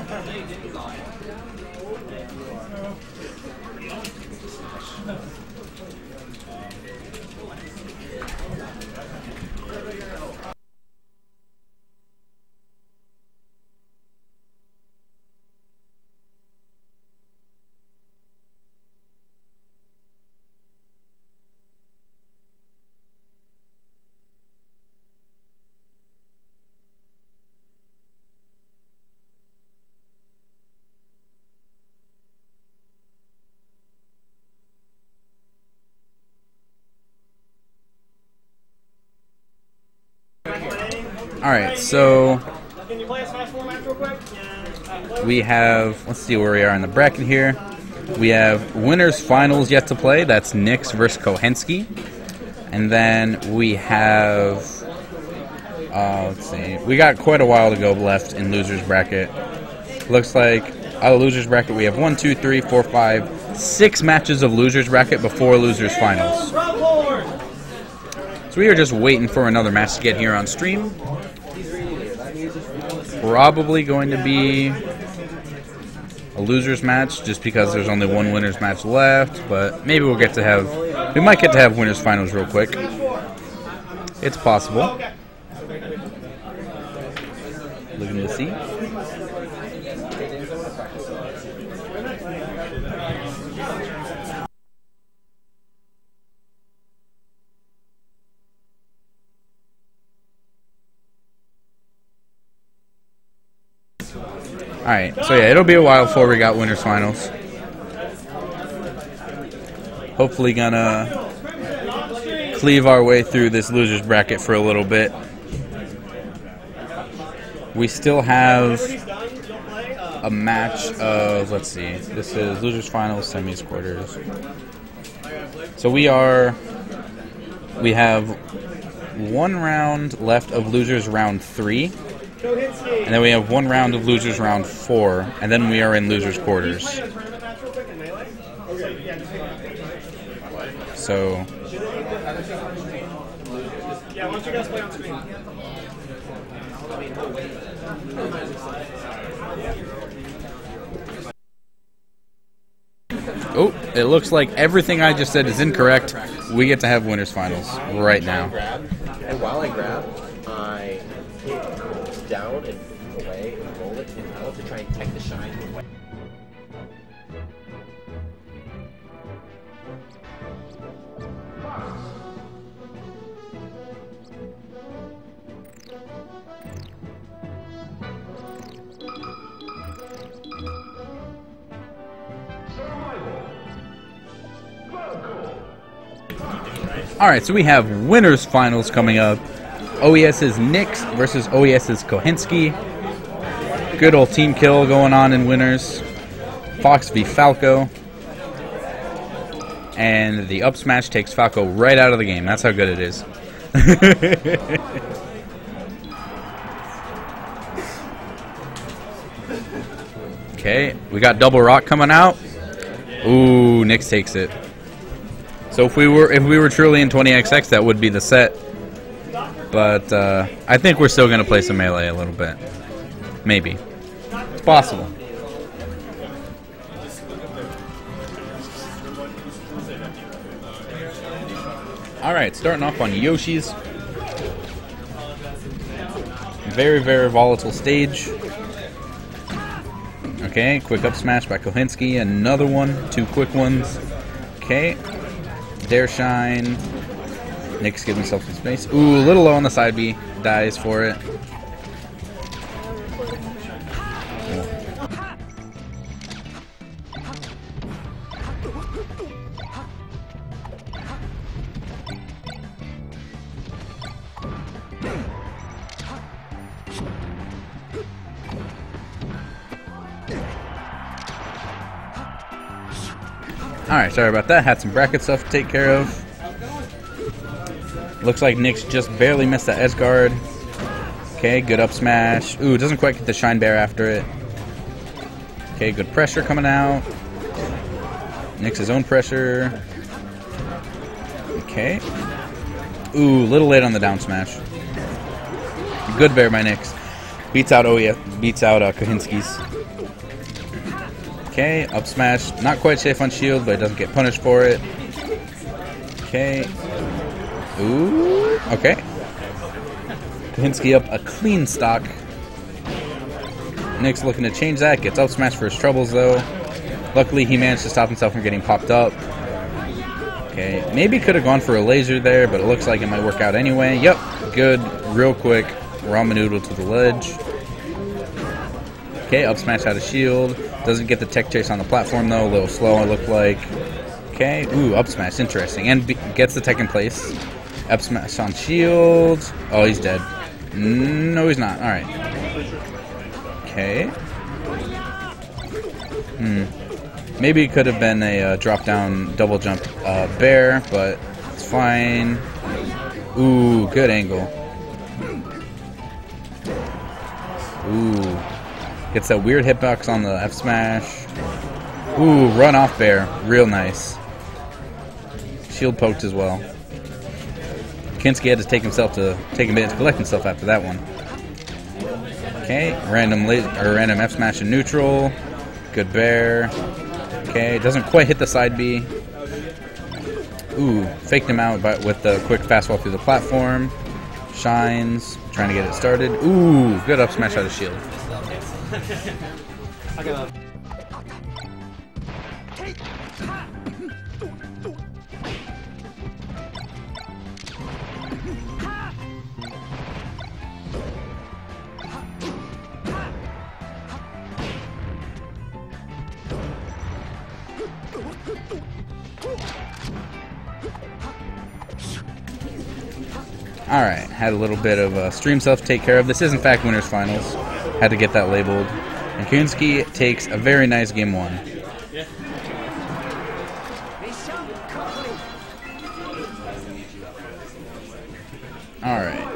Alright, so we have, let's see where we are in the bracket here. We have winners finals yet to play. That's Nyx versus Kohensky. And then we have, uh, let's see, we got quite a while to go left in losers bracket. Looks like out of losers bracket we have one, two, three, four, five, six matches of losers bracket before losers finals. So we are just waiting for another match to get here on stream. Probably going to be a losers match just because there's only one winners match left, but maybe we'll get to have, we might get to have winners finals real quick. It's possible. Looking to see. Alright, so yeah, it'll be a while before we got winners finals. Hopefully gonna cleave our way through this losers bracket for a little bit. We still have a match of, let's see, this is losers finals, semis, quarters. So we are, we have one round left of losers round three. And then we have one round of losers round four, and then we are in losers quarters. So yeah, why don't you guys play on screen? oh, it looks like everything I just said is incorrect. We get to have winners finals right now. And while I grab, I hit down and away and roll it and out to try and tech the shine away. Alright, so we have winners finals coming up. OES's Nix versus OES's Kohinski. Good old team kill going on in winners. Fox v Falco. And the up smash takes Falco right out of the game. That's how good it is. Okay, we got double rock coming out. Ooh, Nix takes it. So if we were if we were truly in twenty X X, that would be the set. But uh, I think we're still going to play some melee a little bit. Maybe. It's possible. Alright, starting off on Yoshi's. Very, very volatile stage. Okay, quick up smash by Kohinski. Another one. Two quick ones. Okay. Dare Shine. Nix gives himself some space. Ooh, a little low on the side B. Dies for it. Alright, sorry about that. Had some bracket stuff to take care of. Looks like Nix just barely missed that edge guard. Okay, good up smash. Ooh, doesn't quite get the shine bear after it. Okay, good pressure coming out. Nix's own pressure. Okay. Ooh, a little late on the down smash. Good bear by Nix. Beats out O E S, beats out uh, Kohinski's. Okay, up smash. Not quite safe on shield, but it doesn't get punished for it. Okay. Ooh, okay. Kohinski up a clean stock. Nix looking to change that. Gets up smash for his troubles, though. Luckily, he managed to stop himself from getting popped up. Okay, maybe could have gone for a laser there, but it looks like it might work out anyway. Yep, good. Real quick. Ramen noodle to the ledge. Okay, up smash out of shield. Doesn't get the tech chase on the platform, though. A little slow, it looked like. Okay, ooh, up smash. Interesting. And b gets the tech in place. Up smash on shield. Oh, he's dead. No, he's not. Alright. Okay. Hmm. Maybe it could have been a uh, drop-down double jump uh, bear, but it's fine. Ooh, good angle. Ooh. Gets that weird hitbox on the F smash. Ooh, run off bear. Real nice. Shield poked as well. Kinski had to take himself to take a minute to collect himself after that one. Okay, random laser, or random F smash in neutral. Good bear. Okay, doesn't quite hit the side B. Ooh, faked him out but with the quick fastball through the platform. Shines, trying to get it started. Ooh, good up smash out of shield. I got Alright, had a little bit of uh, stream stuff to take care of. This is in fact Winners Finals. Had to get that labeled. And Kinski takes a very nice game one. Alright.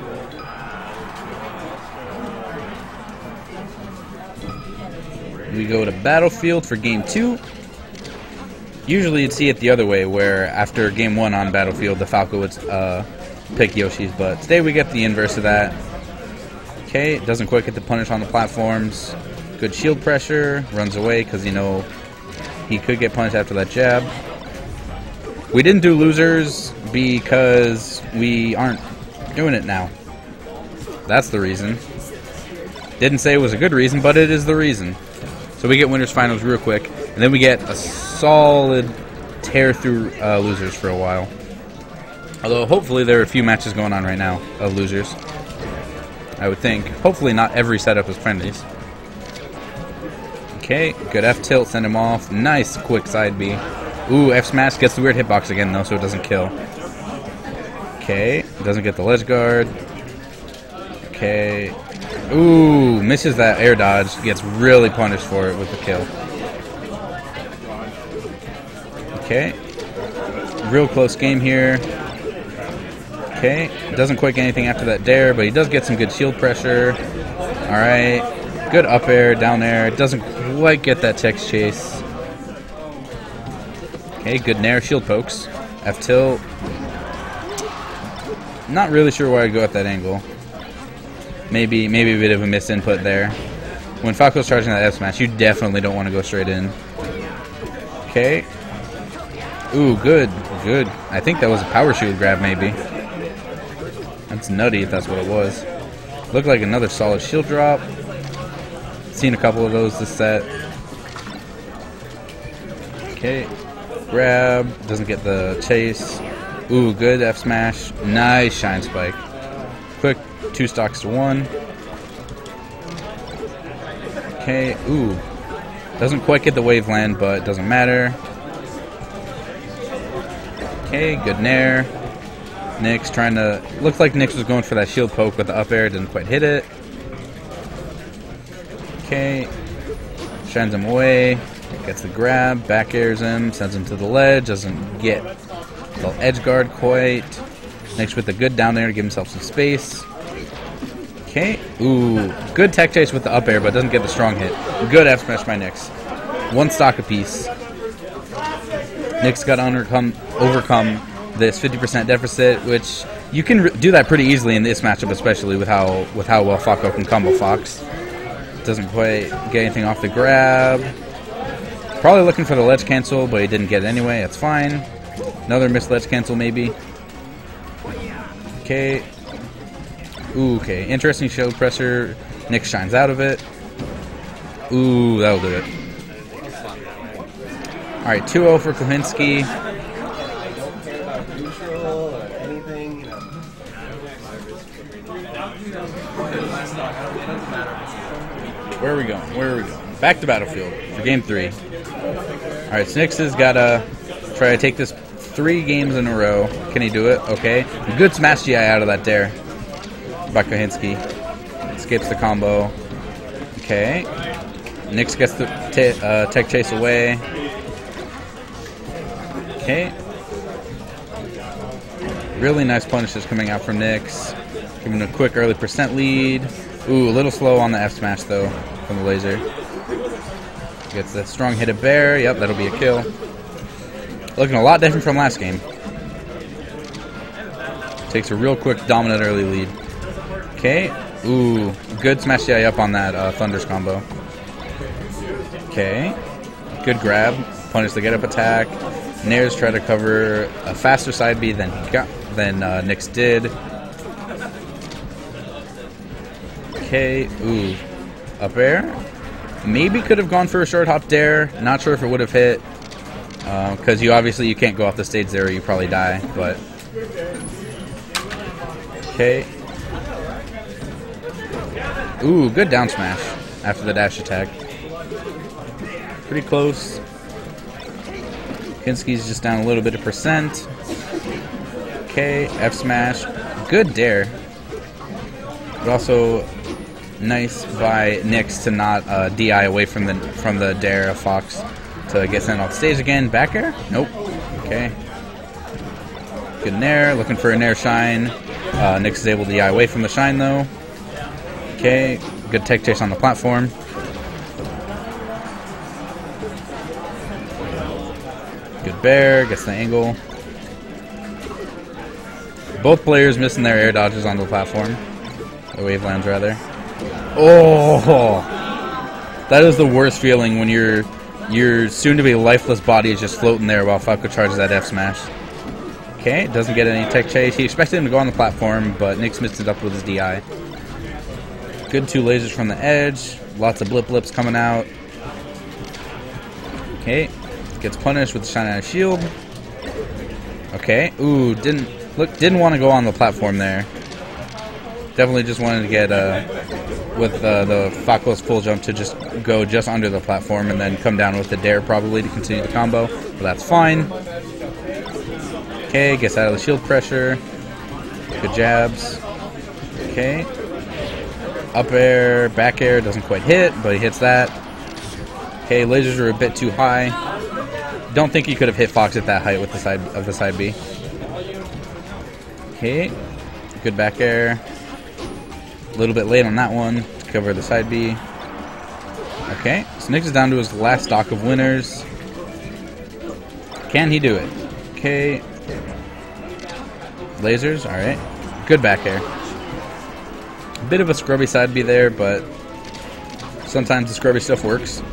We go to Battlefield for game two. Usually you'd see it the other way, where after game one on Battlefield, the Falco would uh, pick Yoshi's, but today we get the inverse of that. Okay, doesn't quite get the punish on the platforms. Good shield pressure, runs away because you know he could get punished after that jab. We didn't do losers because we aren't doing it now. That's the reason. Didn't say it was a good reason, but it is the reason. So we get Winners Finals real quick, and then we get a solid tear through uh, losers for a while. Although hopefully there are a few matches going on right now of losers. I would think. Hopefully not every setup is friendlies. Okay, good F tilt, send him off. Nice quick side B. Ooh, F smash gets the weird hitbox again though, so it doesn't kill. Okay, doesn't get the ledge guard. Okay. Ooh, misses that air dodge. Gets really punished for it with the kill. Okay. Real close game here. Okay. Doesn't quite get anything after that dare, but he does get some good shield pressure. Alright. Good up air down there. Doesn't quite get that text chase. Okay, good nair shield pokes. F tilt. Not really sure why I'd go at that angle. Maybe maybe a bit of a missed input there. When Falco's charging that F smash, you definitely don't want to go straight in. Okay. Ooh, good, good. I think that was a power shield grab, maybe. That's nutty if that's what it was. Looked like another solid shield drop. Seen a couple of those this set. Okay. Grab. Doesn't get the chase. Ooh, good F smash. Nice shine spike. Quick two stocks to one. Okay. Ooh. Doesn't quite get the wave land, but it doesn't matter. Okay, good nair. Nyx trying to... Looks like Nyx was going for that shield poke with the up air. Didn't quite hit it. Okay. Shines him away. Gets the grab. Back airs him. Sends him to the ledge. Doesn't get the edge guard quite. Nyx with the good down there to give himself some space. Okay. Ooh. Good tech chase with the up air, but doesn't get the strong hit. Good F smash by Nyx. One stock apiece. Nyx got to overcome, overcome this fifty percent deficit, which you can do that pretty easily in this matchup, especially with how with how well Falco can combo Fox. Doesn't quite get anything off the grab. Probably looking for the ledge cancel, but he didn't get it anyway. That's fine. Another missed ledge cancel, maybe. Okay. Ooh, okay. Interesting shield pressure. Nyx shines out of it. Ooh, that'll do it. Alright, two oh for Kohinski. Don't care about neutral or anything, you know. Where are we going? Where are we going? Back to Battlefield for game three. Alright, Nyx has got to try to take this three games in a row. Can he do it? Okay. Good smash G I out of that dare by Kohinski. Escapes the combo. Okay. Nyx gets the uh, tech chase away. Okay. Really nice punishes coming out from Nyx. Giving him a quick early percent lead. Ooh, a little slow on the F smash though from the laser. Gets that strong hit of bear. Yep, that'll be a kill. Looking a lot different from last game. Takes a real quick dominant early lead. Okay. Ooh, good smash D I up on that uh, Thunders combo. Okay. Good grab. Punish the get up attack. Nair's try to cover a faster side B than he got than uh, Nyx did. Okay. Ooh. Up air. Maybe could have gone for a short hop dare. Not sure if it would have hit. Because uh, you obviously you can't go off the stage there or you probably die. But okay. Ooh, good down smash after the dash attack. Pretty close. Kinski's just down a little bit of percent. Okay, F smash. Good dare. But also nice by Nyx to not uh, D I away from the from the dare of Fox to get sent off stage again. Back air? Nope. Okay. Good nair. Looking for a nair shine. Uh, Nyx is able to D I away from the shine though. Okay. Good tech chase on the platform. Good bear. Gets the angle. Both players missing their air dodges on the platform. The Wavelands rather. Oh, that is the worst feeling when your your soon-to-be lifeless body is just floating there while Falco charges that F smash. Okay, doesn't get any tech chase. He expected him to go on the platform, but Nyx missed it up with his D I. Good two lasers from the edge. Lots of blip blips coming out. Okay, gets punished with the shine out shield. Okay, ooh, didn't look didn't want to go on the platform there. Definitely just wanted to get uh, with uh, the Falco's full jump to just go just under the platform and then come down with the dare probably to continue the combo, but that's fine. Okay, gets out of the shield pressure. Good jabs. Okay. Up air, back air, doesn't quite hit, but he hits that. Okay, lasers are a bit too high. Don't think he could have hit Fox at that height with the side of the side B. Okay. Good back air. A little bit late on that one to cover the side B. Okay, so Nyx is down to his last stock of winners. Can he do it? Okay. Lasers, alright. Good back air. A bit of a scrubby side B there, but sometimes the scrubby stuff works.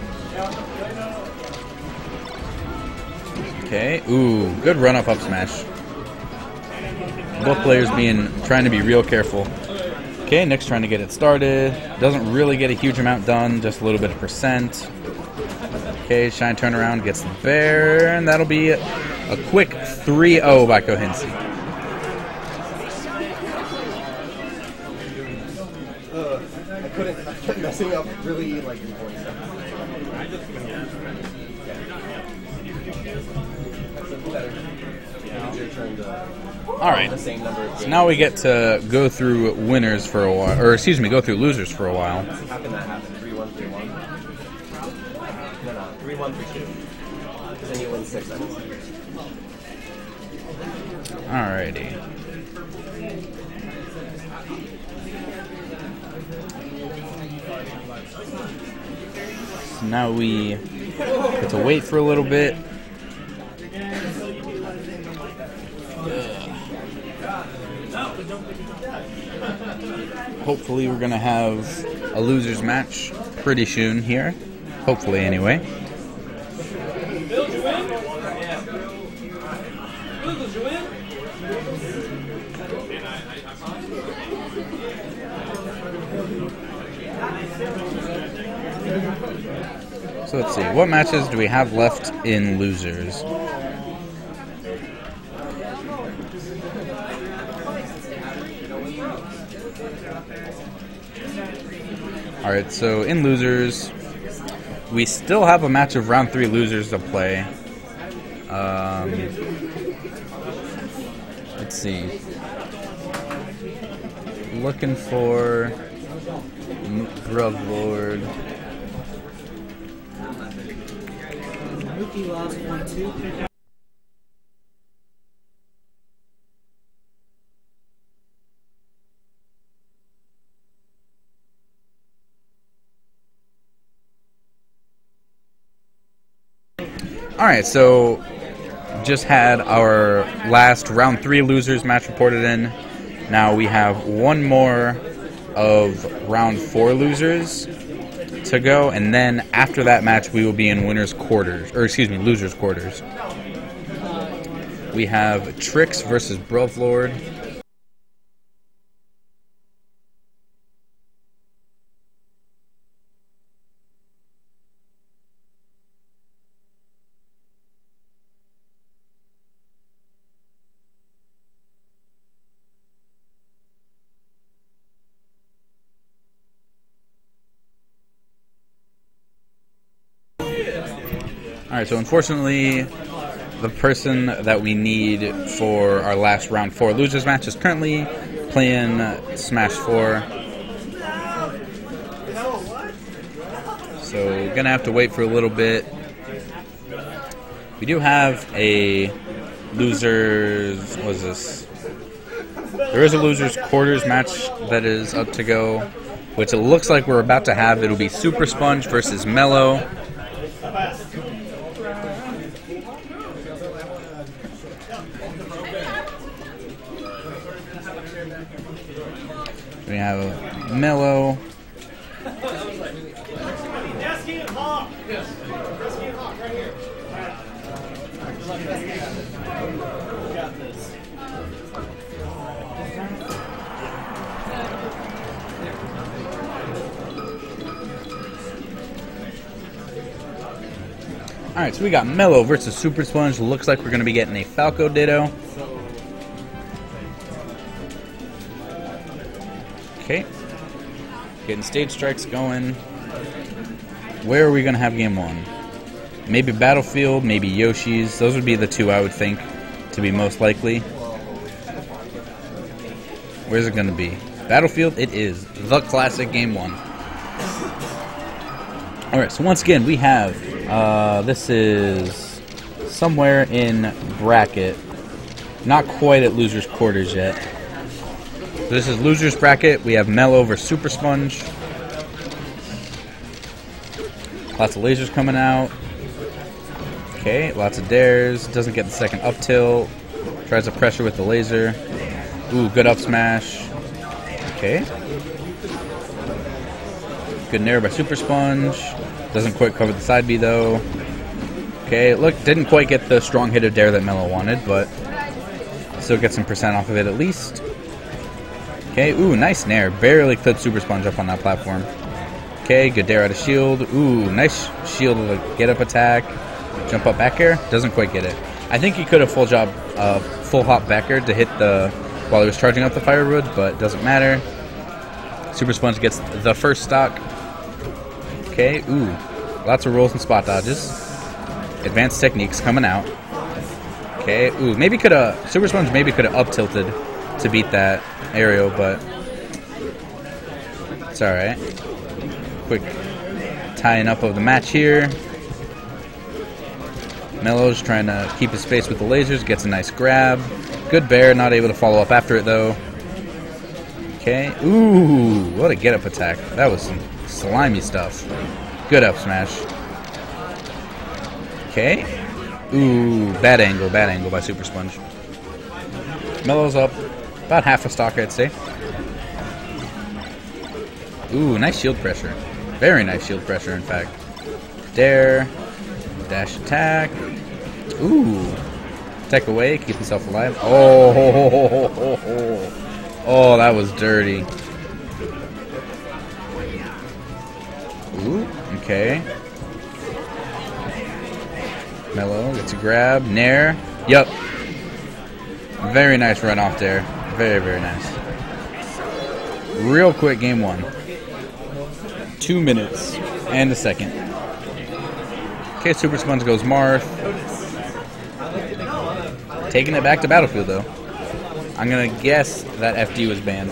Okay, ooh, good run up up smash. Both players being trying to be real careful. Okay, Nyx trying to get it started. Doesn't really get a huge amount done, just a little bit of percent. Okay, shine turnaround, gets the bear, and that'll be a, a quick three oh by Kohensi. Uh, I couldn't, I kept messing up really, like, important stuff. Alright, so now we get to go through winners for a while, or excuse me, go through losers for a while. How can that happen? three one, three one? No, no, three one, three two. Because then you win six items. Alrighty. So now we get to wait for a little bit. Hopefully we're going to have a losers match pretty soon here. Hopefully anyway. So let's see, what matches do we have left in losers? Alright, so in losers, we still have a match of round three losers to play. Um, let's see. Looking for Bruglord. Mookie lost one two. Alright, so just had our last round three losers match reported in. Now we have one more of round four losers to go, and then after that match we will be in winners quarters, or excuse me, losers quarters. We have Trix versus Brothlord. Alright, so unfortunately, the person that we need for our last round four losers match is currently playing Smash four. So, gonna have to wait for a little bit. We do have a losers, what is this? There is a losers quarters match that is up to go, which it looks like we're about to have. It'll be Super Sponge versus Mellow. We have Mellow. Alright, so we got Mellow versus Super Sponge. Looks like we're going to be getting a Falco Ditto. Okay. Getting stage strikes going. Where are we going to have game one? Maybe Battlefield, maybe Yoshi's. Those would be the two I would think to be most likely. Where's it going to be? Battlefield, it is. The classic game one. Alright, so once again, we have, uh, this is somewhere in bracket. Not quite at losers quarters yet. This is losers bracket. We have Mellow versus Super Sponge. Lots of lasers coming out. Okay, lots of dares. Doesn't get the second up tilt. Tries to pressure with the laser. Ooh, good up smash. Okay. Good nair by Super Sponge. Doesn't quite cover the side B though. Okay, look, didn't quite get the strong hit of dare that Mellow wanted, but still get some percent off of it at least. Okay, ooh, nice nair. Barely clipped Super Sponge up on that platform. Okay, good dare out of shield. Ooh, nice shield with a get up attack. Jump up back air. Doesn't quite get it. I think he could have full job, uh, full hop back air to hit the while he was charging up the Firewood, but doesn't matter. Super Sponge gets the first stock. Okay, ooh, lots of rolls and spot dodges. Advanced techniques coming out. Okay, ooh, maybe could have Super Sponge maybe could have up tilted to beat that aerial, but it's all right. Quick tying up of the match here. Mellow's trying to keep his space with the lasers, gets a nice grab. Good bear, not able to follow up after it though. Okay, ooh, what a get up attack. That was some slimy stuff. Good up smash. Okay, ooh, bad angle, bad angle by Super Sponge. Mellow's up about half a stock, I'd say. Ooh, nice shield pressure. Very nice shield pressure, in fact. Dare. Dash attack. Ooh. Attack away, keep himself alive. Oh, ho, ho, ho, ho, ho, ho. Oh, that was dirty. Ooh, okay. Mellow gets a grab. Nair. Yup. Very nice run off there. Very, very nice. Real quick, game one. Two minutes and a second. Okay, Super Sponge goes Marth. Taking it back to Battlefield, though. I'm going to guess that F D was banned.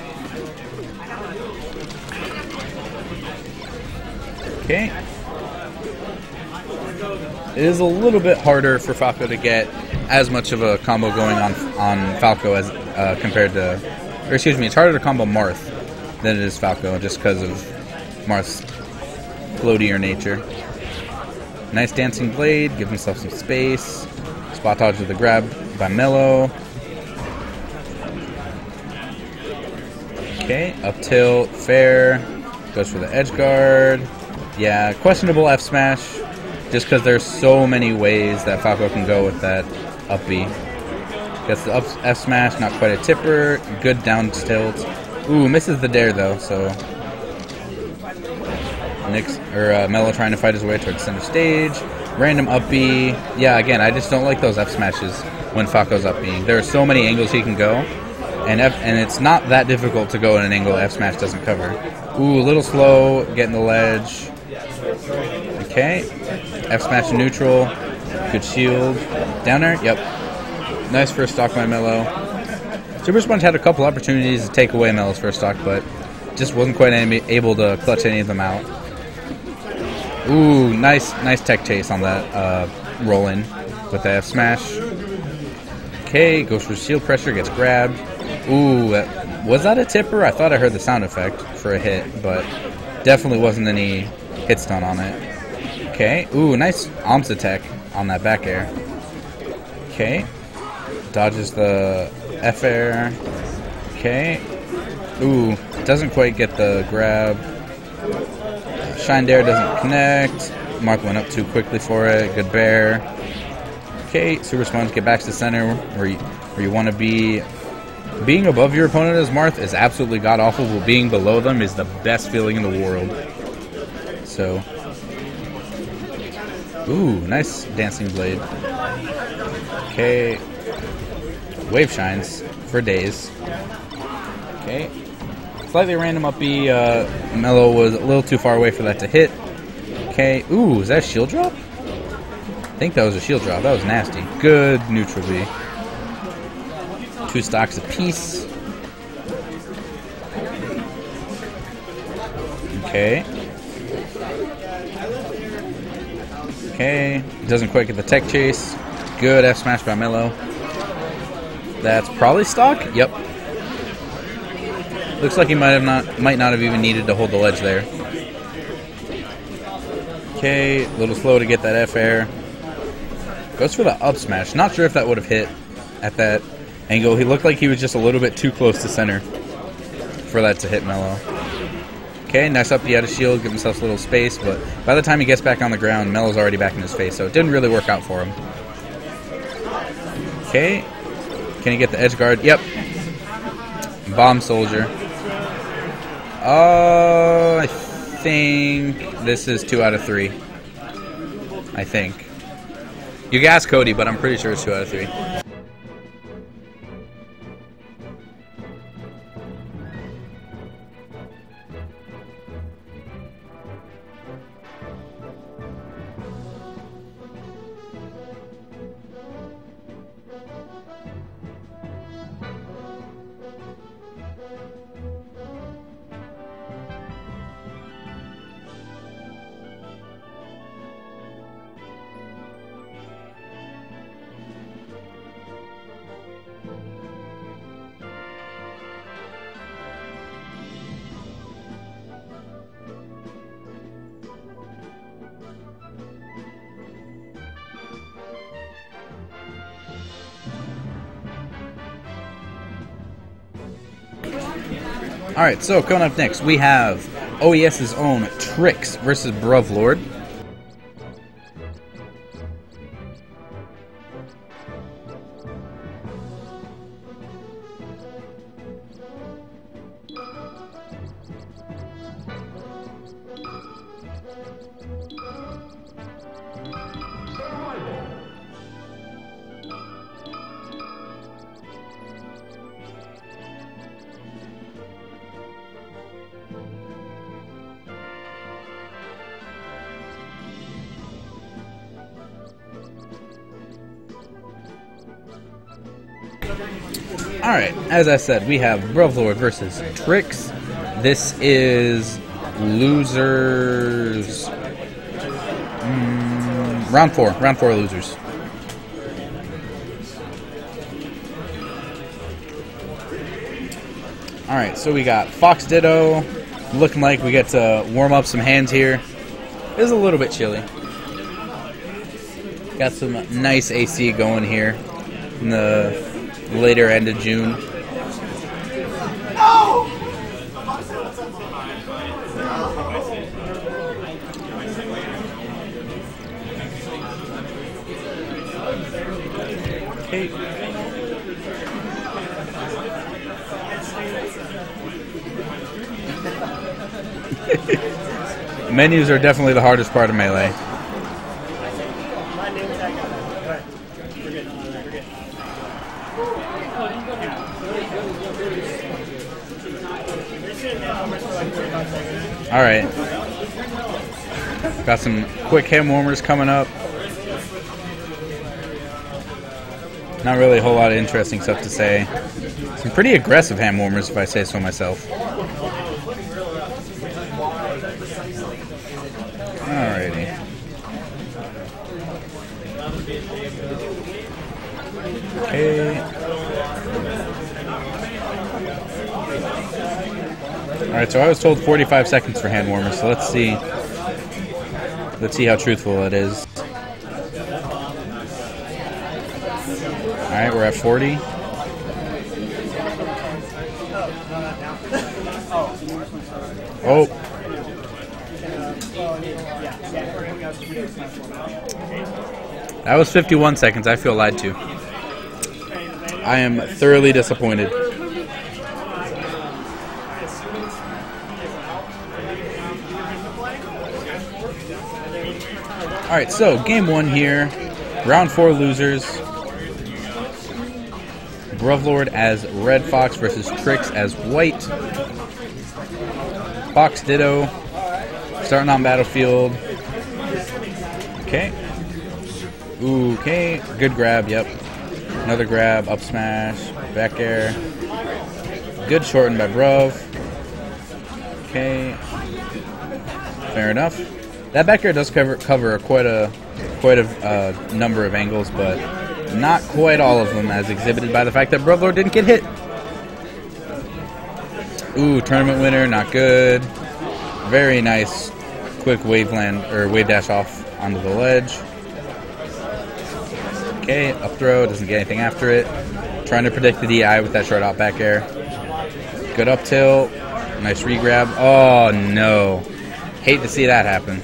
Okay. It is a little bit harder for Falco to get as much of a combo going on on Falco as uh, compared to... Or excuse me, it's harder to combo Marth than it is Falco, just because of Marth's floatier nature. Nice dancing blade, give himself some space. Spot dodge with the grab by Mello. Okay, up tilt, fair. Goes for the edge guard. Yeah, questionable F smash. Just because there's so many ways that Falco can go with that up B. Gets the up F smash, not quite a tipper. Good down tilt. Ooh, misses the dare though, so Nick's or uh, Mello trying to fight his way towards center stage. Random up B. Yeah, again, I just don't like those F smashes when Falco's up B. There are so many angles he can go, and F and it's not that difficult to go in an angle F smash doesn't cover. Ooh, a little slow, getting the ledge. Okay, F smash neutral. Good shield. Down there. Yep. Nice first stock by Mello. Super Sponge had a couple opportunities to take away Mello's first stock, but just wasn't quite able to clutch any of them out. Ooh, nice, nice tech chase on that uh, roll in with the F smash. Okay, goes for shield pressure, gets grabbed. Ooh, that, was that a tipper? I thought I heard the sound effect for a hit, but definitely wasn't any hit stun on it. Okay, ooh, nice arms attack on that back air. Okay, dodges the F air. Okay, ooh, doesn't quite get the grab. Shine Dare doesn't connect. Mark went up too quickly for it. Good bear. Okay, Super Sponge, get back to the center where you, where you want to be. Being above your opponent as Marth is absolutely god-awful, but being below them is the best feeling in the world. So, ooh, nice dancing blade. Okay, wave shines for days. Okay. Slightly random up B. Uh, Mello was a little too far away for that to hit. Okay. Ooh, is that a shield drop? I think that was a shield drop. That was nasty. Good neutral B. Two stocks apiece. Okay. Okay. Doesn't quite get the tech chase. Good F smash by Mello. That's probably stock? Yep. Looks like he might have not might not have even needed to hold the ledge there. Okay, a little slow to get that F air. Goes for the up smash. Not sure if that would have hit at that angle. He looked like he was just a little bit too close to center for that to hit Mello. Okay, nice up B out of shield, give himself a little space, but by the time he gets back on the ground, Mello's already back in his face, so it didn't really work out for him. Okay, can he get the edge guard? Yep. Bomb Soldier. Uh, I think this is two out of three. I think. You can ask Cody, but I'm pretty sure it's two out of three. Alright, so coming up next, we have OES's own Trix versus Bruvlord. Alright, as I said, we have Bruvlord versus Trix. This is losers. Mm, round four. Round four losers. Alright, so we got Fox Ditto. Looking like we get to warm up some hands here. It is a little bit chilly. Got some nice A C going here in the later end of June. Okay. Menus are definitely the hardest part of Melee. Alright. Got some quick hand warmers coming up. Not really a whole lot of interesting stuff to say. Some pretty aggressive hand warmers, if I say so myself. Alrighty. Okay. Alright, so I was told forty-five seconds for hand warmers, so let's see. Let's see how truthful it is. Alright, we're at forty. Oh. That was fifty-one seconds. I feel lied to. I am thoroughly disappointed. Alright, so game one here. Round four losers. Bruvlord as Red Fox versus Trix as White. Fox Ditto. Starting on battlefield. Okay. Ooh, okay. Good grab, yep. Another grab, up smash, back air. Good shorten by Bruv. Okay. Fair enough. That back air does cover cover quite a quite a uh, number of angles, but not quite all of them, as exhibited by the fact that Bruvlord didn't get hit. Ooh, tournament winner, not good. Very nice, quick wave land or wave dash off onto the ledge. Okay, up throw, doesn't get anything after it. Trying to predict the D I with that short out back air. Good up tilt, nice re-grab. Oh no, hate to see that happen.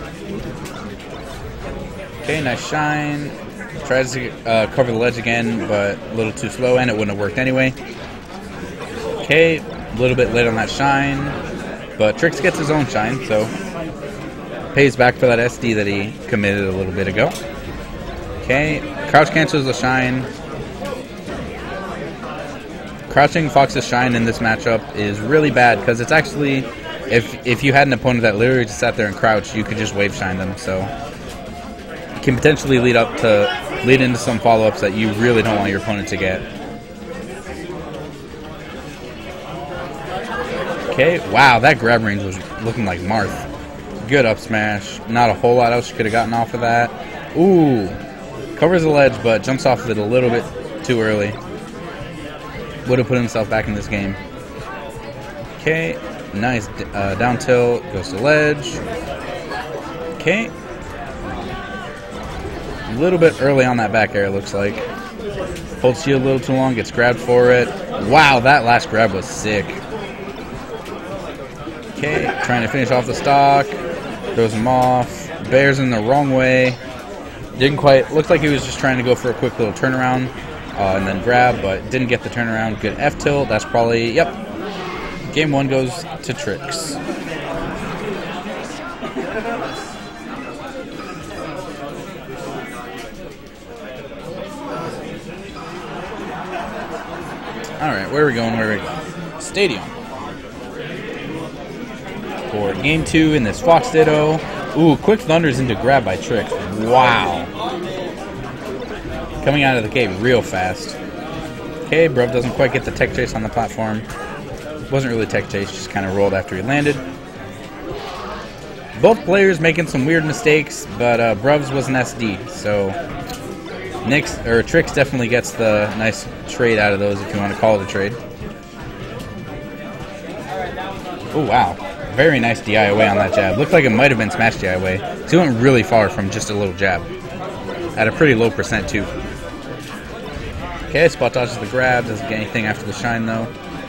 Okay, nice shine. Tries to uh, cover the ledge again, but a little too slow, and it wouldn't have worked anyway. Okay, a little bit late on that shine, but Trix gets his own shine, so pays back for that S D that he committed a little bit ago. Okay, crouch cancels the shine. Crouching Fox's shine in this matchup is really bad because it's actually, if if you had an opponent that literally just sat there and crouched, you could just wave shine them. So it can potentially lead up to lead into some follow-ups that you really don't want your opponent to get. Okay, wow, that grab range was looking like Marth. Good up smash. Not a whole lot else you could have gotten off of that. Ooh. Covers the ledge, but jumps off of it a little bit too early. Would have put himself back in this game. Okay, nice uh, down tilt. Goes to ledge. Okay. A little bit early on that back air, looks like. Holds shield a little too long, gets grabbed for it. Wow, that last grab was sick. Okay, trying to finish off the stock. Throws him off. Bears in the wrong way. Didn't quite, looked like he was just trying to go for a quick little turnaround uh, and then grab, but didn't get the turnaround. Good F tilt, that's probably, yep. Game one goes to Trix. Alright, where are we going, where are we going? Stadium. For game two in this Fox Ditto. Ooh, quick thunders into grab by Trix. Wow. Coming out of the gate real fast. Okay, Bruv doesn't quite get the tech chase on the platform. Wasn't really tech chase, just kind of rolled after he landed. Both players making some weird mistakes, but uh, Bruv's was an S D, so Nix or Trix definitely gets the nice trade out of those, if you want to call it a trade. Oh wow. Very nice D I away on that jab. Looked like it might have been smash D I away. So he went really far from just a little jab. at a pretty low percent too. Okay, spot dodges the grab, doesn't get anything after the shine though.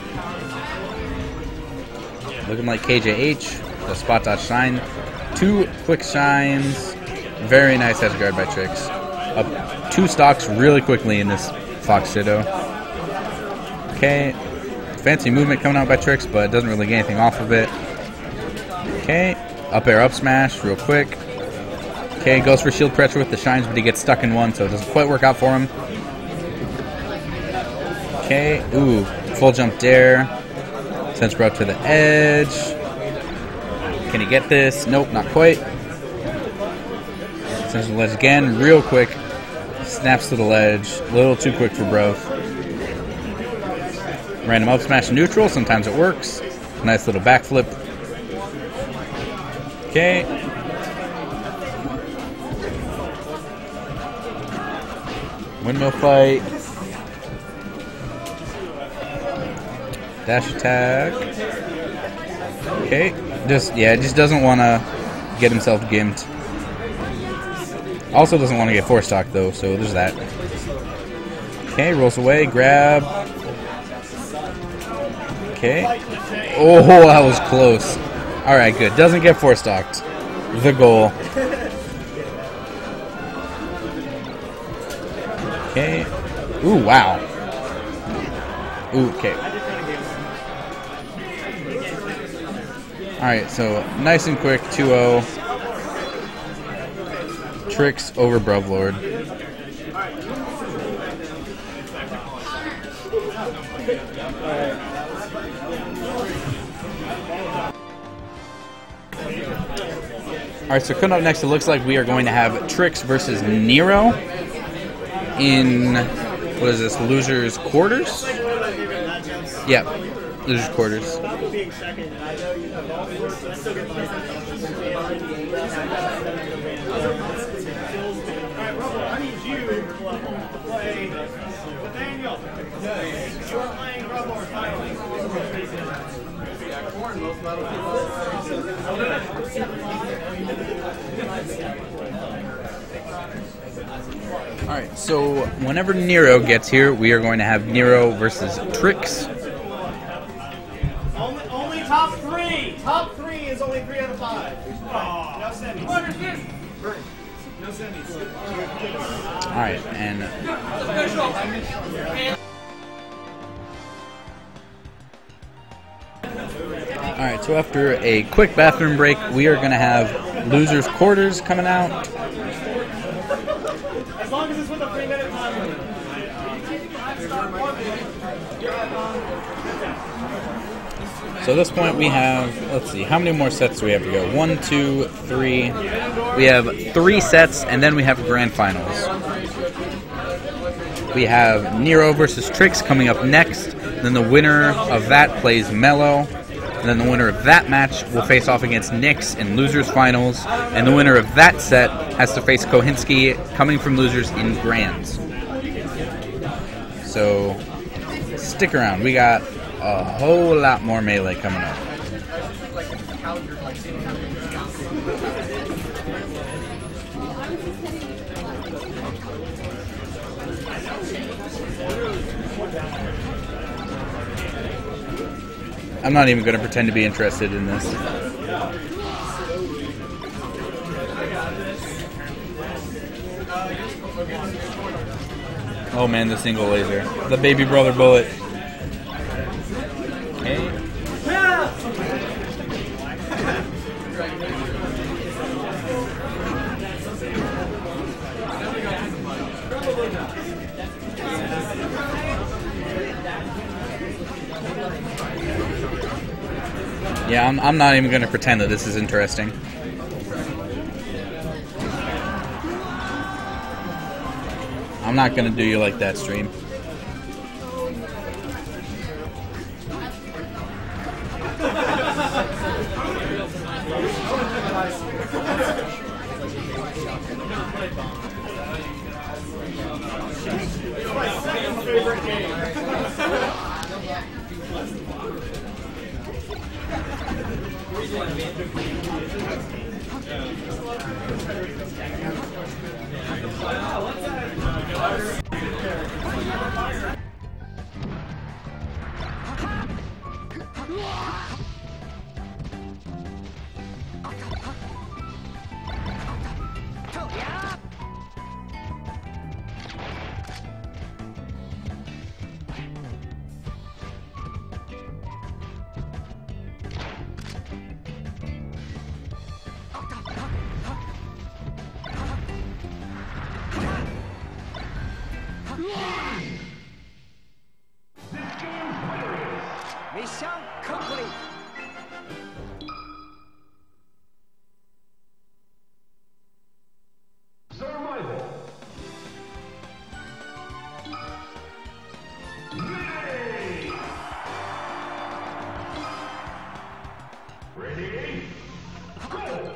Looking like K J H, the spot dodge shine. Two quick shines. Very nice edge guard by Trix. Up two stocks really quickly in this Fox Ditto. Okay, fancy movement coming out by Trix, but doesn't really get anything off of it. Okay, up air up smash real quick. Okay, goes for shield pressure with the shines, but he gets stuck in one, so it doesn't quite work out for him. Okay, ooh, full jump dare. Sends bro to the edge. Can he get this? Nope, not quite. Sends to the ledge again, real quick. Snaps to the ledge. A little too quick for bro. Random up smash neutral, sometimes it works. Nice little backflip. Okay. Windmill fight. Dash attack. Okay. Just, yeah, just doesn't want to get himself gimped. Also doesn't want to get four stock though, so there's that. Okay, rolls away, grab. Okay. Oh, that was close. Alright, good. Doesn't get four stocked. The goal. Okay. Ooh, wow. Ooh, okay. Alright, so nice and quick, two oh. Trix over Bruvlord. Alright, so coming up next, it looks like we are going to have Trix versus Nero in, what is this, Losers Quarters? Yeah, Losers Quarters. Alright, so whenever Nero gets here, we are going to have Nero versus Trix. Only, only top three! Top three is only three out of five. Oh. No semis. What is this? No semis. Alright, and... Alright, so after a quick bathroom break, we are going to have Losers Quarters coming out. As long as it's with a three minute time limit. So at this point we have, let's see, how many more sets do we have to go? One, two, three. We have three sets, and then we have grand finals. We have Nero versus Trix coming up next. Then the winner of that plays Mello. And then the winner of that match will face off against Nyx in Losers Finals. And the winner of that set has to face Kohinski coming from Losers in Grands. So stick around. We got a whole lot more Melee coming up. I'm not even going to pretend to be interested in this. Oh man, the single laser. The baby brother bullet. Okay. Yeah, I'm, I'm not even going to pretend that this is interesting. I'm not going to do you like that, stream. Mission complete. Survival. Ready. Ready. Go.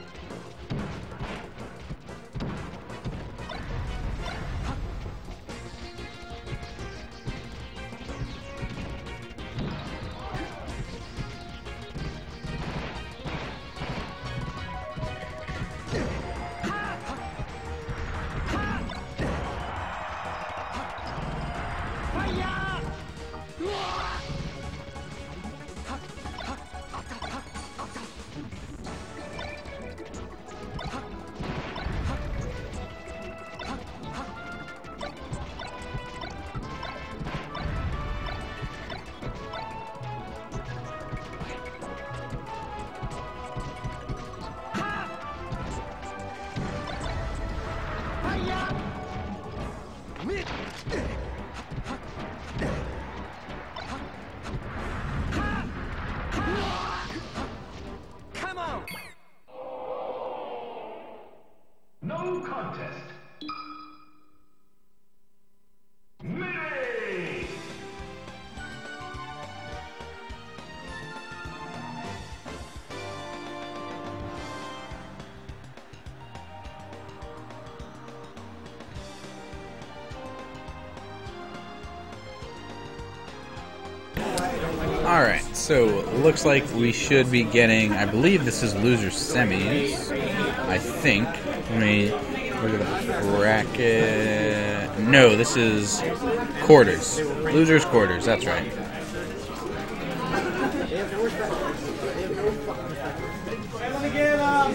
Come on. No contest. Mayday! Alright, so looks like we should be getting, I believe this is loser semis, I think. Let me look at the bracket. No, this is quarters. Losers quarters, that's right. Let me get um.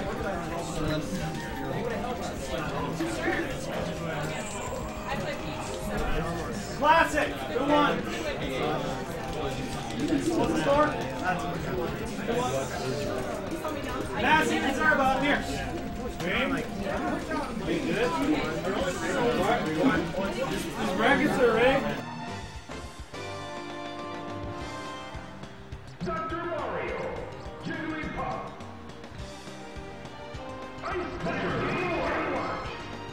Classic. Good one. What's the score? Massey reserve up here. Be good. These brackets are ready. Doctor Mario, Jigglypuff, Ice Tiger Game and Watch.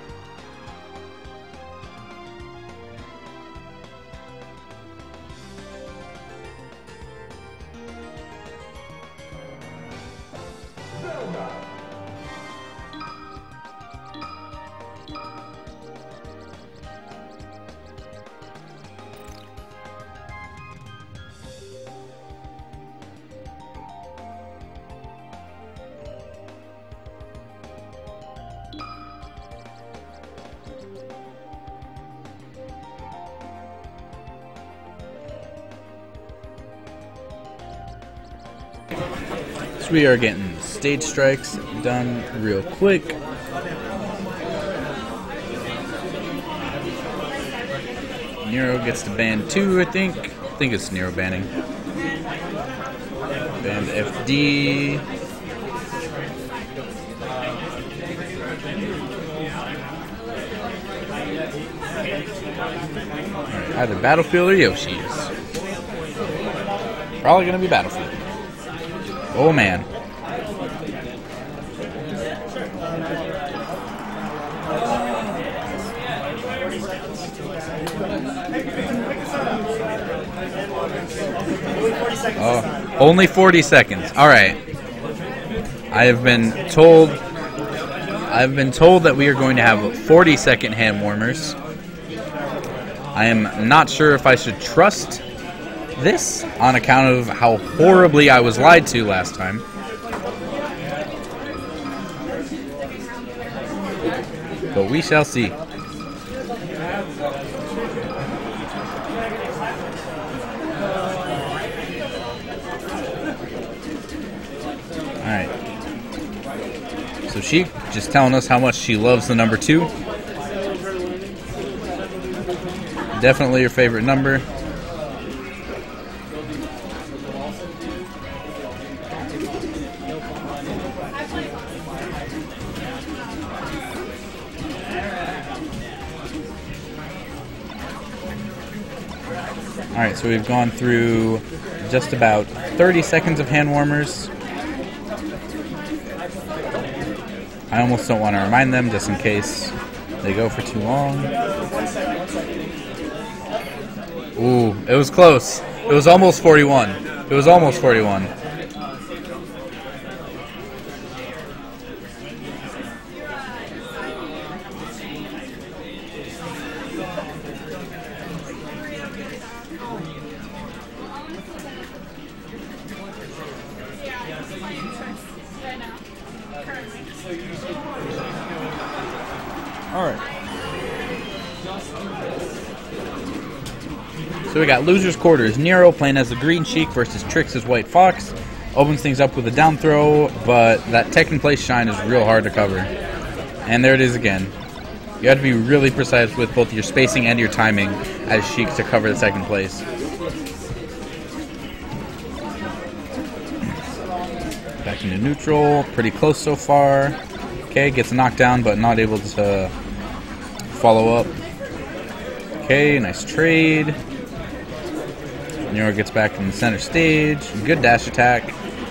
Zelda. So we are getting stage strikes done real quick. Nero gets to band two, I think. I think it's Nero banning. Band F D. Alright, either Battlefield or Yoshi's. Probably gonna be Battlefield. Oh man. Oh, only forty seconds. All right. I have been told I've been told that we are going to have forty second hand warmers. I am not sure if I should trust this on account of how horribly I was lied to last time. But we shall see. Alright. So she just telling us how much she loves the number two. Definitely your favorite number. Alright, so we've gone through just about thirty seconds of hand warmers. I almost don't want to remind them just in case they go for too long. Ooh, it was close. It was almost forty-one. It was almost forty-one. Alright. So we got losers quarters. Nero playing as the Green Sheik versus Trix as White Fox. Opens things up with a down throw, but that tech in place shine is real hard to cover. And there it is again. You have to be really precise with both your spacing and your timing as Sheik to cover the second place. Back into neutral. Pretty close so far. Okay, gets knocked down, but not able to follow up. Okay, nice trade. Nero gets back in the center stage. Good dash attack.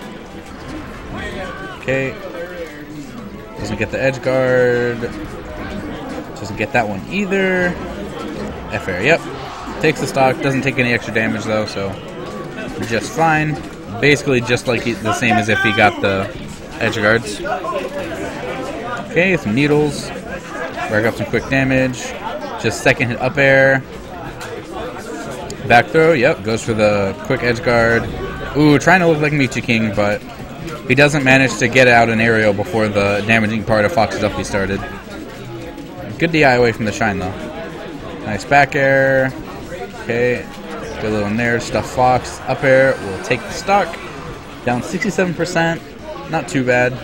Okay. Doesn't get the edge guard. Doesn't get that one either. F air, yep. Takes the stock. Doesn't take any extra damage though, so just fine. Basically just like he, the same as if he got the edge guards. Okay, some needles. Rack up some quick damage. Just second hit up air. Back throw, yep, goes for the quick edge guard. Ooh, trying to look like Michi King, but he doesn't manage to get out an aerial before the damaging part of Fox's uppy started. Good D I away from the shine, though. Nice back air. Okay, good little in there. Stuff Fox. Up air will take the stock. Down sixty-seven percent. Not too bad.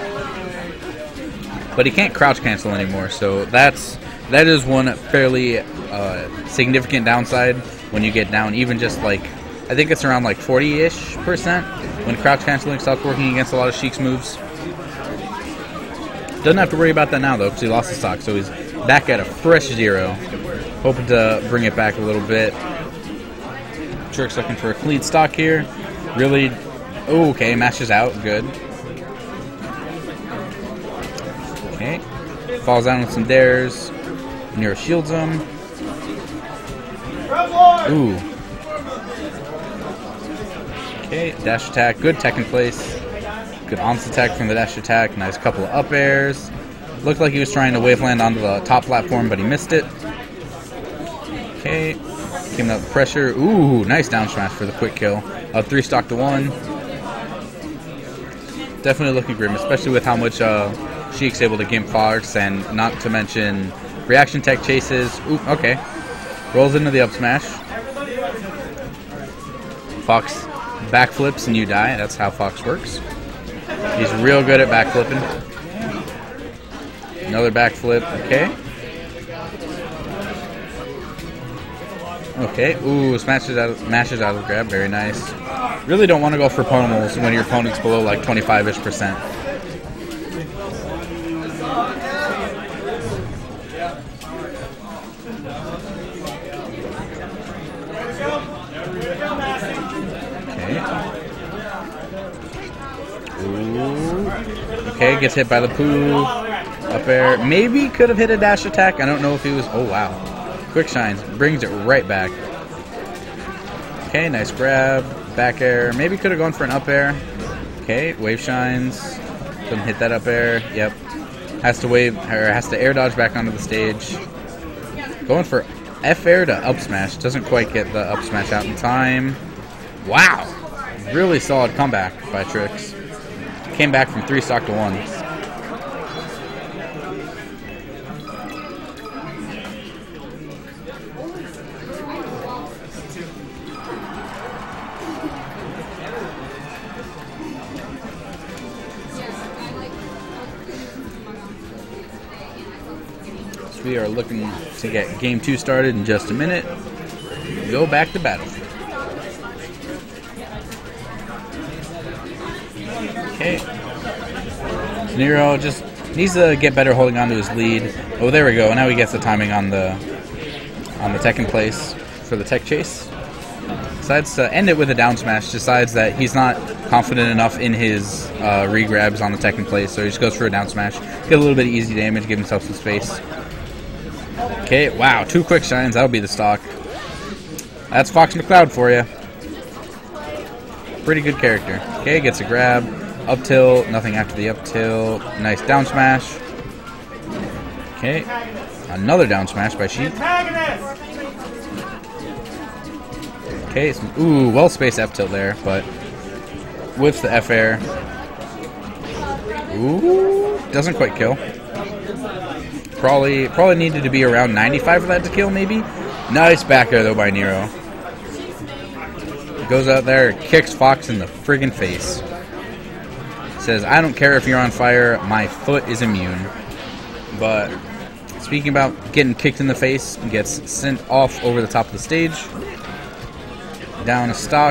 But he can't crouch cancel anymore, so that's that is one fairly uh, significant downside when you get down, even just like, I think it's around like forty-ish percent when crouch canceling stops working against a lot of Sheik's moves. Doesn't have to worry about that now though, because he lost the stock, so he's back at a fresh zero. Hoping to bring it back a little bit. Trix looking for a clean stock here. Really, oh, okay, mashes out, good. Okay, falls down with some dares. Nero shields him. Ooh. Okay, dash attack, good tech in place. Good onslaught attack from the dash attack. Nice couple of up airs. Looked like he was trying to wave land onto the top platform, but he missed it. Okay, came out with pressure. Ooh, nice down smash for the quick kill. Uh, three stock to one. Definitely looking grim, especially with how much uh, Sheik's able to gimp Fox, and not to mention reaction tech chases. Ooh, okay. Rolls into the up smash. Fox backflips and you die. That's how Fox works. He's real good at backflipping. Another backflip. Okay. Okay. Ooh, smashes out, mashes out of the grab. Very nice. Really don't want to go for pommels when your opponent's below like twenty-five-ish percent. Okay, gets hit by the poo. Up air. Maybe could have hit a dash attack. I don't know if he was... Oh, wow. Quick shines. Brings it right back. Okay, nice grab. Back air. Maybe could have gone for an up air. Okay, wave shines. Couldn't hit that up air. Yep. Has to wave... Or has to air dodge back onto the stage. Going for F air to up smash. Doesn't quite get the up smash out in time. Wow. Really solid comeback by Trix. Came back from three stock to one. So we are looking to get game two started in just a minute. Go back to Battlefield. Okay. Nero just needs to get better holding on to his lead. Oh, there we go. Now he gets the timing on the on the tech in place for the tech chase. Decides to end it with a down smash. Decides that he's not confident enough in his uh, re-grabs on the tech in place, so he just goes for a down smash. Get a little bit of easy damage, give himself some space. Okay, wow, two quick shines. That'll be the stock. That's Fox McCloud for you. Pretty good character. Okay, gets a grab. Up tilt, nothing after the up tilt. Nice down smash. Okay, another down smash by Sheep. Okay, some, ooh, well spaced F tilt there, but whips the F air. Ooh, doesn't quite kill. Probably, probably needed to be around ninety-five for that to kill, maybe. Nice back air though by Nero. Goes out there, kicks Fox in the friggin' face. Says, I don't care if you're on fire, my foot is immune. But speaking about getting kicked in the face, gets sent off over the top of the stage. Down a stock.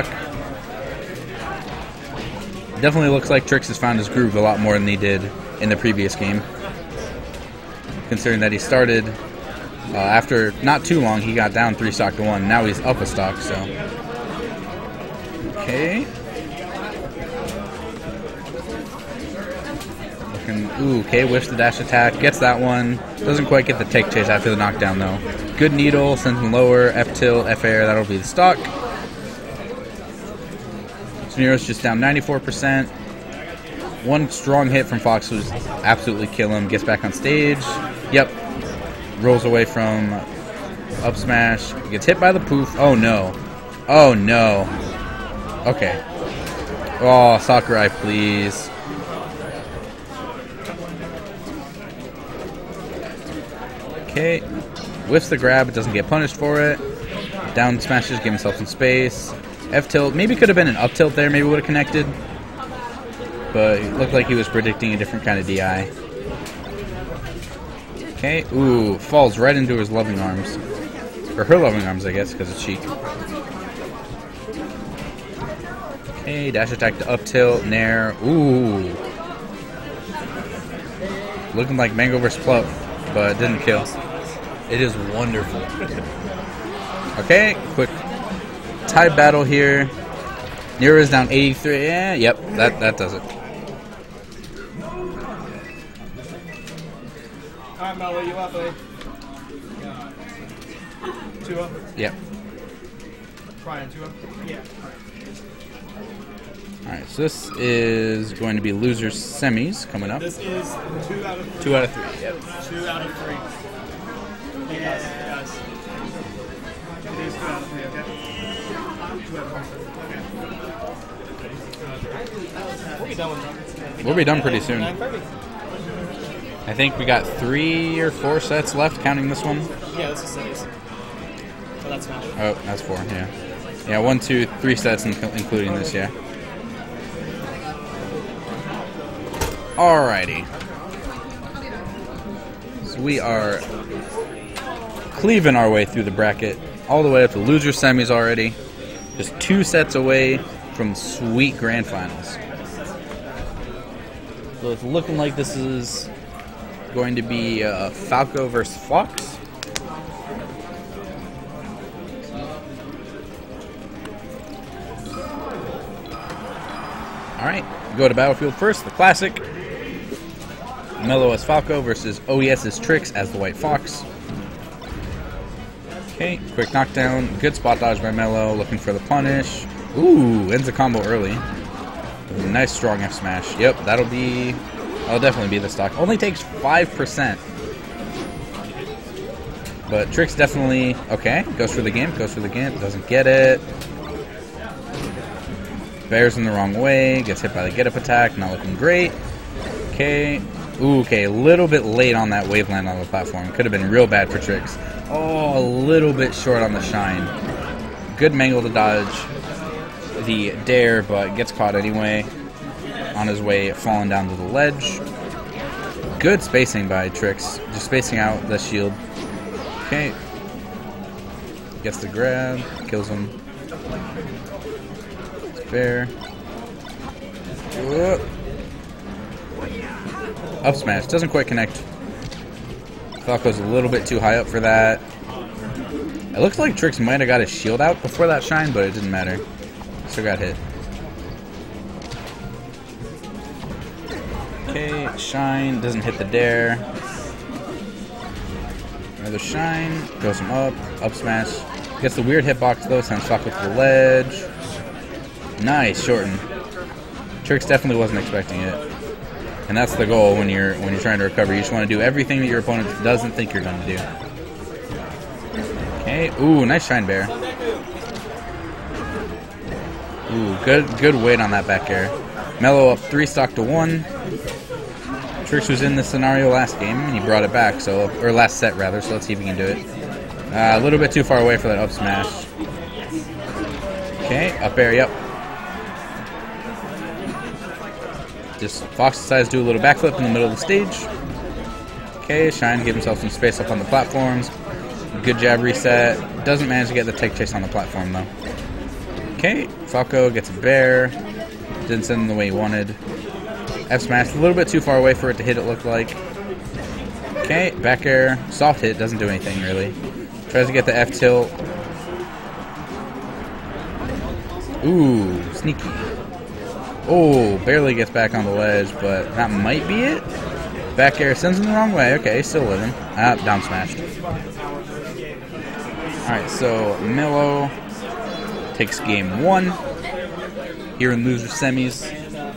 Definitely looks like Trix has found his groove a lot more than he did in the previous game. Considering that he started uh, after not too long, he got down three stock to one. Now he's up a stock, so. Okay. Looking, ooh, okay, whiffs the dash attack, gets that one. Doesn't quite get the take chase after the knockdown though. Good needle, sends him lower, F tilt, F air, that'll be the stock. So Nero's just down ninety-four percent. One strong hit from Fox was absolutely kill him. Gets back on stage. Yep. Rolls away from up smash. Gets hit by the poof. Oh no. Oh no. Okay. Oh, Sakurai, please. Okay. Whiffs the grab. It doesn't get punished for it. Down smashes. Give himself some space. F tilt. Maybe could have been an up tilt there. Maybe would have connected. But it looked like he was predicting a different kind of D I. Okay, ooh, falls right into his loving arms. Or her loving arms, I guess, because it's Sheik. Okay, dash attack to up tilt, nair, ooh. Looking like Mango versus Plup, but it didn't kill. It is wonderful. Okay, quick tie battle here. Nero is down eighty-three, yeah, yep, that, that does it. Alright, Mello, you up, eh? Two up? Yep. Brian, two up? Yeah. Alright, so this is going to be losers semis coming up. This is two out of three. Two out of three, yep. Two out of three. Yes, yes. It is two out of three, okay? Two out of three. Okay. We'll be done with that. We'll be done pretty soon. I think we got three or four sets left, counting this one. Yeah, this is six. Oh, that's Smash. Oh, that's four, yeah. Yeah, one, two, three sets, including this, yeah. Alrighty. So we are cleaving our way through the bracket, all the way up to loser semis already. Just two sets away from sweet grand finals. So it's looking like this is going to be uh, Falco versus Fox. Alright, go to Battlefield first, the classic. Mello as Falco versus O E S's Trix as the White Fox. Okay, quick knockdown. Good spot dodge by Mello, looking for the punish. Ooh, ends the combo early. Nice strong F smash. Yep, that'll be... That'll definitely be the stock. Only takes five percent. But Trix definitely... Okay, goes for the Gimp, goes for the Gimp, doesn't get it. Bears in the wrong way, gets hit by the get-up attack, not looking great. Okay. Ooh, okay, a little bit late on that wave land on the platform. Could have been real bad for Trix. Oh, a little bit short on the shine. Good mangle to dodge the dare, but gets caught anyway. On his way, falling down to the ledge. Good spacing by Trix, just spacing out the shield. Okay. Gets the grab, kills him. It's fair. Whoop. Up smash, doesn't quite connect. Falco's a little bit too high up for that. It looks like Trix might have got his shield out before that shine, but it didn't matter. Still got hit. Okay, shine, doesn't hit the dare. Another shine, goes him up, up smash. Gets the weird hitbox though, sends Falco to the ledge. Nice, shorten. Trix definitely wasn't expecting it. And that's the goal when you're when you're trying to recover. You just want to do everything that your opponent doesn't think you're going to do. Okay, ooh, nice shine bear. Ooh, good good weight on that back air. Mellow up three stock to one. Trix was in this scenario last game and he brought it back, so or last set rather. So let's see if he can do it. Uh, a little bit too far away for that up smash. Okay, up air, yep. Just Fox decides to do a little backflip in the middle of the stage. Okay, Shine give himself some space up on the platforms. Good jab reset. Doesn't manage to get the tech chase on the platform though. Okay, Falco gets a bear. Didn't send him the way he wanted. F smash, a little bit too far away for it to hit, it looked like. Okay, back air. Soft hit, doesn't do anything really. Tries to get the F tilt. Ooh, sneaky. Oh, barely gets back on the ledge, but that might be it. Back air sends him the wrong way. Okay, still living. Ah, down smashed. Alright, so Mellow takes game one here in loser semis.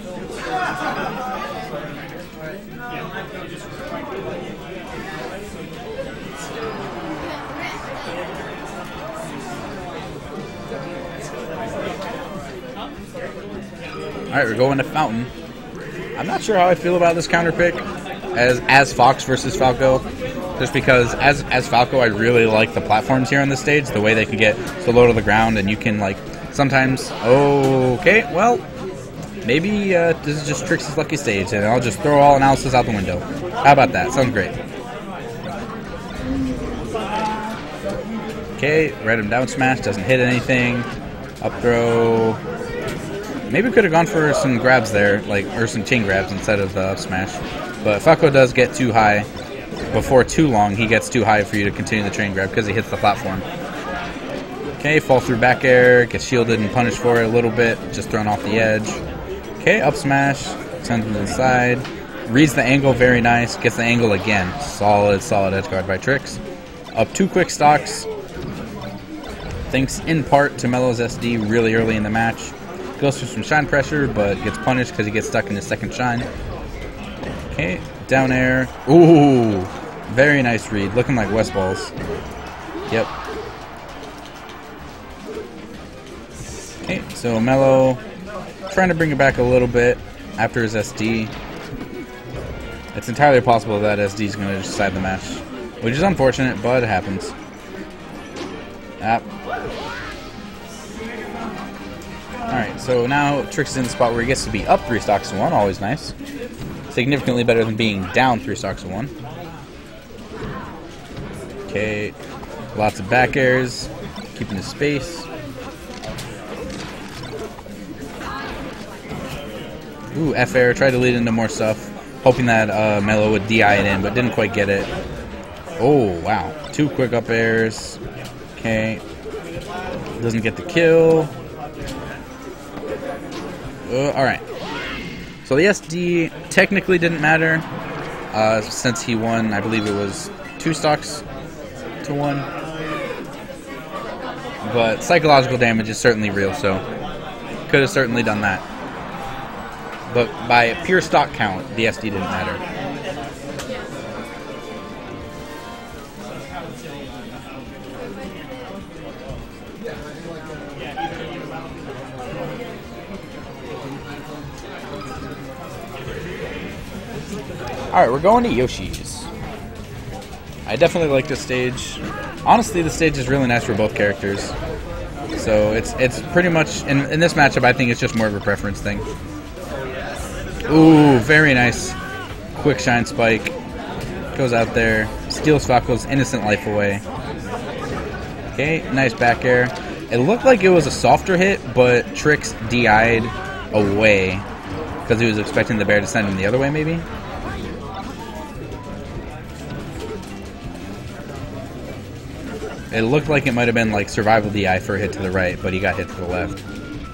Alright, we're going to Fountain. I'm not sure how I feel about this counter pick as as Fox versus Falco. Just because as as Falco I really like the platforms here on the stage, the way they can get so low to the ground and you can like sometimes okay, well maybe uh, this is just Trix's lucky stage and I'll just throw all analysis out the window. How about that? Sounds great. Okay, right him down smash, doesn't hit anything. Up throw. Maybe could have gone for some grabs there, like or some chain grabs instead of the up smash. But Falco does get too high. Before too long, he gets too high for you to continue the chain grab because he hits the platform. Okay, fall through back air, gets shielded and punished for it a little bit, just thrown off the edge. Okay, up smash, sends him to the side. Reads the angle, very nice. Gets the angle again. Solid, solid edge guard by Trix. Up two quick stocks. Thanks in part to Mellow's S D really early in the match. Goes for some shine pressure, but gets punished because he gets stuck in his second shine. Okay, down air. Ooh, very nice read. Looking like West Balls. Yep. Okay, so Mellow trying to bring it back a little bit after his S D. It's entirely possible that S D is going to decide the match, which is unfortunate, but it happens. Ah. Alright, so now Trix is in the spot where he gets to be up three stocks to one, always nice. Significantly better than being down three stocks to one. Okay, lots of back airs, keeping the space. Ooh, F air, tried to lead into more stuff, hoping that uh, Mellow would D I it in, but didn't quite get it. Oh, wow, two quick up airs. Okay, doesn't get the kill. Uh, Alright, so the S D technically didn't matter uh, since he won, I believe it was two stocks to one. But psychological damage is certainly real, so could have certainly done that. But by pure stock count, the S D didn't matter. Alright, we're going to Yoshi's. I definitely like this stage. Honestly, the stage is really nice for both characters. So it's it's pretty much, in, in this matchup, I think it's just more of a preference thing. Ooh, very nice. Quick shine spike. Goes out there. Steals Falco's innocent life away. Okay, nice back air. It looked like it was a softer hit, but Trix D I'd away. Because he was expecting the bear to send him the other way, maybe? It looked like it might have been like survival D I for a hit to the right, but he got hit to the left.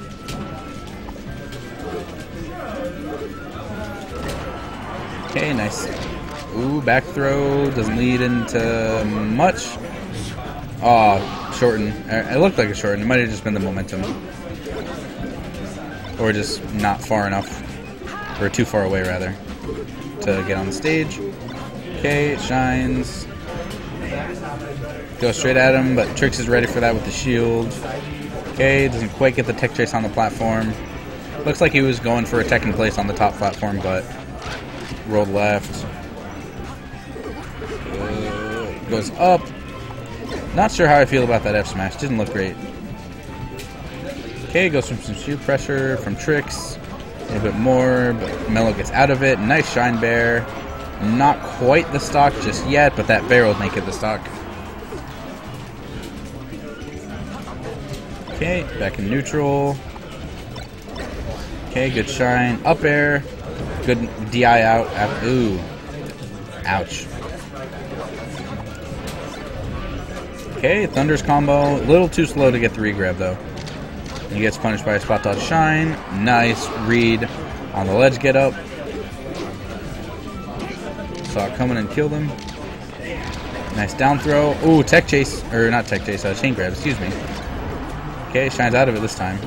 Okay, nice. Ooh, back throw doesn't lead into much. Oh, shorten. It looked like a shorten. It might have just been the momentum. Or just not far enough. Or too far away, rather, to get on the stage. Okay, it shines. Go straight at him, but Trix is ready for that with the shield. Okay, doesn't quite get the tech chase on the platform. Looks like he was going for a tech in place on the top platform, but rolled left. Uh, goes up. Not sure how I feel about that F smash. Didn't look great. Okay, goes from some shield pressure from Trix. A little bit more, but Mello gets out of it. Nice shine bear. Not quite the stock just yet, but that bear will make it the stock. Okay, back in neutral. Okay, good shine. Up air. Good D I out. Ooh. Ouch. Okay, Thunder's combo. A little too slow to get the regrab, though. He gets punished by a spot dodge shine. Nice read on the ledge get up. Saw it coming and killed him. Nice down throw. Ooh, tech chase. Or not tech chase, uh, chain grab, excuse me. Okay, shines out of it this time.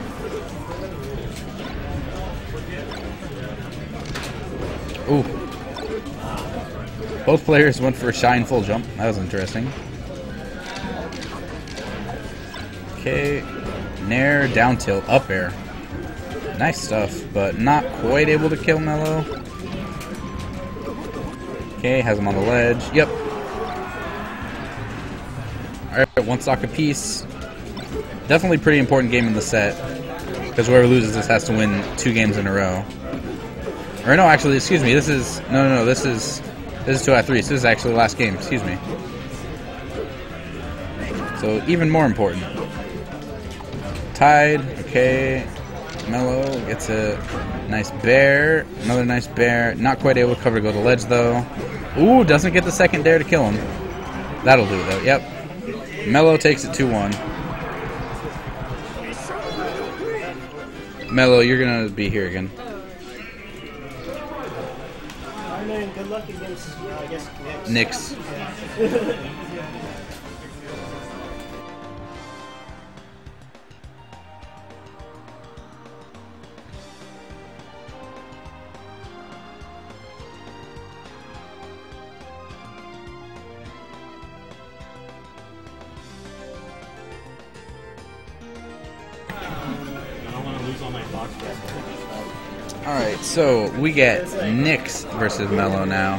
Ooh. Both players went for a shine full jump. That was interesting. Okay. Nair, down tilt, up air. Nice stuff, but not quite able to kill Mello. Okay, has him on the ledge. Yep. Alright, one stock apiece. Definitely pretty important game in the set, because whoever loses this has to win two games in a row. Or no, actually, excuse me, this is... No, no, no, this is... This is two out of three, so this is actually the last game, excuse me. So, even more important. Tied, okay. Mello gets a nice bear. Another nice bear. Not quite able to cover to go to ledge, though. Ooh, doesn't get the second dare to kill him. That'll do it, though. Yep. Mello takes it two one. Mello, you're going to be here again. Man, good luck against, uh, I guess, Knicks. Knicks. Alright, so we get Knicks versus Mello now.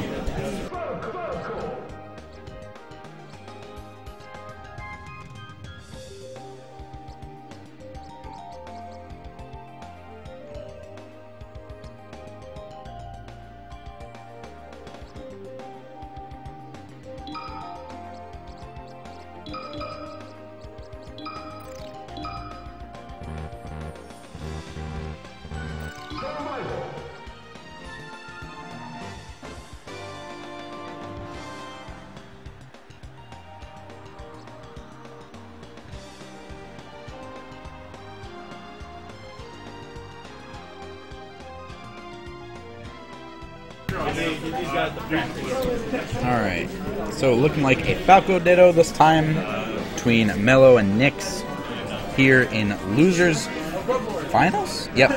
Alright, so looking like a Falco Ditto this time between Mello and Knicks here in Losers Finals? Yep.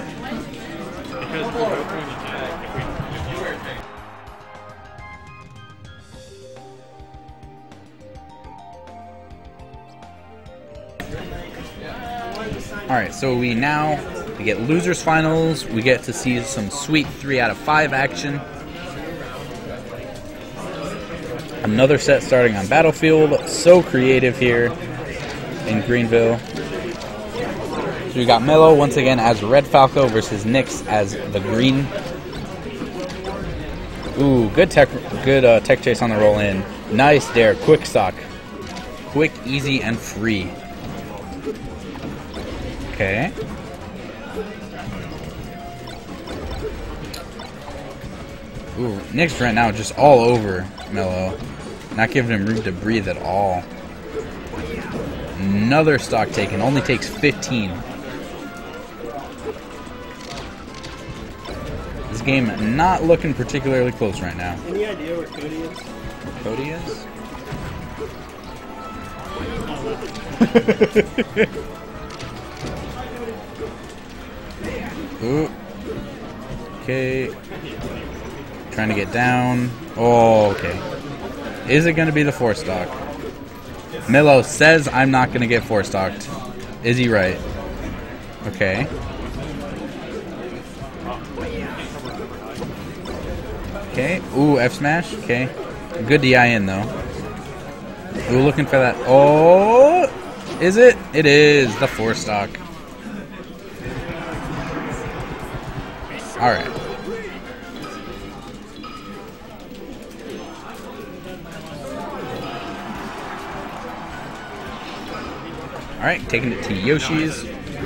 Alright, so we now we get Losers Finals. We get to see some sweet three out of five action. Another set starting on Battlefield. So creative here in Greenville. So we got Mello once again as Red Falco versus Knicks as the Green. Ooh, good tech, good uh, tech chase on the roll in. Nice dare, quick stock, quick, easy, and free. Okay. Ooh, Knicks right now just all over Mello. Not giving him room to breathe at all. Another stock taken. Only takes fifteen. This game not looking particularly close right now. Any idea where Cody is? Where Cody is? Ooh. Okay. Trying to get down. Oh, okay. Is it going to be the four stock? Milo says I'm not going to get four stocked. Is he right? Okay. Okay. Ooh, F smash. Okay. Good D I in though. Ooh, looking for that. Oh, is it? It is the four stock. All right. All right, taking it to Yoshi's.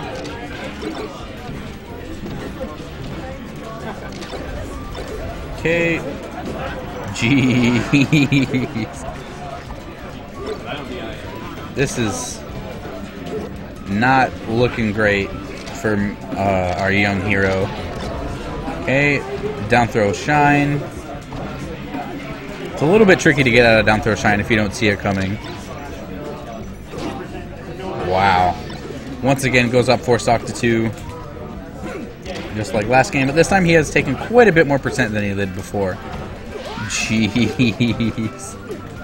Okay. Jeez. This is not looking great for uh, our young hero. Okay, down throw shine. It's a little bit tricky to get out of down throw shine if you don't see it coming. Wow. Once again goes up four stock to two. Just like last game, but this time he has taken quite a bit more percent than he did before. Jeez.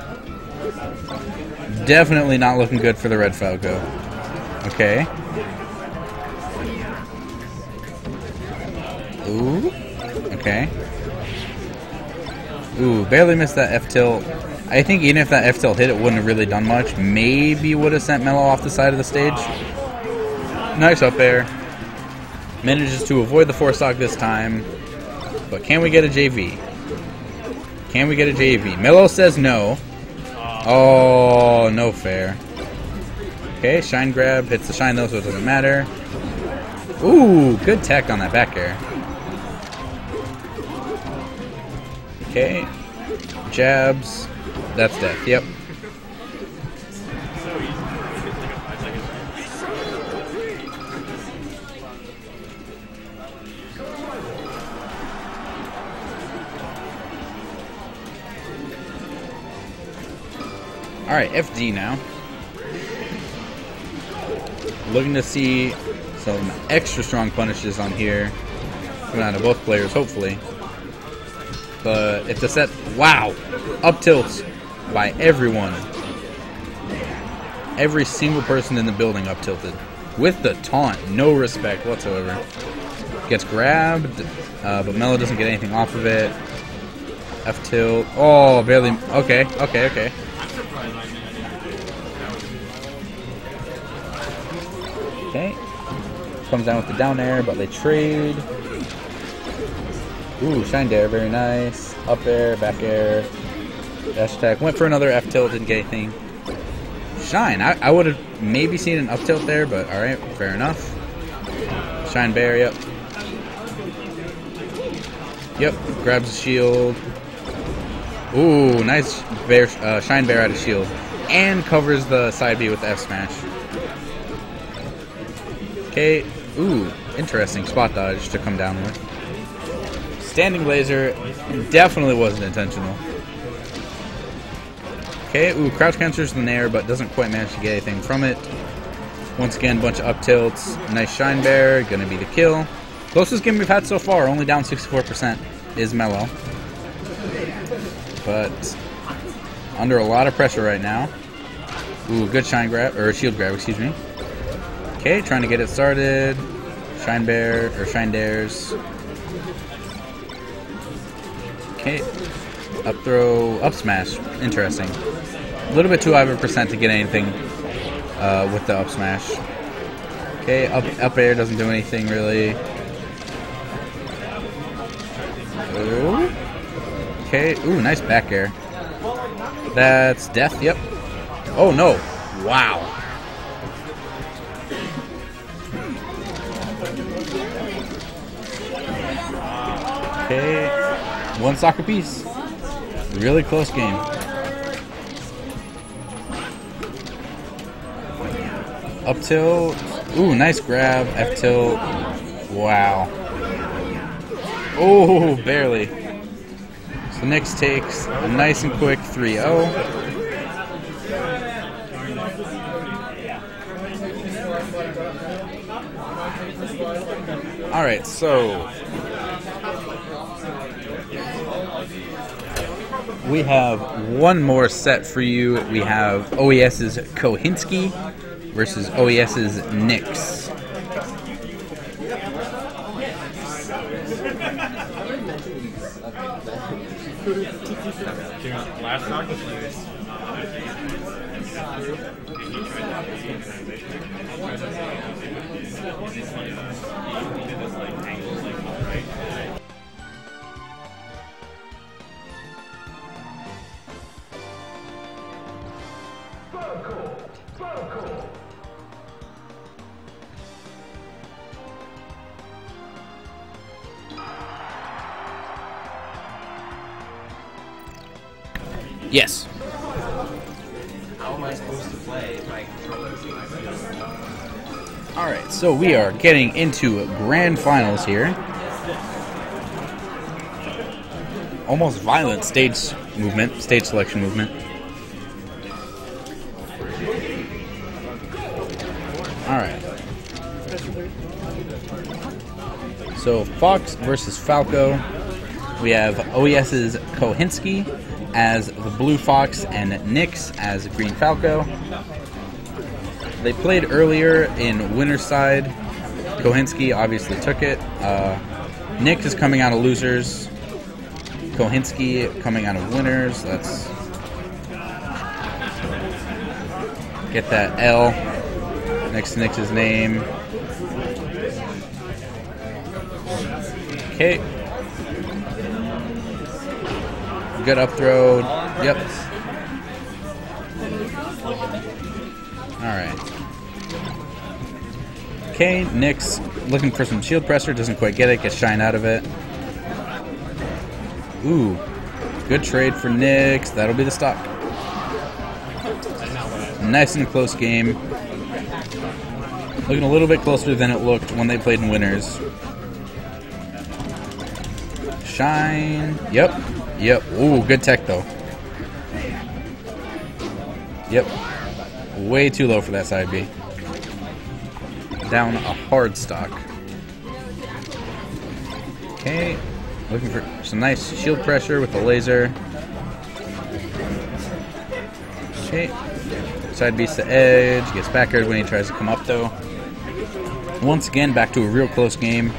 Definitely not looking good for the Red Falco. Okay. Ooh. Okay. Ooh, barely missed that F tilt. I think even if that F tilt hit, it wouldn't have really done much. Maybe would have sent Mello off the side of the stage. Nice up air. Manages to avoid the four stock this time. But can we get a J V? Can we get a J V? Mello says no. Oh, no fair. Okay, shine grab. Hits the shine though, so it doesn't matter. Ooh, good tech on that back air. Okay. Jabs. That's death. Yep. Alright, F D now. Looking to see some extra strong punishes on here. Coming out of both players, hopefully. But if the set... Wow! Up tilts by everyone. Every single person in the building up tilted. With the taunt. No respect whatsoever. Gets grabbed, uh, but Mello doesn't get anything off of it. F tilt. Oh, barely... Okay, okay, okay. Okay. Comes down with the down air, but they trade. Ooh, shine dare, very nice. Up air, back air. Dash attack. Went for another F tilt, didn't get anything. Shine. I, I would have maybe seen an up tilt there, but alright, fair enough. Shine bear, yep. Yep, grabs the shield. Ooh, nice bear, uh, shine bear out of shield. And covers the side B with the F smash. Okay, ooh, interesting spot dodge to come down with. Standing laser definitely wasn't intentional. Okay, ooh, crouch cancers in the air, but doesn't quite manage to get anything from it. Once again, bunch of up tilts. Nice shine bear, gonna be the kill. Closest game we've had so far, only down sixty-four percent, is Mello. But under a lot of pressure right now. Ooh, good shine grab, or shield grab, excuse me. Okay, trying to get it started. Shine bear, or shine dares. Okay. Up throw, up smash. Interesting. A little bit too high of a percent to get anything uh, with the up smash. Okay, up, up air doesn't do anything really. Ooh. Okay, ooh, nice back air. That's death, yep. Oh no, wow. Okay, one stock apiece. Really close game. up tilt. Ooh, nice grab. F tilt. Wow. Oh, barely. So Nyx takes a nice and quick three oh. Alright, so we have one more set for you. We have OES's Kohinski versus OES's Nyx. Last knock was nice. Yes. How am I supposed to play if my controller is in my face? Alright, so we are getting into grand finals here. Almost violent stage movement, stage selection movement. Alright. So Fox versus Falco. We have OES's Kohinski as the Blue Fox and Nyx as Green Falco. They played earlier in winner's side. Kohinski obviously took it. Uh, Nyx is coming out of losers. Kohinski coming out of winners. Let's get that L next to Nyx's name. Okay. Good up throw. Yep. Alright. Okay, Nyx looking for some shield pressure, doesn't quite get it, gets shine out of it. Ooh. Good trade for Nyx. That'll be the stock. Nice and close game. Looking a little bit closer than it looked when they played in winners. Shine. Yep. Yep. Ooh, good tech though. Yep. Way too low for that side B. Down a hard stock. Okay. Looking for some nice shield pressure with the laser. Okay. Side B's to edge. Gets back aired when he tries to come up though. Once again, back to a real close game.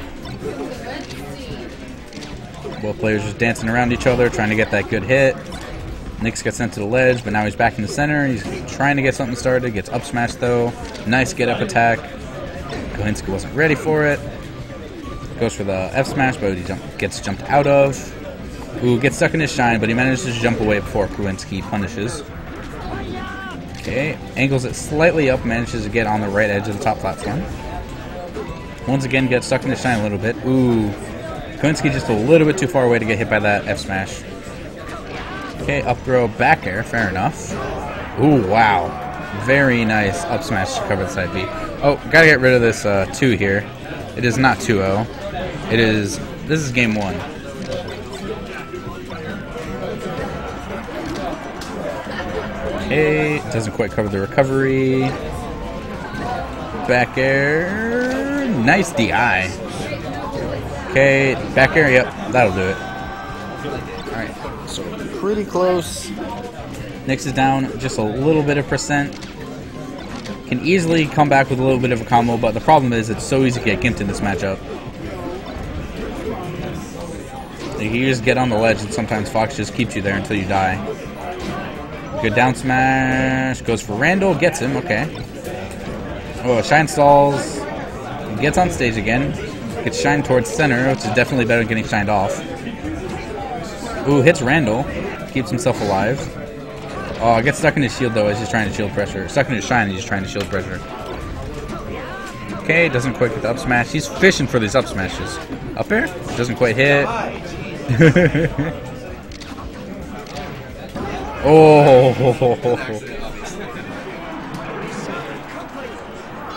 Both players just dancing around each other, trying to get that good hit. Nyx gets sent to the ledge, but now he's back in the center. He's trying to get something started. Gets up smash though. Nice get up attack. Kohinski wasn't ready for it. Goes for the F smash, but he jump, gets jumped out of. Ooh, gets stuck in his shine, but he manages to jump away before Kohinski punishes. Okay, angles it slightly up, manages to get on the right edge of the top platform. Once again, gets stuck in his shine a little bit. Ooh. Kohinski just a little bit too far away to get hit by that F smash. Okay, up throw, back air, fair enough. Ooh, wow. Very nice up smash to cover the side B. Oh, gotta get rid of this uh, two here. It is not two oh. It is, this is game one. Okay, doesn't quite cover the recovery. Back air, nice D I. Okay, back air, yep, that'll do it. Alright, so pretty close. Nyx is down just a little bit of percent. Can easily come back with a little bit of a combo, but the problem is it's so easy to get gimped in this matchup. You just get on the ledge and sometimes Fox just keeps you there until you die. Good down smash, goes for Randall, gets him, okay. Oh, shine stalls, gets on stage again. Gets shined towards center, which is definitely better than getting shined off. Ooh, hits Randall. Keeps himself alive. Oh, gets stuck in his shield though as he's trying to shield pressure. Stuck in his shine and he's trying to shield pressure. Okay, doesn't quite get the up smash. He's fishing for these up smashes. Up air? Doesn't quite hit. Oh.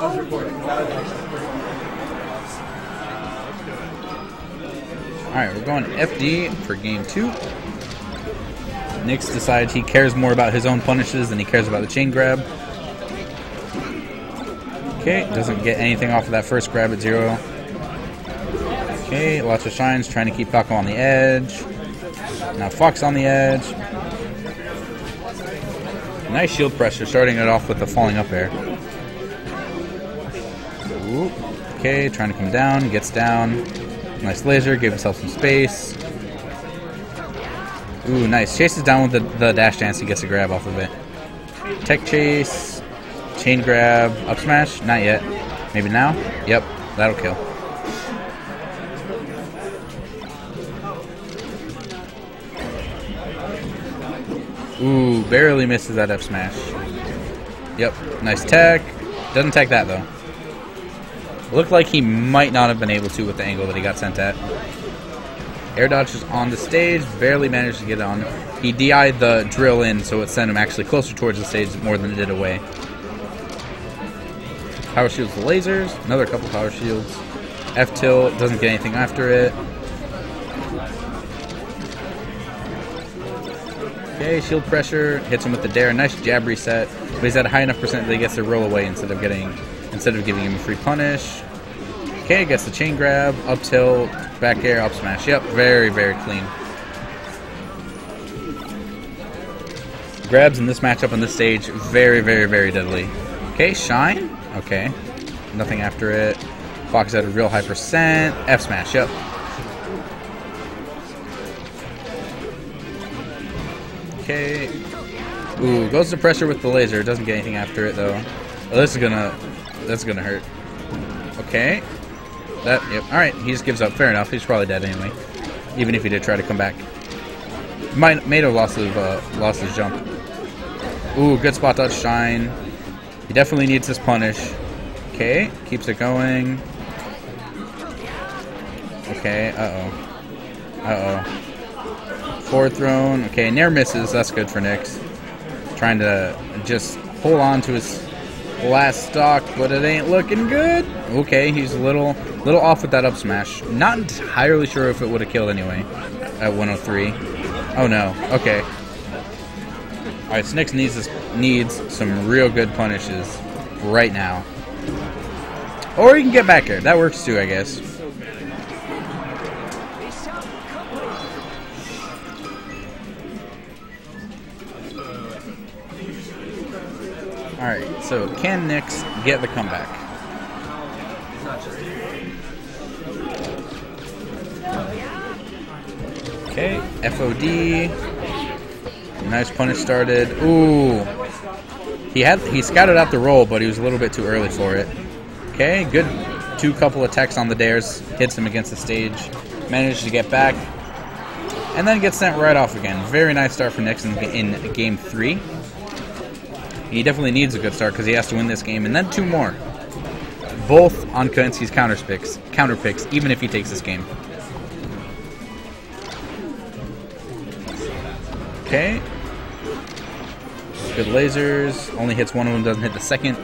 Alright, we're going F D for game two. Nyx decides he cares more about his own punishes than he cares about the chain grab. Okay, doesn't get anything off of that first grab at zero. Okay, lots of shines, trying to keep Falco on the edge. Now Fox on the edge. Nice shield pressure, starting it off with the falling up air. Ooh. Okay, trying to come down, gets down. Nice laser, gave himself some space. Ooh, nice. Chases down with the, the dash dance, he gets a grab off of it. Tech chase, chain grab, up smash, not yet. Maybe now? Yep, that'll kill. Ooh, barely misses that F smash. Yep, nice tech. Doesn't tech that though. Looked like he might not have been able to with the angle that he got sent at. Air dodge is on the stage, barely managed to get on. He D I'd the drill in, so it sent him actually closer towards the stage more than it did away. Power shields the lasers, another couple power shields. F tilt, doesn't get anything after it. Okay, shield pressure, hits him with the dare, nice jab reset, but he's at a high enough percent that he gets to roll away instead of getting, instead of giving him a free punish. Okay, gets the chain grab, up tilt, back air, up smash. Yep, very, very clean. Grabs in this matchup on this stage, very, very, very deadly. Okay, shine. Okay, nothing after it. Fox at a real high percent. F smash. Yep. Okay. Ooh, goes to pressure with the laser. Doesn't get anything after it though. Oh, this is gonna, that's gonna hurt. Okay. That. Yep. All right. He just gives up. Fair enough. He's probably dead anyway. Even if he did try to come back, might may have lost his uh, lost his jump. Ooh, good spot dodge shine. He definitely needs this punish. Okay. Keeps it going. Okay. Uh oh. Uh oh. Forward thrown. Okay, near misses. That's good for Nyx. Trying to just hold on to his last stock, but it ain't looking good. Okay, he's a little little off with that up smash. Not entirely sure if it would have killed anyway at one oh three. Oh no. Okay. Alright, so Nyx needs, this, needs some real good punishes right now. Or he can get back here. That works too, I guess. Alright, so can Nyx get the comeback? Okay, F O D. Nice punish started. Ooh. He had he scouted out the roll, but he was a little bit too early for it. Okay, good two couple attacks on the dares. Hits him against the stage. Managed to get back. And then gets sent right off again. Very nice start for Nyx in, in game three. He definitely needs a good start because he has to win this game, and then two more. Both on Kensky's counter picks, counter picks, even if he takes this game. Okay. Good lasers. Only hits one of them, doesn't hit the second.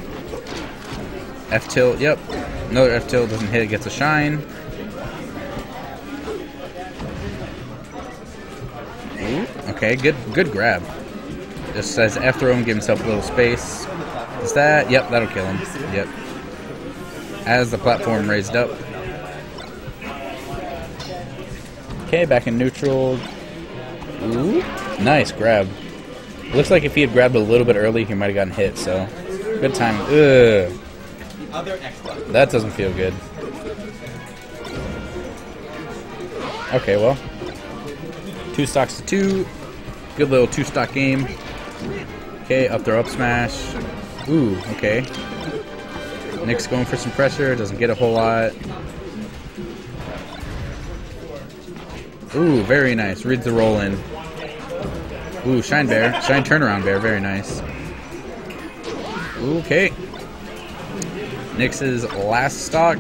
F tilt, yep. Another F tilt, doesn't hit, gets a shine. Ooh, okay, good good grab. Just says F throw and give himself a little space. Is that? Yep, that'll kill him. Yep. As the platform raised up. Okay, back in neutral. Ooh, nice grab. Looks like if he had grabbed a little bit early, he might have gotten hit, so good time. Ugh. That doesn't feel good. Okay, well. Two stocks to two. Good little two stock game. Okay, up throw, up smash. Ooh, okay. Nyx going for some pressure, doesn't get a whole lot. Ooh, very nice. Reads the roll in. Ooh, shine bear. Shine turnaround bear, very nice. Okay. Nyx's last stock.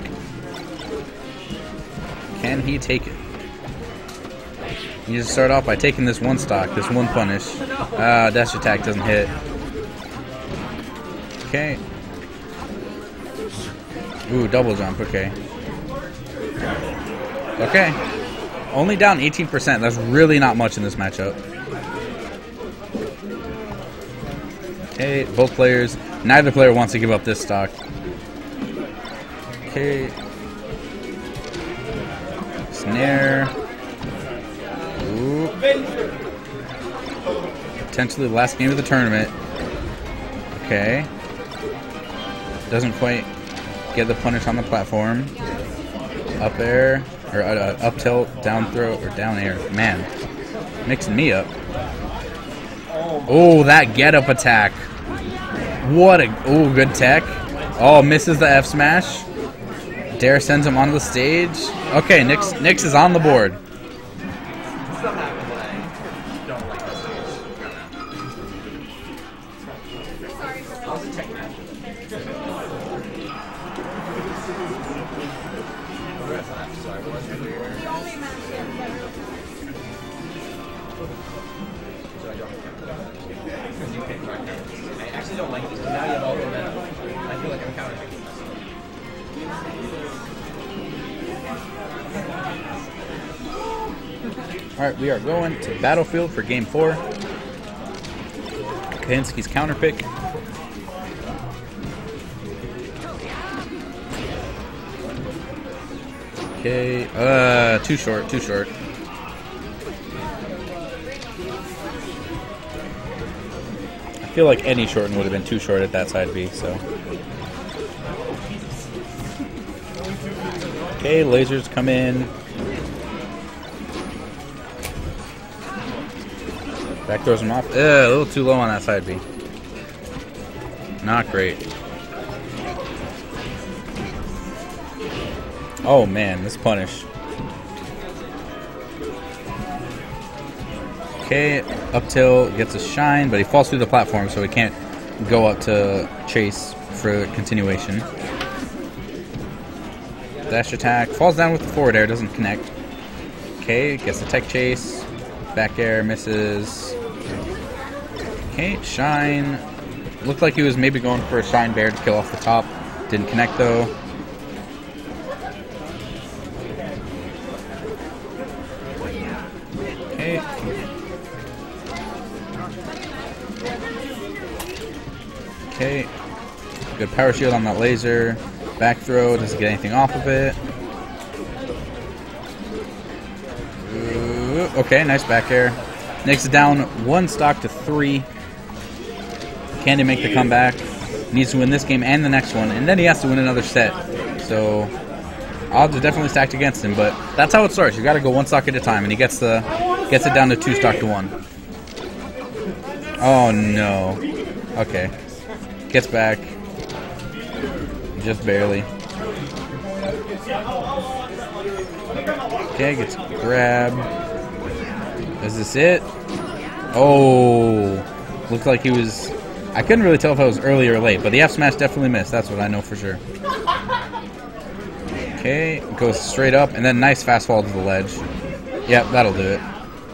Can he take it? You just start off by taking this one stock, this one punish. Ah, dash attack doesn't hit. Okay. Ooh, double jump. Okay. Okay. Only down eighteen percent. That's really not much in this matchup. Okay, both players. Neither player wants to give up this stock. Okay. Snare. Ooh. Potentially the last game of the tournament. Okay. Doesn't quite get the punish on the platform. Up air. Or uh, up tilt, down throw, or down air. Man. Mixing me up. Oh, that get up attack. What a. Oh, good tech. Oh, misses the F smash. Dare sends him onto the stage. Okay, Nyx, Nyx is on the board. I actually don't like this. Now you have all the momentum. I feel like I'm counter. Alright, we are going to Battlefield for game four. Kahinsky's counter pick. Okay, uh, too short, too short. I feel like any shorten would have been too short at that side B, so. Okay, lasers come in. Back throws him off. Ugh, a little too low on that side B. Not great. Oh man, this punish. Okay, up tilt, gets a shine, but he falls through the platform, so he can't go up to chase for continuation. Dash attack, falls down with the forward air, doesn't connect. Okay, gets the tech chase, back air, misses. Okay, shine. Looked like he was maybe going for a shine bear to kill off the top. Didn't connect though. Okay. Okay. Good power shield on that laser. Back throw, doesn't get anything off of it. Ooh, okay, nice back air. Nyx is down one stock to three. Can he make the comeback? Needs to win this game and the next one, and then he has to win another set. So odds are definitely stacked against him, but that's how it starts. You got to go one stock at a time, and he gets the gets it down to two stock to one. Oh no. Okay. Gets back. Just barely. Okay, gets grab. Is this it? Oh, looked like he was. I couldn't really tell if I was early or late, but the F smash definitely missed. That's what I know for sure. Okay, goes straight up, and then nice fast fall to the ledge. Yep, that'll do it.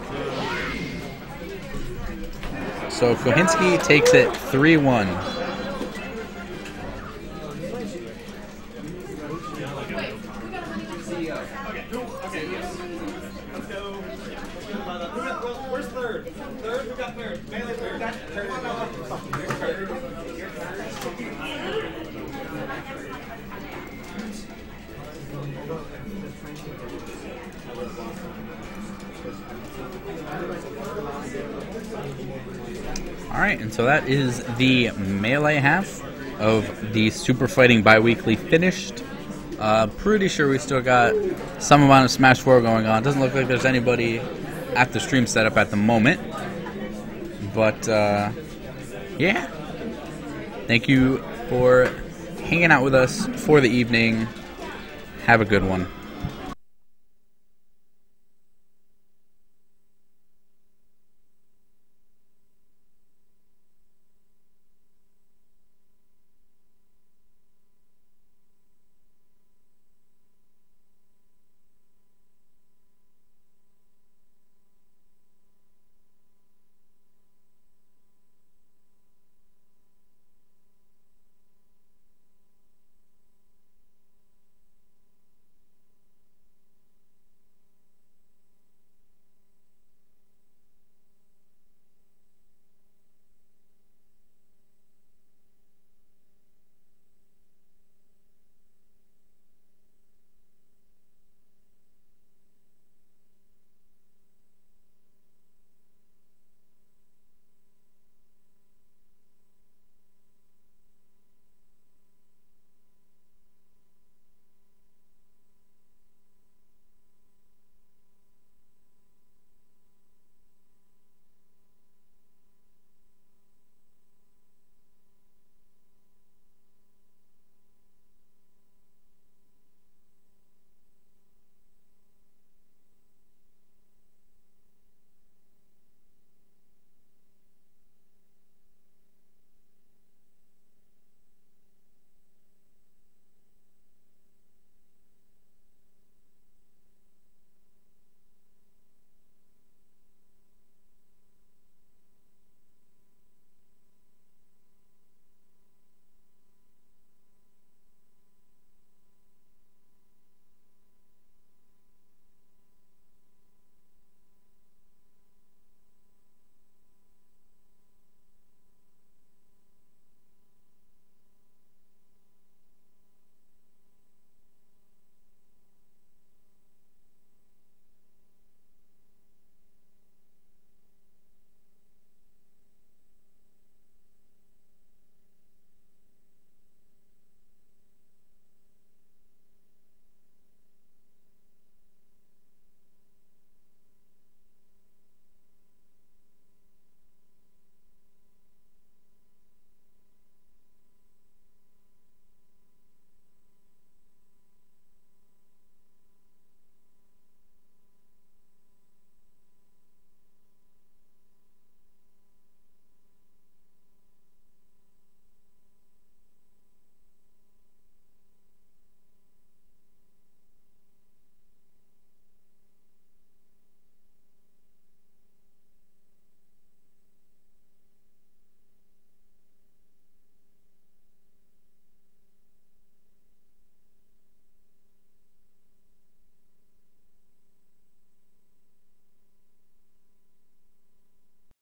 So Kahinsky takes it three one. Where's third? Third? We got third. Melee third. Third. Alright, and so that is the melee half of the Super Fighting Biweekly finished. Uh, pretty sure we still got some amount of Smash four going on. Doesn't look like there's anybody at the stream setup at the moment. But, uh, yeah. Thank you for hanging out with us for the evening. Have a good one.